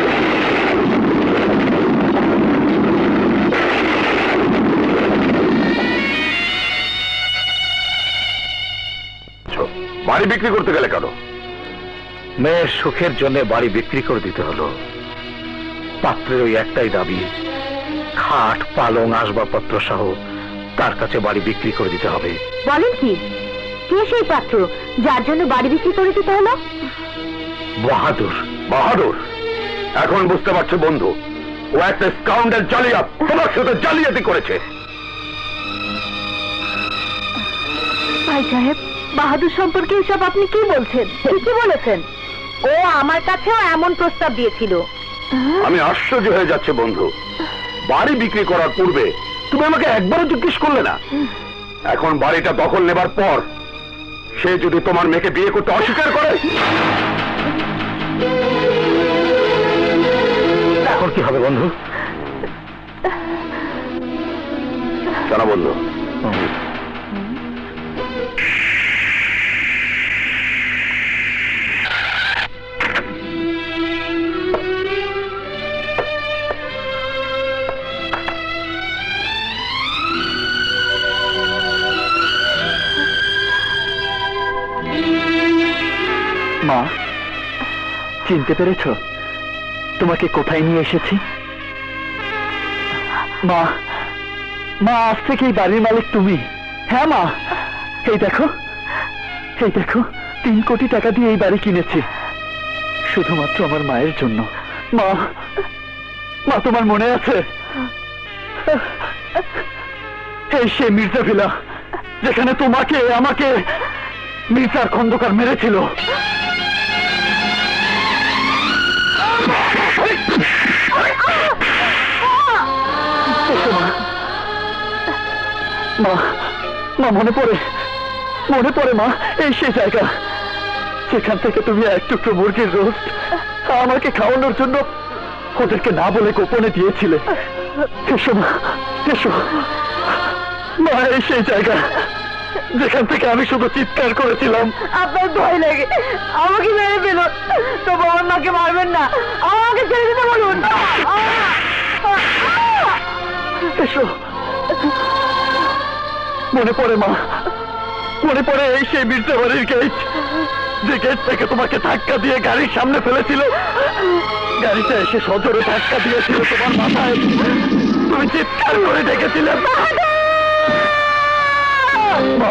Speaker 2: বাড়ি বিক্রি করতে গেলে কেন?
Speaker 1: মেয়ের সুখের জন্য বাড়ি বিক্রি করে দিতে হলো। পাত্রের ওই একটাই দাবি, খাট পালং আসবাবপত্র সহ তার কাছে বাড়ি বিক্রি করে দিতে হবে।
Speaker 3: বলেন কি, কে সেই পাত্র যার জন্য বাড়ি বিক্রি করে দিতে হলো?
Speaker 1: বাহাদুর।
Speaker 2: বাহাদুর? এখন বুঝতে পারছো বন্ধু, ও একটা স্কাউন্ডার জালিয়াত, তোমার সাথে জালিয়াতি করেছে।
Speaker 3: ভাই সাহেব, বাহাদুর সম্পর্কে এসব আপনি কি বলছেন? কি বলেছেন? ও আমার কাছেও এমন প্রস্তাব দিয়েছিল।
Speaker 2: আমি আশ্চর্য হয়ে যাচ্ছে বন্ধু, বাড়ি বিক্রি করার পূর্বে তুমি আমাকে একবারও জিজ্ঞেস করলে না। এখন বাড়িটা দখল নেবার পর সে যদি তোমার মেয়েকে বিয়ে করতে অস্বীকার করে,
Speaker 1: এখন কি হবে বন্ধু?
Speaker 2: কেন বন্ধু?
Speaker 6: মা, চিনতে পেরেছ তোমাকে কোথায় নিয়ে এসেছি? মা, মা আজ থেকে এই বাড়ির মালিক তুমি। হ্যাঁ মা, এই দেখো, এই দেখো, 3 কোটি টাকা দিয়ে এই বাড়ি কিনেছি শুধুমাত্র আমার মায়ের জন্য। মা, মা তোমার মনে আছে এই সে মির্জা ভিলা যেখানে তোমাকে আমাকে মির্জার খন্দকার মেরেছিল? মা, মা মনে পড়ে, মনে পড়ে মা, এই সে জায়গা যেখান থেকে তুমি এক টুকরো মুরগির রোস্ট আমাকে খাওয়ানোর জন্য ওদেরকে না বলে গোপনে দিয়েছিলে। এসো মা, এসো মা, এই সেই জায়গা যেখান থেকে আমি শুধু চিৎকার করেছিলাম,
Speaker 3: আপনার ভয় লাগে, আমাকে মেরে ফেলুন, তবু আমার মাকে মারবেন না, আমাকে ছেড়ে দিতে বলুন।
Speaker 6: এসো। মনে পড়ে মা, মনে পড়ে এই সেই মির্জা বাড়ির গেট, যে গেট থেকে তোমাকে ধাক্কা দিয়ে গাড়ির সামনে ফেলেছিল। গাড়িটা এসে সজোরে ধাক্কা দিয়েছিল তোমার মাথায়, তুমি চিৎকার করে ডেকেছিলে মা।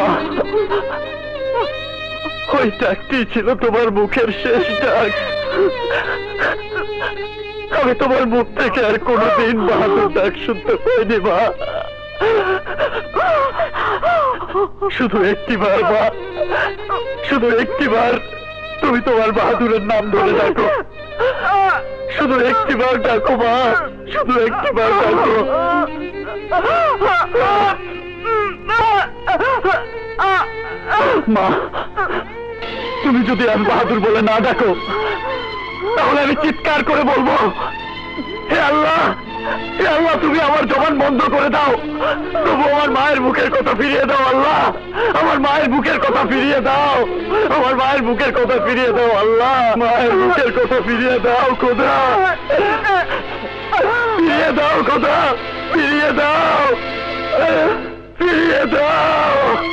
Speaker 6: ওই ডাকটি ছিল তোমার মুখের শেষ ডাক। আমি তোমার মুখ থেকে আর কোনোদিন বাহাদুর ডাক শুনতে পাইনি মা। শুধু একটিবার মা, শুধু একটিবার তুমি তোমার বাহাদুরের নাম ধরে ডাকো, শুধু একটিবার ডাকো মা, শুধু একটিবার ডাকো। মা, তুমি যদি আমি বাহাদুর বলে না ডাকো তাহলে আমি চিৎকার করে বলবো, হে আল্লাহ, হে আল্লাহ, তুমি আমার জবান বন্ধ করে দাও, তবু আমার মায়ের বুকের কথা ফিরিয়ে দাও। আল্লাহ, আমার মায়ের বুকের কথা ফিরিয়ে দাও, আমার মায়ের বুকের কথা ফিরিয়ে দাও। আল্লাহ, মায়ের বুকের কথা ফিরিয়ে দাও খোদা, ফিরিয়ে দাও খোদা, ফিরিয়ে দাও, ফিরিয়ে দাও।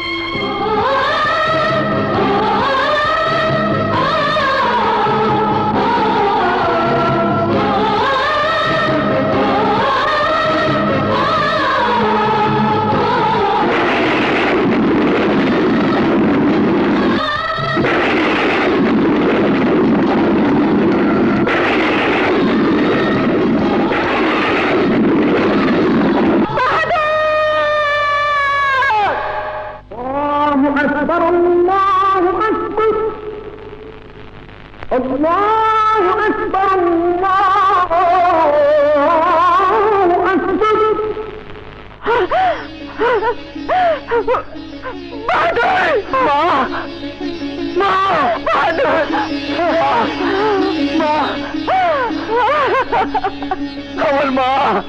Speaker 6: আমার মা,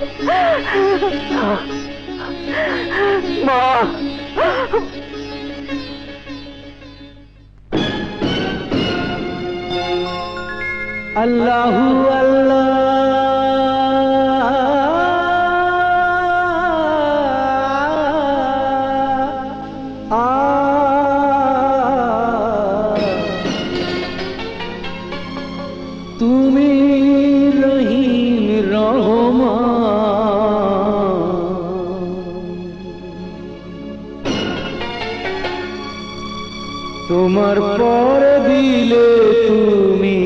Speaker 6: মা,
Speaker 4: আল্লাহু আল্লাহ আমার পরে দিলে তুমি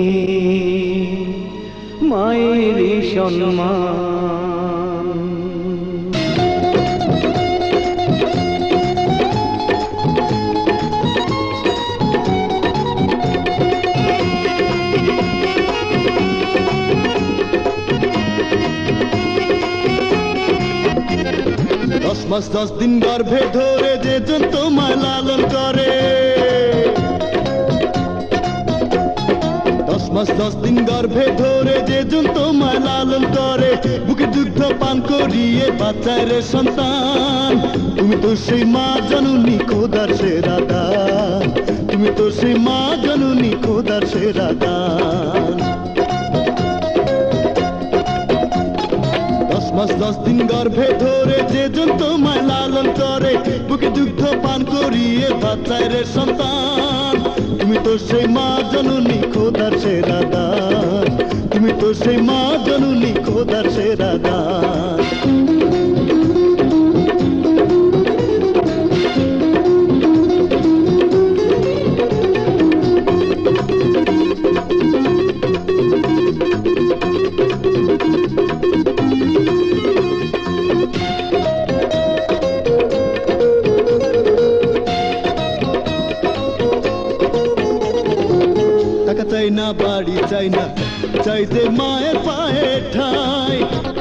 Speaker 4: মায়েরই সম্মান।
Speaker 7: দশ মাস 10 দিন গর্ভে ধরে যেজন তোমায় লালন করে, 10 মাস 10 দিন গর্ভে ধরে যেজন তোমায় লালন করে, বুকে দুগ্ধ পান করিয়ে বাচ্চায় রে সন্তান। তুমি তো সেই মা জননী খোদার সেরা দান, তুমি তো সেই মা জননী খোদার সেরা দান। 10 মাস 10 দিন গর্ভে ধরে যেজন তোমায় লালন করে, বুকে দুগ্ধ পান করিয়ে বাচ্চায় রে সন্তান। তুমি তো সেই মা জননী খোদার সেরা দান, তুমি তো সেই মা জননী খোদার সেরা দান। টাকা চাই না, বাড়ি চাই না, চাইতে মায়ের পায়ে ঠাই।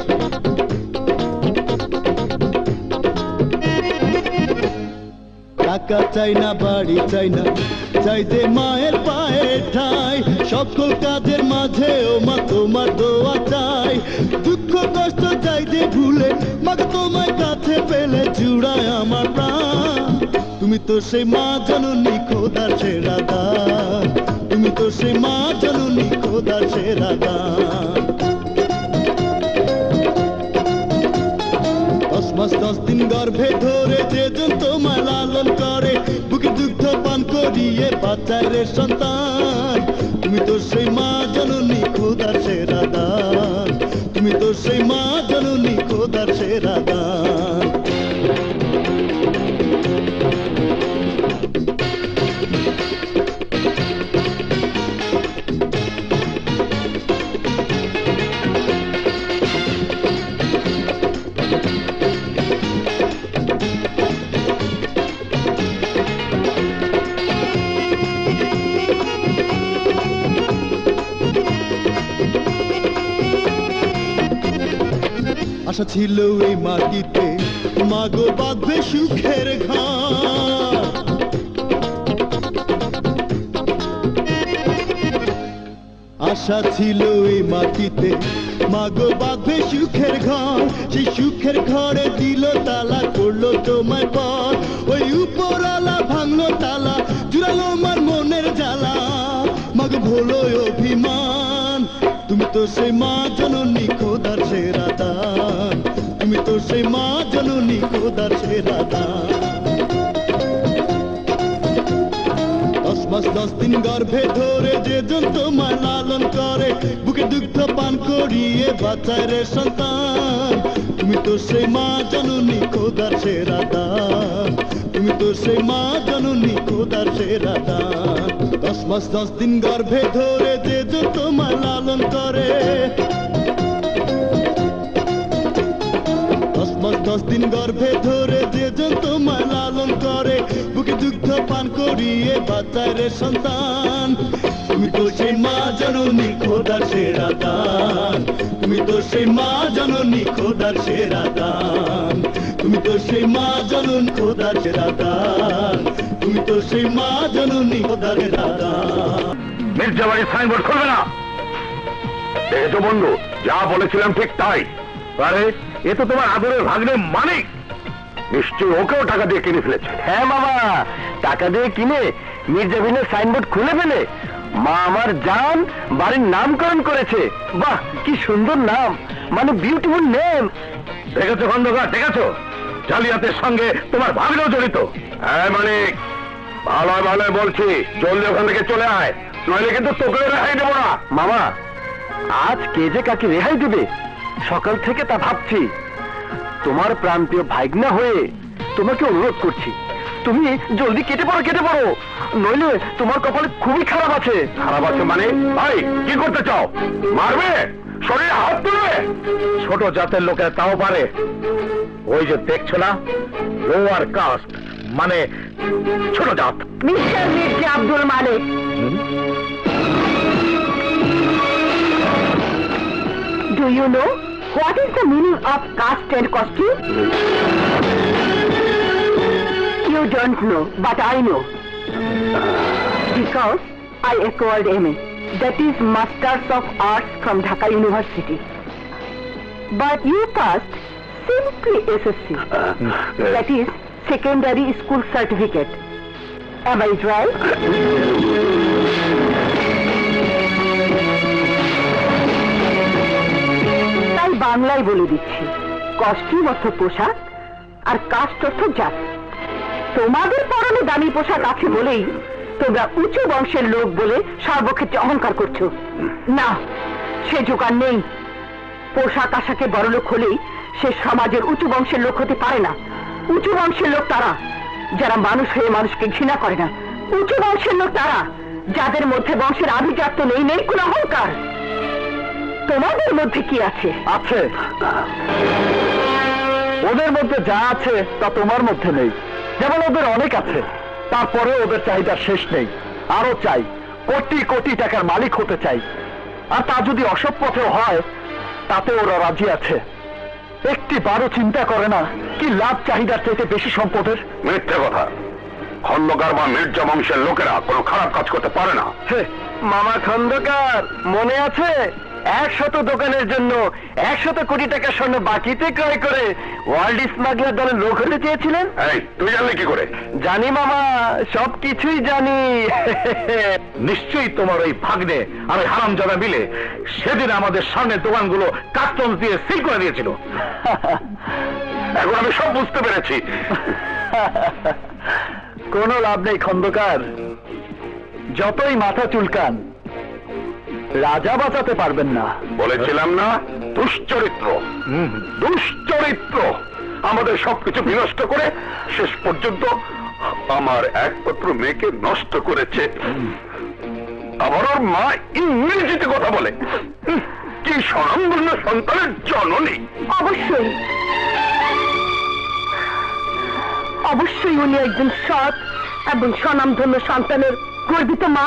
Speaker 7: টাকা চাই না, বাড়ি চাই না, চাইতে মায়ের পায়ে ঠাই। সকল কাজের মাঝে ও মা তোমার দোয়া চাই। দুঃখ কষ্ট চাইতে ভুলে মাকে তোমায় কাছে পেলে জুড়ায় আমার প্রাণ। তুমি তো সেই মা জননী খোদার সেরা দান, তুমি তো সেই মা জননী খোদার সেরা দান। 10 মাস 10 দিন গর্ভে ধরে যেজন তোমায় লালন করে, বুকে দুগ্ধ পান করিয়ে বাচ্চায় রে সন্তান। তুমি তো সেই মা জননী খোদার সেরা দান, তুমি তো সেই মা জননী খোদার সেরা দান। আশা ছিল এই মাটিতে মাগো বাঁধবে সুখের ঘর, আশা ছিল এই মাটিতে মাগো বাঁধবে সুখের ঘর। সেই সুখের ঘরে দিল তালা, করলো তোমায় পর। ওই উপরওয়ালা ভাঙলো তালা, জুড়ালো আমার মনের জ্বালা। মাগো ভোলো অভিমান, তুমি তো সেই মা জননী খোদার সেরা দান, তুমি তো সেই মা জননী খোদার সেরা দান। 10 মাস 10 দিন গর্ভে ধরে যেজন তোমায় লালন করে, বুকে দুগ্ধ পান করিয়ে বাচ্চায় রে সন্তান। তুমি তো সেই মা জননী খোদার সেরা দান, তুমি তো সেই মা জননী খোদার সেরা দান। 10 মাস 10 দিন গর্ভে ধরে যেজন তোমায় লালন করে, 10 মাস 10 দিন গর্ভে ধরে যেজন তোমায় লালন করে, বুকে দুগ্ধ পান করিয়ে বাচ্চায় রে সন্তান। তুমি তো সেই মা জননী খোদার সেরা দান, তুমি তো সেই মা জননী খোদার সেরা দান, তুমি তো সেই মা জননী খোদার সেরা দান, তুমি তো সেই মা জননী খোদার সেরা দান।
Speaker 2: মির্জা বাড়ির সাইনবোর্ড খুলবে না। দেখেছো বন্ধু, যা বলেছিলাম ঠিক তাই। আরে এ তো তোমার আদরের ভাগ্নে মানিক, নিশ্চয়ই ওকেও টাকা দিয়ে কিনে ফেলেছে।
Speaker 6: হ্যাঁ মামা, টাকা দিয়ে কিনে মির্জা বিনের সাইনবোর্ড খুলে ফেলে মা আমার জান বাড়ির নামকরণ করেছে। বাহ, কি সুন্দর নাম, মানে বিউটিফুল নেম।
Speaker 2: দেখেছো খন্দকার, দেখেছো জালিয়াতের সঙ্গে তোমার ভাগ্নেও জড়িত। হ্যাঁ মানিক, ভালো ভালো বলছি, জলদি ওখান থেকে চলে আয়, নইলে কিন্তু তোকে রেহাই দেবো না।
Speaker 6: মামা, আজ কে যে কাকে রেহাই দেবে সকাল থেকে তা ভাবছি। তোমার প্রাণপ্রিয় ভাইগনা হয়ে তোমাকে অনুরোধ করছি, তুমি জলদি কেটে পড়ো, নইলে তোমার কপালে খুবই খারাপ আছে।
Speaker 2: খারাপ আছে মানে? ভাই কি করতে চাও? মারবে? শরীরে হাত তুলবে?
Speaker 1: ছোট জাতের লোকেরা তাও পারে। ওই যে দেখছো না, লোয়ার কাস্ট মানে ছোট জাত।
Speaker 3: Mister Mirza Abdul Malik, do you know what is the meaning of caste and costume? You don't know, but I know. Because I acquired MA, that is Masters of Arts from Dhaka University. But you passed simply SSC, that is Secondary School Certificate. Am I right? তাই বাংলায় বলে দিচ্ছি, costume অর্থ পোশাক আর caste অর্থ জাত। তোমাদের পরনে দামি পোশাক আছে বলেই তোমরা উঁচু বংশের লোক বলে সর্বক্ষেত্রে অহংকার করছো। না, সে যুগ আর নেই। পোশাক আশাকে বড়লোক হলেই সে সমাজের উঁচু বংশের লোক হতে পারে না। উঁচু বংশের লোক তারা যারা মানুষ হয়ে মানুষকে ঘৃণা করে না। উঁচু বংশের লোক তারা যাদের মধ্যে বংশের আভিজাত্য নেই, নেই কোনো অহংকার। তোমাদের মধ্যে কি আছে?
Speaker 6: আছে, ওদের মধ্যে যা আছে তা তোমার মধ্যে নেই। যেমন ওদের অনেক আছে, তারপরে ওদের চাহিদা শেষ নেই, আরো চাই, কোটি কোটি টাকার মালিক হতে চাই। আর তা যদি অসৎ পথেও হয় তাতে ওরা রাজি আছে। একটি বারো চিন্তা করে না কি লাভ চাহিদার চাইতে বেশি সম্পদের।
Speaker 2: মিথ্যে কথা। খন্দকার বা মির্জা বংশের লোকেরা কোনো খারাপ কাজ করতে পারে না।
Speaker 6: মামা খন্দকার, মনে আছে 100 দোকানের জন্য 100 কোটি টাকা স্বর্ণ বাকিতে ক্রয় করে ওয়ার্ল্ড স্মাগলার দলের লোক হতে চেয়েছিলেন?
Speaker 2: এই তুই জানলি কি করে?
Speaker 6: জানি মামা, সবকিছুই জানি।
Speaker 1: নিশ্চয়ই তোমার ওই ভাগ্নে আর ওই হারামজাদা মিলে সেদিন আমাদের সামনে দোকানগুলো কাস্টম দিয়ে সিল করে দিয়েছিল।
Speaker 2: এখন আমি সব বুঝতে পেরেছি।
Speaker 6: কোনো লাভ নেই খন্দকার, যতই মাথা চুলকান রাজা বাঁচাতে পারবেন না।
Speaker 2: বলেছিলাম না, দুশ্চরিত্র। দুশ্চরিত্র আমাদের সবকিছু বিনষ্ট করে শেষ পর্যন্ত আমার একমাত্র মেয়েকে নষ্ট করেছে। আবার ওর মা ইংরেজিতে কথা বলে। কি স্বনামধন্য সন্তানের জননী।
Speaker 3: অবশ্যই অবশ্যই উনি একজন সৎ এবং স্বনামধন্য সন্তানের গর্বিত মা।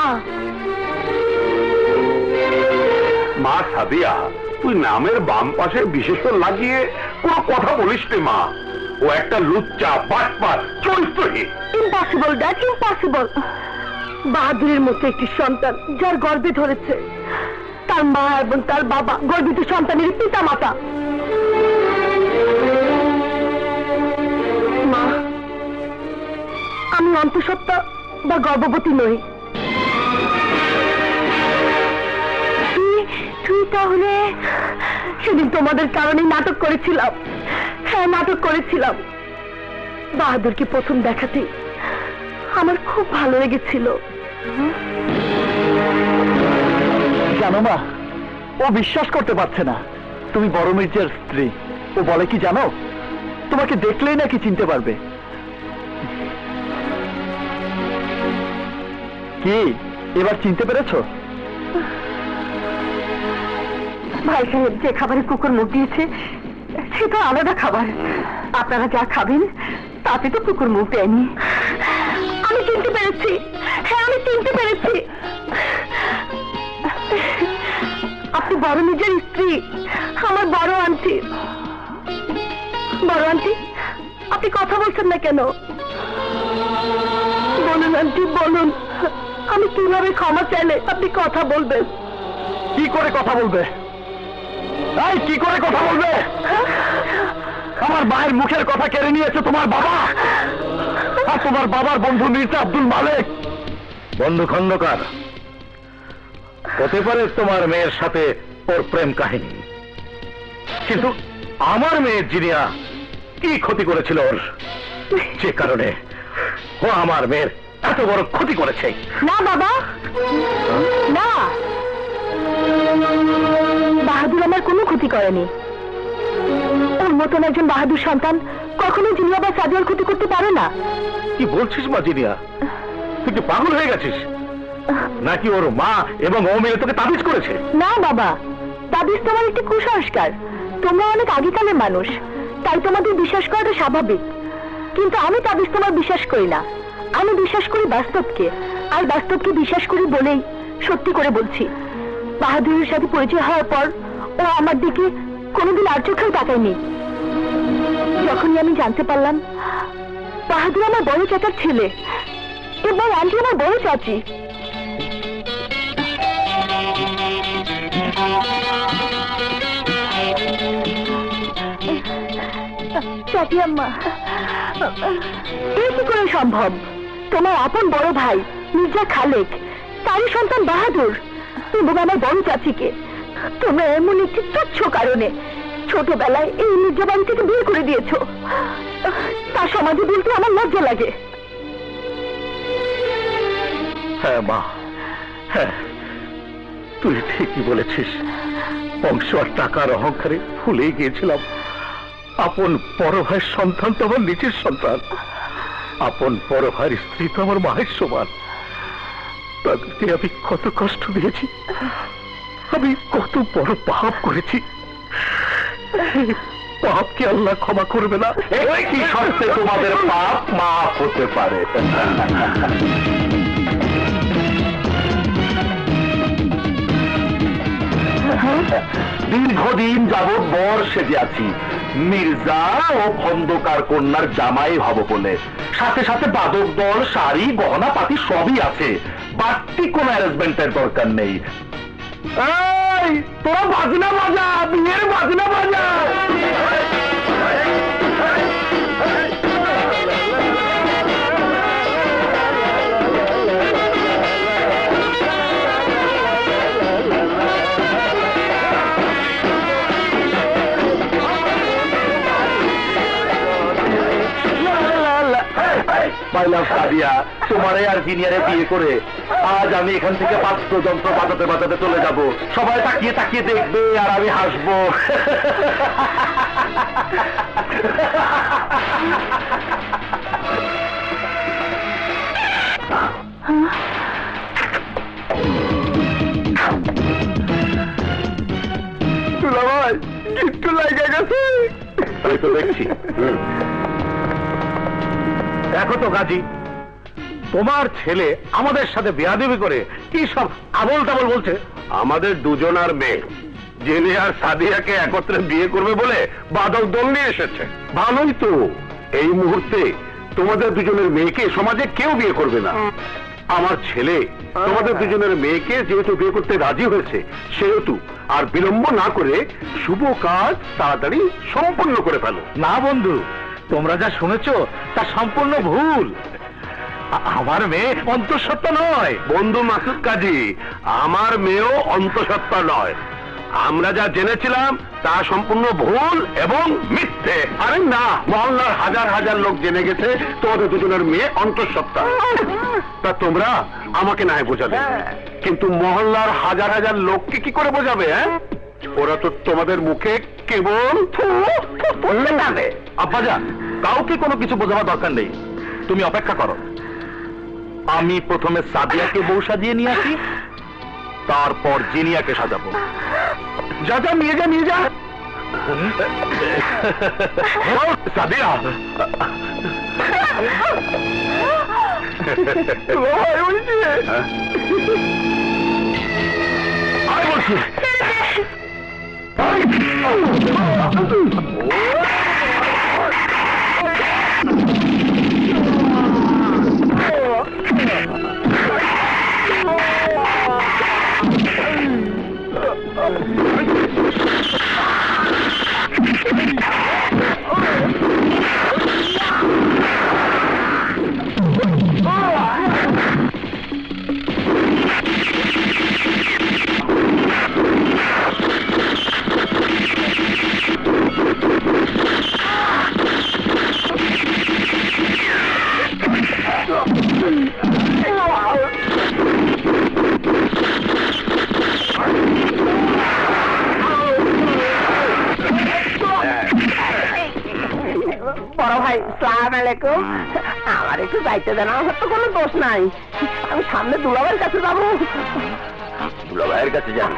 Speaker 2: মা সাদিয়া, তুই নামের বাম পাশে বিশেষণ লাগিয়ে কোনো কথা বলিস রে মা। ও একটা লুচ্চা, বাটপার, চরিত্রহীন।
Speaker 3: Impossible that, impossible. বাহাদুরের মতো একটি সন্তান যার গর্ভে ধরেছে, তার মা এবং তার বাবা গর্বিত সন্তানের পিতা মাতা। মা, আমি অন্তঃসত্ত্বা বা গর্ভবতী নই। তুই তাহলে সেদিন তোমাদের কারণে নাটক করেছিলাম। হ্যাঁ, নাটক করেছিলাম। বাহাদুরকে প্রথম দেখাতে আমার খুব ভালো লেগেছিল।
Speaker 6: জানো মা, ও বিশ্বাস করতে পারছে না তুমি বড় মির্জার স্ত্রী। ও বলে কি জানো, তোমাকে দেখলেই নাকি চিনতে পারবে। কি এবার চিনতে পেরেছো?
Speaker 3: ভাই সাহেব যে খাবারে কুকুর মুখ দিয়েছে সেটা আলাদা খাবার। আপনারা যা খাবেন তাতে তো কুকুর মুখ দেয়নি। আমি চিনতে পেরেছি। হ্যাঁ, আমি চিনতে পেরেছি। আপনি বড় নিজের স্ত্রী, আমার বড় আন্টি। বড় আন্টি, আপনি কথা বলছেন না কেন? বলুন আন্টি, বলুন। আমি কিভাবে ক্ষমা চাইলে আপনি কথা বলবেন?
Speaker 6: কি করে কথা বলবে? এই কি করে কথা বলবে? আমার মায়ের মুখের কথা কেড়ে নিয়েছে তোমার বাবা আর তোমার বাবার বন্ধু মির্জা আব্দুল মালিক।
Speaker 1: বন্ধু খন্দকার, হতে পারে তোমার মেয়ের সাথে ওর প্রেম কাহিনী, কিন্তু আমার মেয়ের জিনিয়া কি ক্ষতি করেছিল ওর, যে কারণে ও আমার মেয়ের এত বড় ক্ষতি করেছে?
Speaker 3: না বাবা, না, বাহাদুর আমার কোনো ক্ষতি করেনি। ওর মতন একজন বাহাদুর সন্তান কখনো জিনিয়া বা সাদিয়ার ক্ষতি করতে পারে না।
Speaker 1: কি বলছিস মা জিনিয়া? তুই কি পাগল হয়ে গেছিস নাকি? ওর মা এবং ও মিলে তোকে তাবিজ করেছে?
Speaker 3: না বাবা, তাবিজ তোমার একটি কুসংস্কার। তোমরা অনেক আগেকালের মানুষ, তাই তোমাদের বিশ্বাস করাটা স্বাভাবিক। কিন্তু আমি তাবিজ তোমার বিশ্বাস করি না। আমি বিশ্বাস করি বাস্তবকে, আর বাস্তবকে বিশ্বাস করি বলেই সত্যি করে বলছি, বাহাদুরের সাথে পরিচয় হওয়ার পর ও আমার দিকে কোনোদিন আর চোখেও তাকায়নি। যখনই আমি জানতে পারলাম বাহাদুর আমার বড় চাচার ছেলে এবং আন্টি আমার বড় চাচি, চাচি আম্মা, এই কি করে সম্ভব? তোমার আপন বড় ভাই মির্জা খালেক, তারই সন্তান বাহাদুর, এবং আমার বড় চাচিকে তোমরা এমন একটি তুচ্ছ কারণে ছোটবেলায় এই মির্জা বাড়ি থেকে বের করে দিয়েছো। তার সমাজে বলতে আমার লজ্জা লাগে।
Speaker 1: হ্যাঁ মা, হ্যাঁ, তুই ঠিকই বলেছিস। বংশ আর টাকার অহংকারে ভুলে গিয়েছিলাম আপন বড় ভাইয়ের সন্তান তো আমার নিজের সন্তান, আপন বড় ভাইয়ের স্ত্রী তো আমার মায়ের সমান। তাদেরকে আমি কত কষ্ট দিয়েছি, আমি কত বড় পাপ করেছি। পাপকে আল্লাহ ক্ষমা করবে না? কি শর্তে তোমাদের পাপ মাফ হতে পারে? দীর্ঘদিন যাবৎ বর সেজে আছি মির্জা ও খন্দকার কন্যার জামাই হব বলে। সাথে সাথে বাদক দল, শাড়ি, গহনা পাতি সবই আছে। বাড়তি কোন অ্যারেঞ্জমেন্টের দরকার নেই। এই তোরা বাজনা বাজা, বিয়ের বাজনা বাজা। সাদিয়া, তোমারে আর জিনিয়ারে বিয়ে করে আজ আমি এখান থেকে বাদ্যযন্ত্র বাজাতে বাজাতে চলে যাব। সবাই তাকিয়ে তাকিয়ে দেখবে আর আমি হাসবো। ভাই একটু লাগে গেছে, আমি তো দেখছি। দেখো তো গাজী, তোমার ছেলে আমাদের সাথে বেয়াদবি করে কি সব আবল তাবল বলছে।
Speaker 2: আমাদের দুজনার মেয়ে জেনে আর সাদিয়াকে একত্রে বিয়ে করবে বলে বাদক দল নিয়ে এসেছে। ভালোই তো, এই মুহূর্তে তোমাদের দুজনের মেয়েকে সমাজে কেউ বিয়ে করবে না। আমার ছেলে তোমাদের দুজনের মেয়েকে যেহেতু বিয়ে করতে রাজি হয়েছে, সেহেতু আর বিলম্ব না করে শুভ কাজ তাড়াতাড়ি সম্পন্ন করে ফেলো।
Speaker 1: না বন্ধু, তোমরা যা শুনেছ তা সম্পূর্ণ ভুল। আমার মেয়ে অন্তঃসত্ত্বা নয়।
Speaker 2: বন্ধু মাসুদ কাজী, আমার মেয়েও অন্তঃসত্ত্বা নয়। আমরা যা জেনেছিলাম তা সম্পূর্ণ ভুল এবং মিথ্যে। আরে না, মহল্লার হাজার হাজার লোক জেনে গেছে তোমাদের দুজনের মেয়ে অন্তঃসত্ত্বা। তা তোমরা আমাকে না বোঝাবে, কিন্তু মহল্লার হাজার হাজার লোককে কি করে বোঝাবে? ওরা তো তোমাদের মুখে কেবল
Speaker 1: আব্বাজান, কাউকে কোনো কিছু বোঝাবার দরকার নেই। তুমি অপেক্ষা করো, আমি প্রথমে সাদিয়াকে বউ সাজিয়ে নিয়ে আসি, তারপর জিনিয়াকে সাজাবো। যা যা, নিয়ে যা, নিয়ে যা। সাদিয়া, বলছি
Speaker 3: ভাই সালাম আলাইকুম। আমার একটু দায়িত্ব দেন, আমার তো কোনো দোষ নাই। আমি সামনে দুলাভাইয়ের কাছে যাবো।
Speaker 2: দুলাভাইয়ের কাছে যান?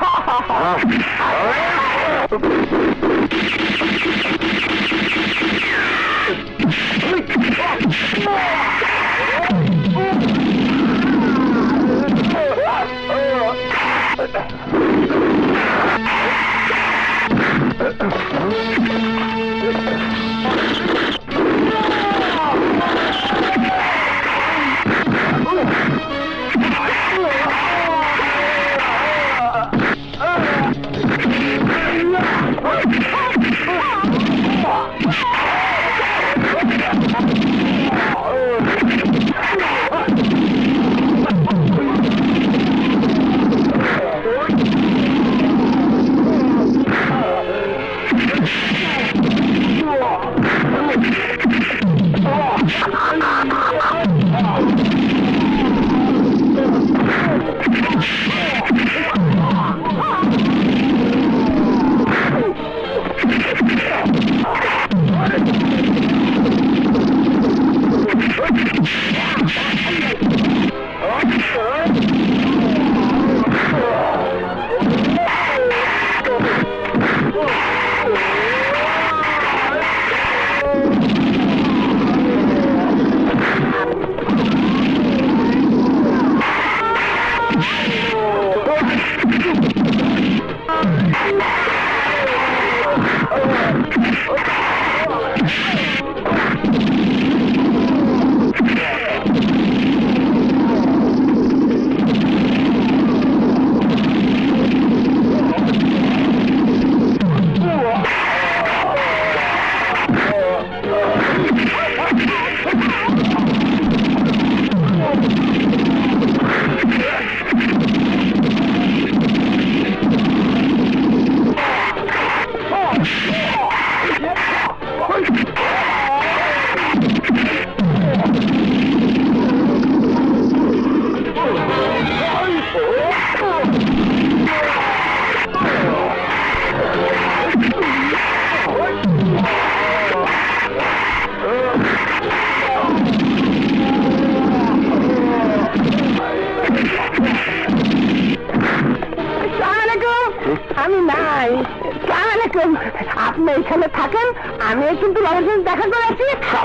Speaker 3: আমি নাই। সালাম আলাইকুম। আপনি এখানে থাকেন, আমি কিন্তু বাবার সাথে দেখা করে আছি।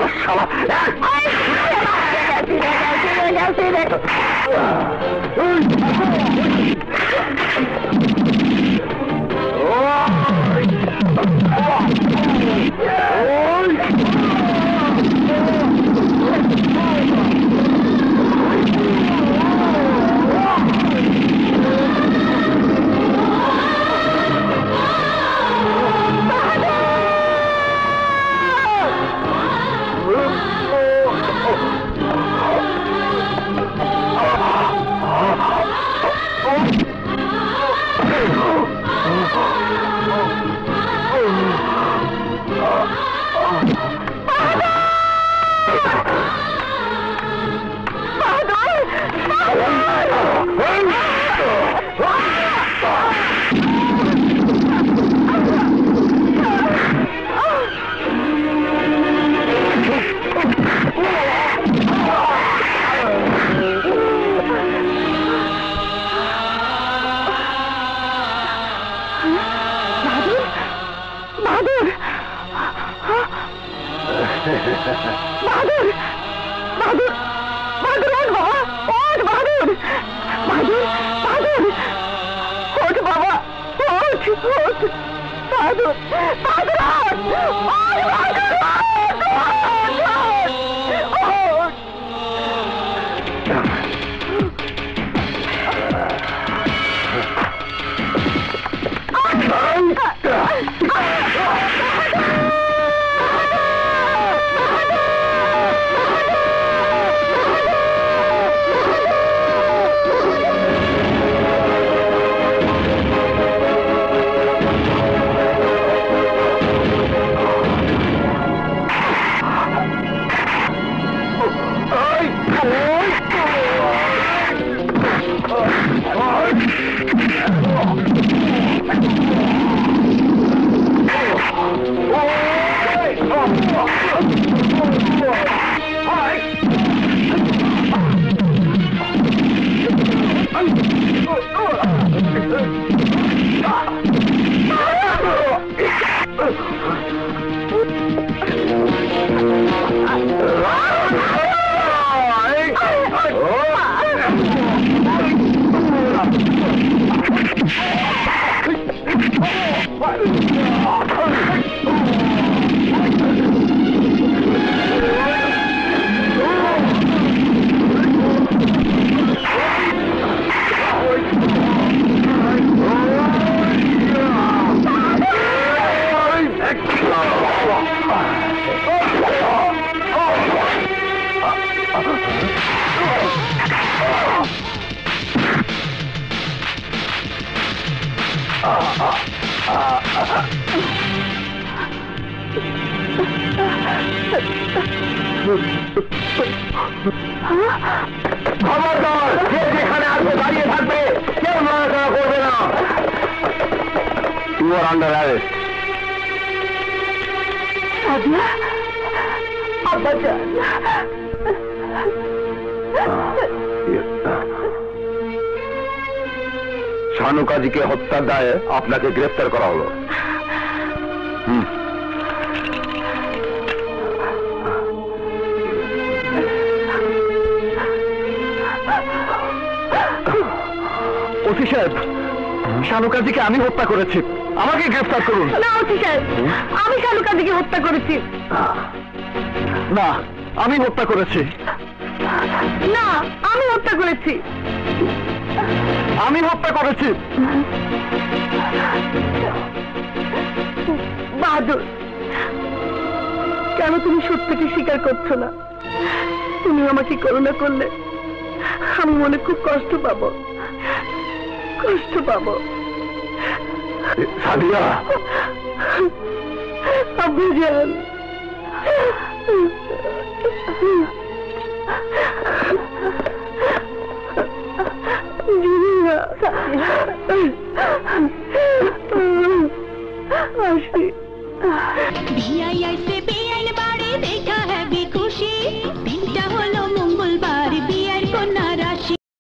Speaker 3: বাহাদুর, বাহাদুর, বাহাদুর, ওঠ বাবা, ওঠ বাহাদুর, বাহাদুর, বাহাদুর, ওঠ বাবা, ওঠ, ওঠ, বাহাদুর, বাহাদুর, ওঠ, ওঠ বাহাদুর, ওঠ, ওঠ। Oh!
Speaker 1: খবরদার, যে যেখানে আসবে দাঁড়িয়ে থাকবে, কেউ নড়াচড়া করবে না। You are under arrest. Sanu কাজীকে হত্যার দায়ে আপনাকে গ্রেফতার করা হলো।
Speaker 6: ওসি সাহেব, শানু কাজীকে আমি হত্যা করেছি, আমাকে গ্রেফতার করুন।
Speaker 3: না ওসি সাহেব, আমি শানু কাজীকে হত্যা করেছি।
Speaker 6: না, আমি হত্যা করেছি।
Speaker 3: না, আমি হত্যা করেছি।
Speaker 6: আমি হত্যা করেছি।
Speaker 3: বাহাদুর, কেন তুমি সত্যকে স্বীকার করছো না? তুমি আমাকে করুণা করলে আমি মনে খুব কষ্ট পাবো, কষ্ট পাবো।
Speaker 1: সাদিয়া,
Speaker 3: আব্বু জান,
Speaker 5: VII से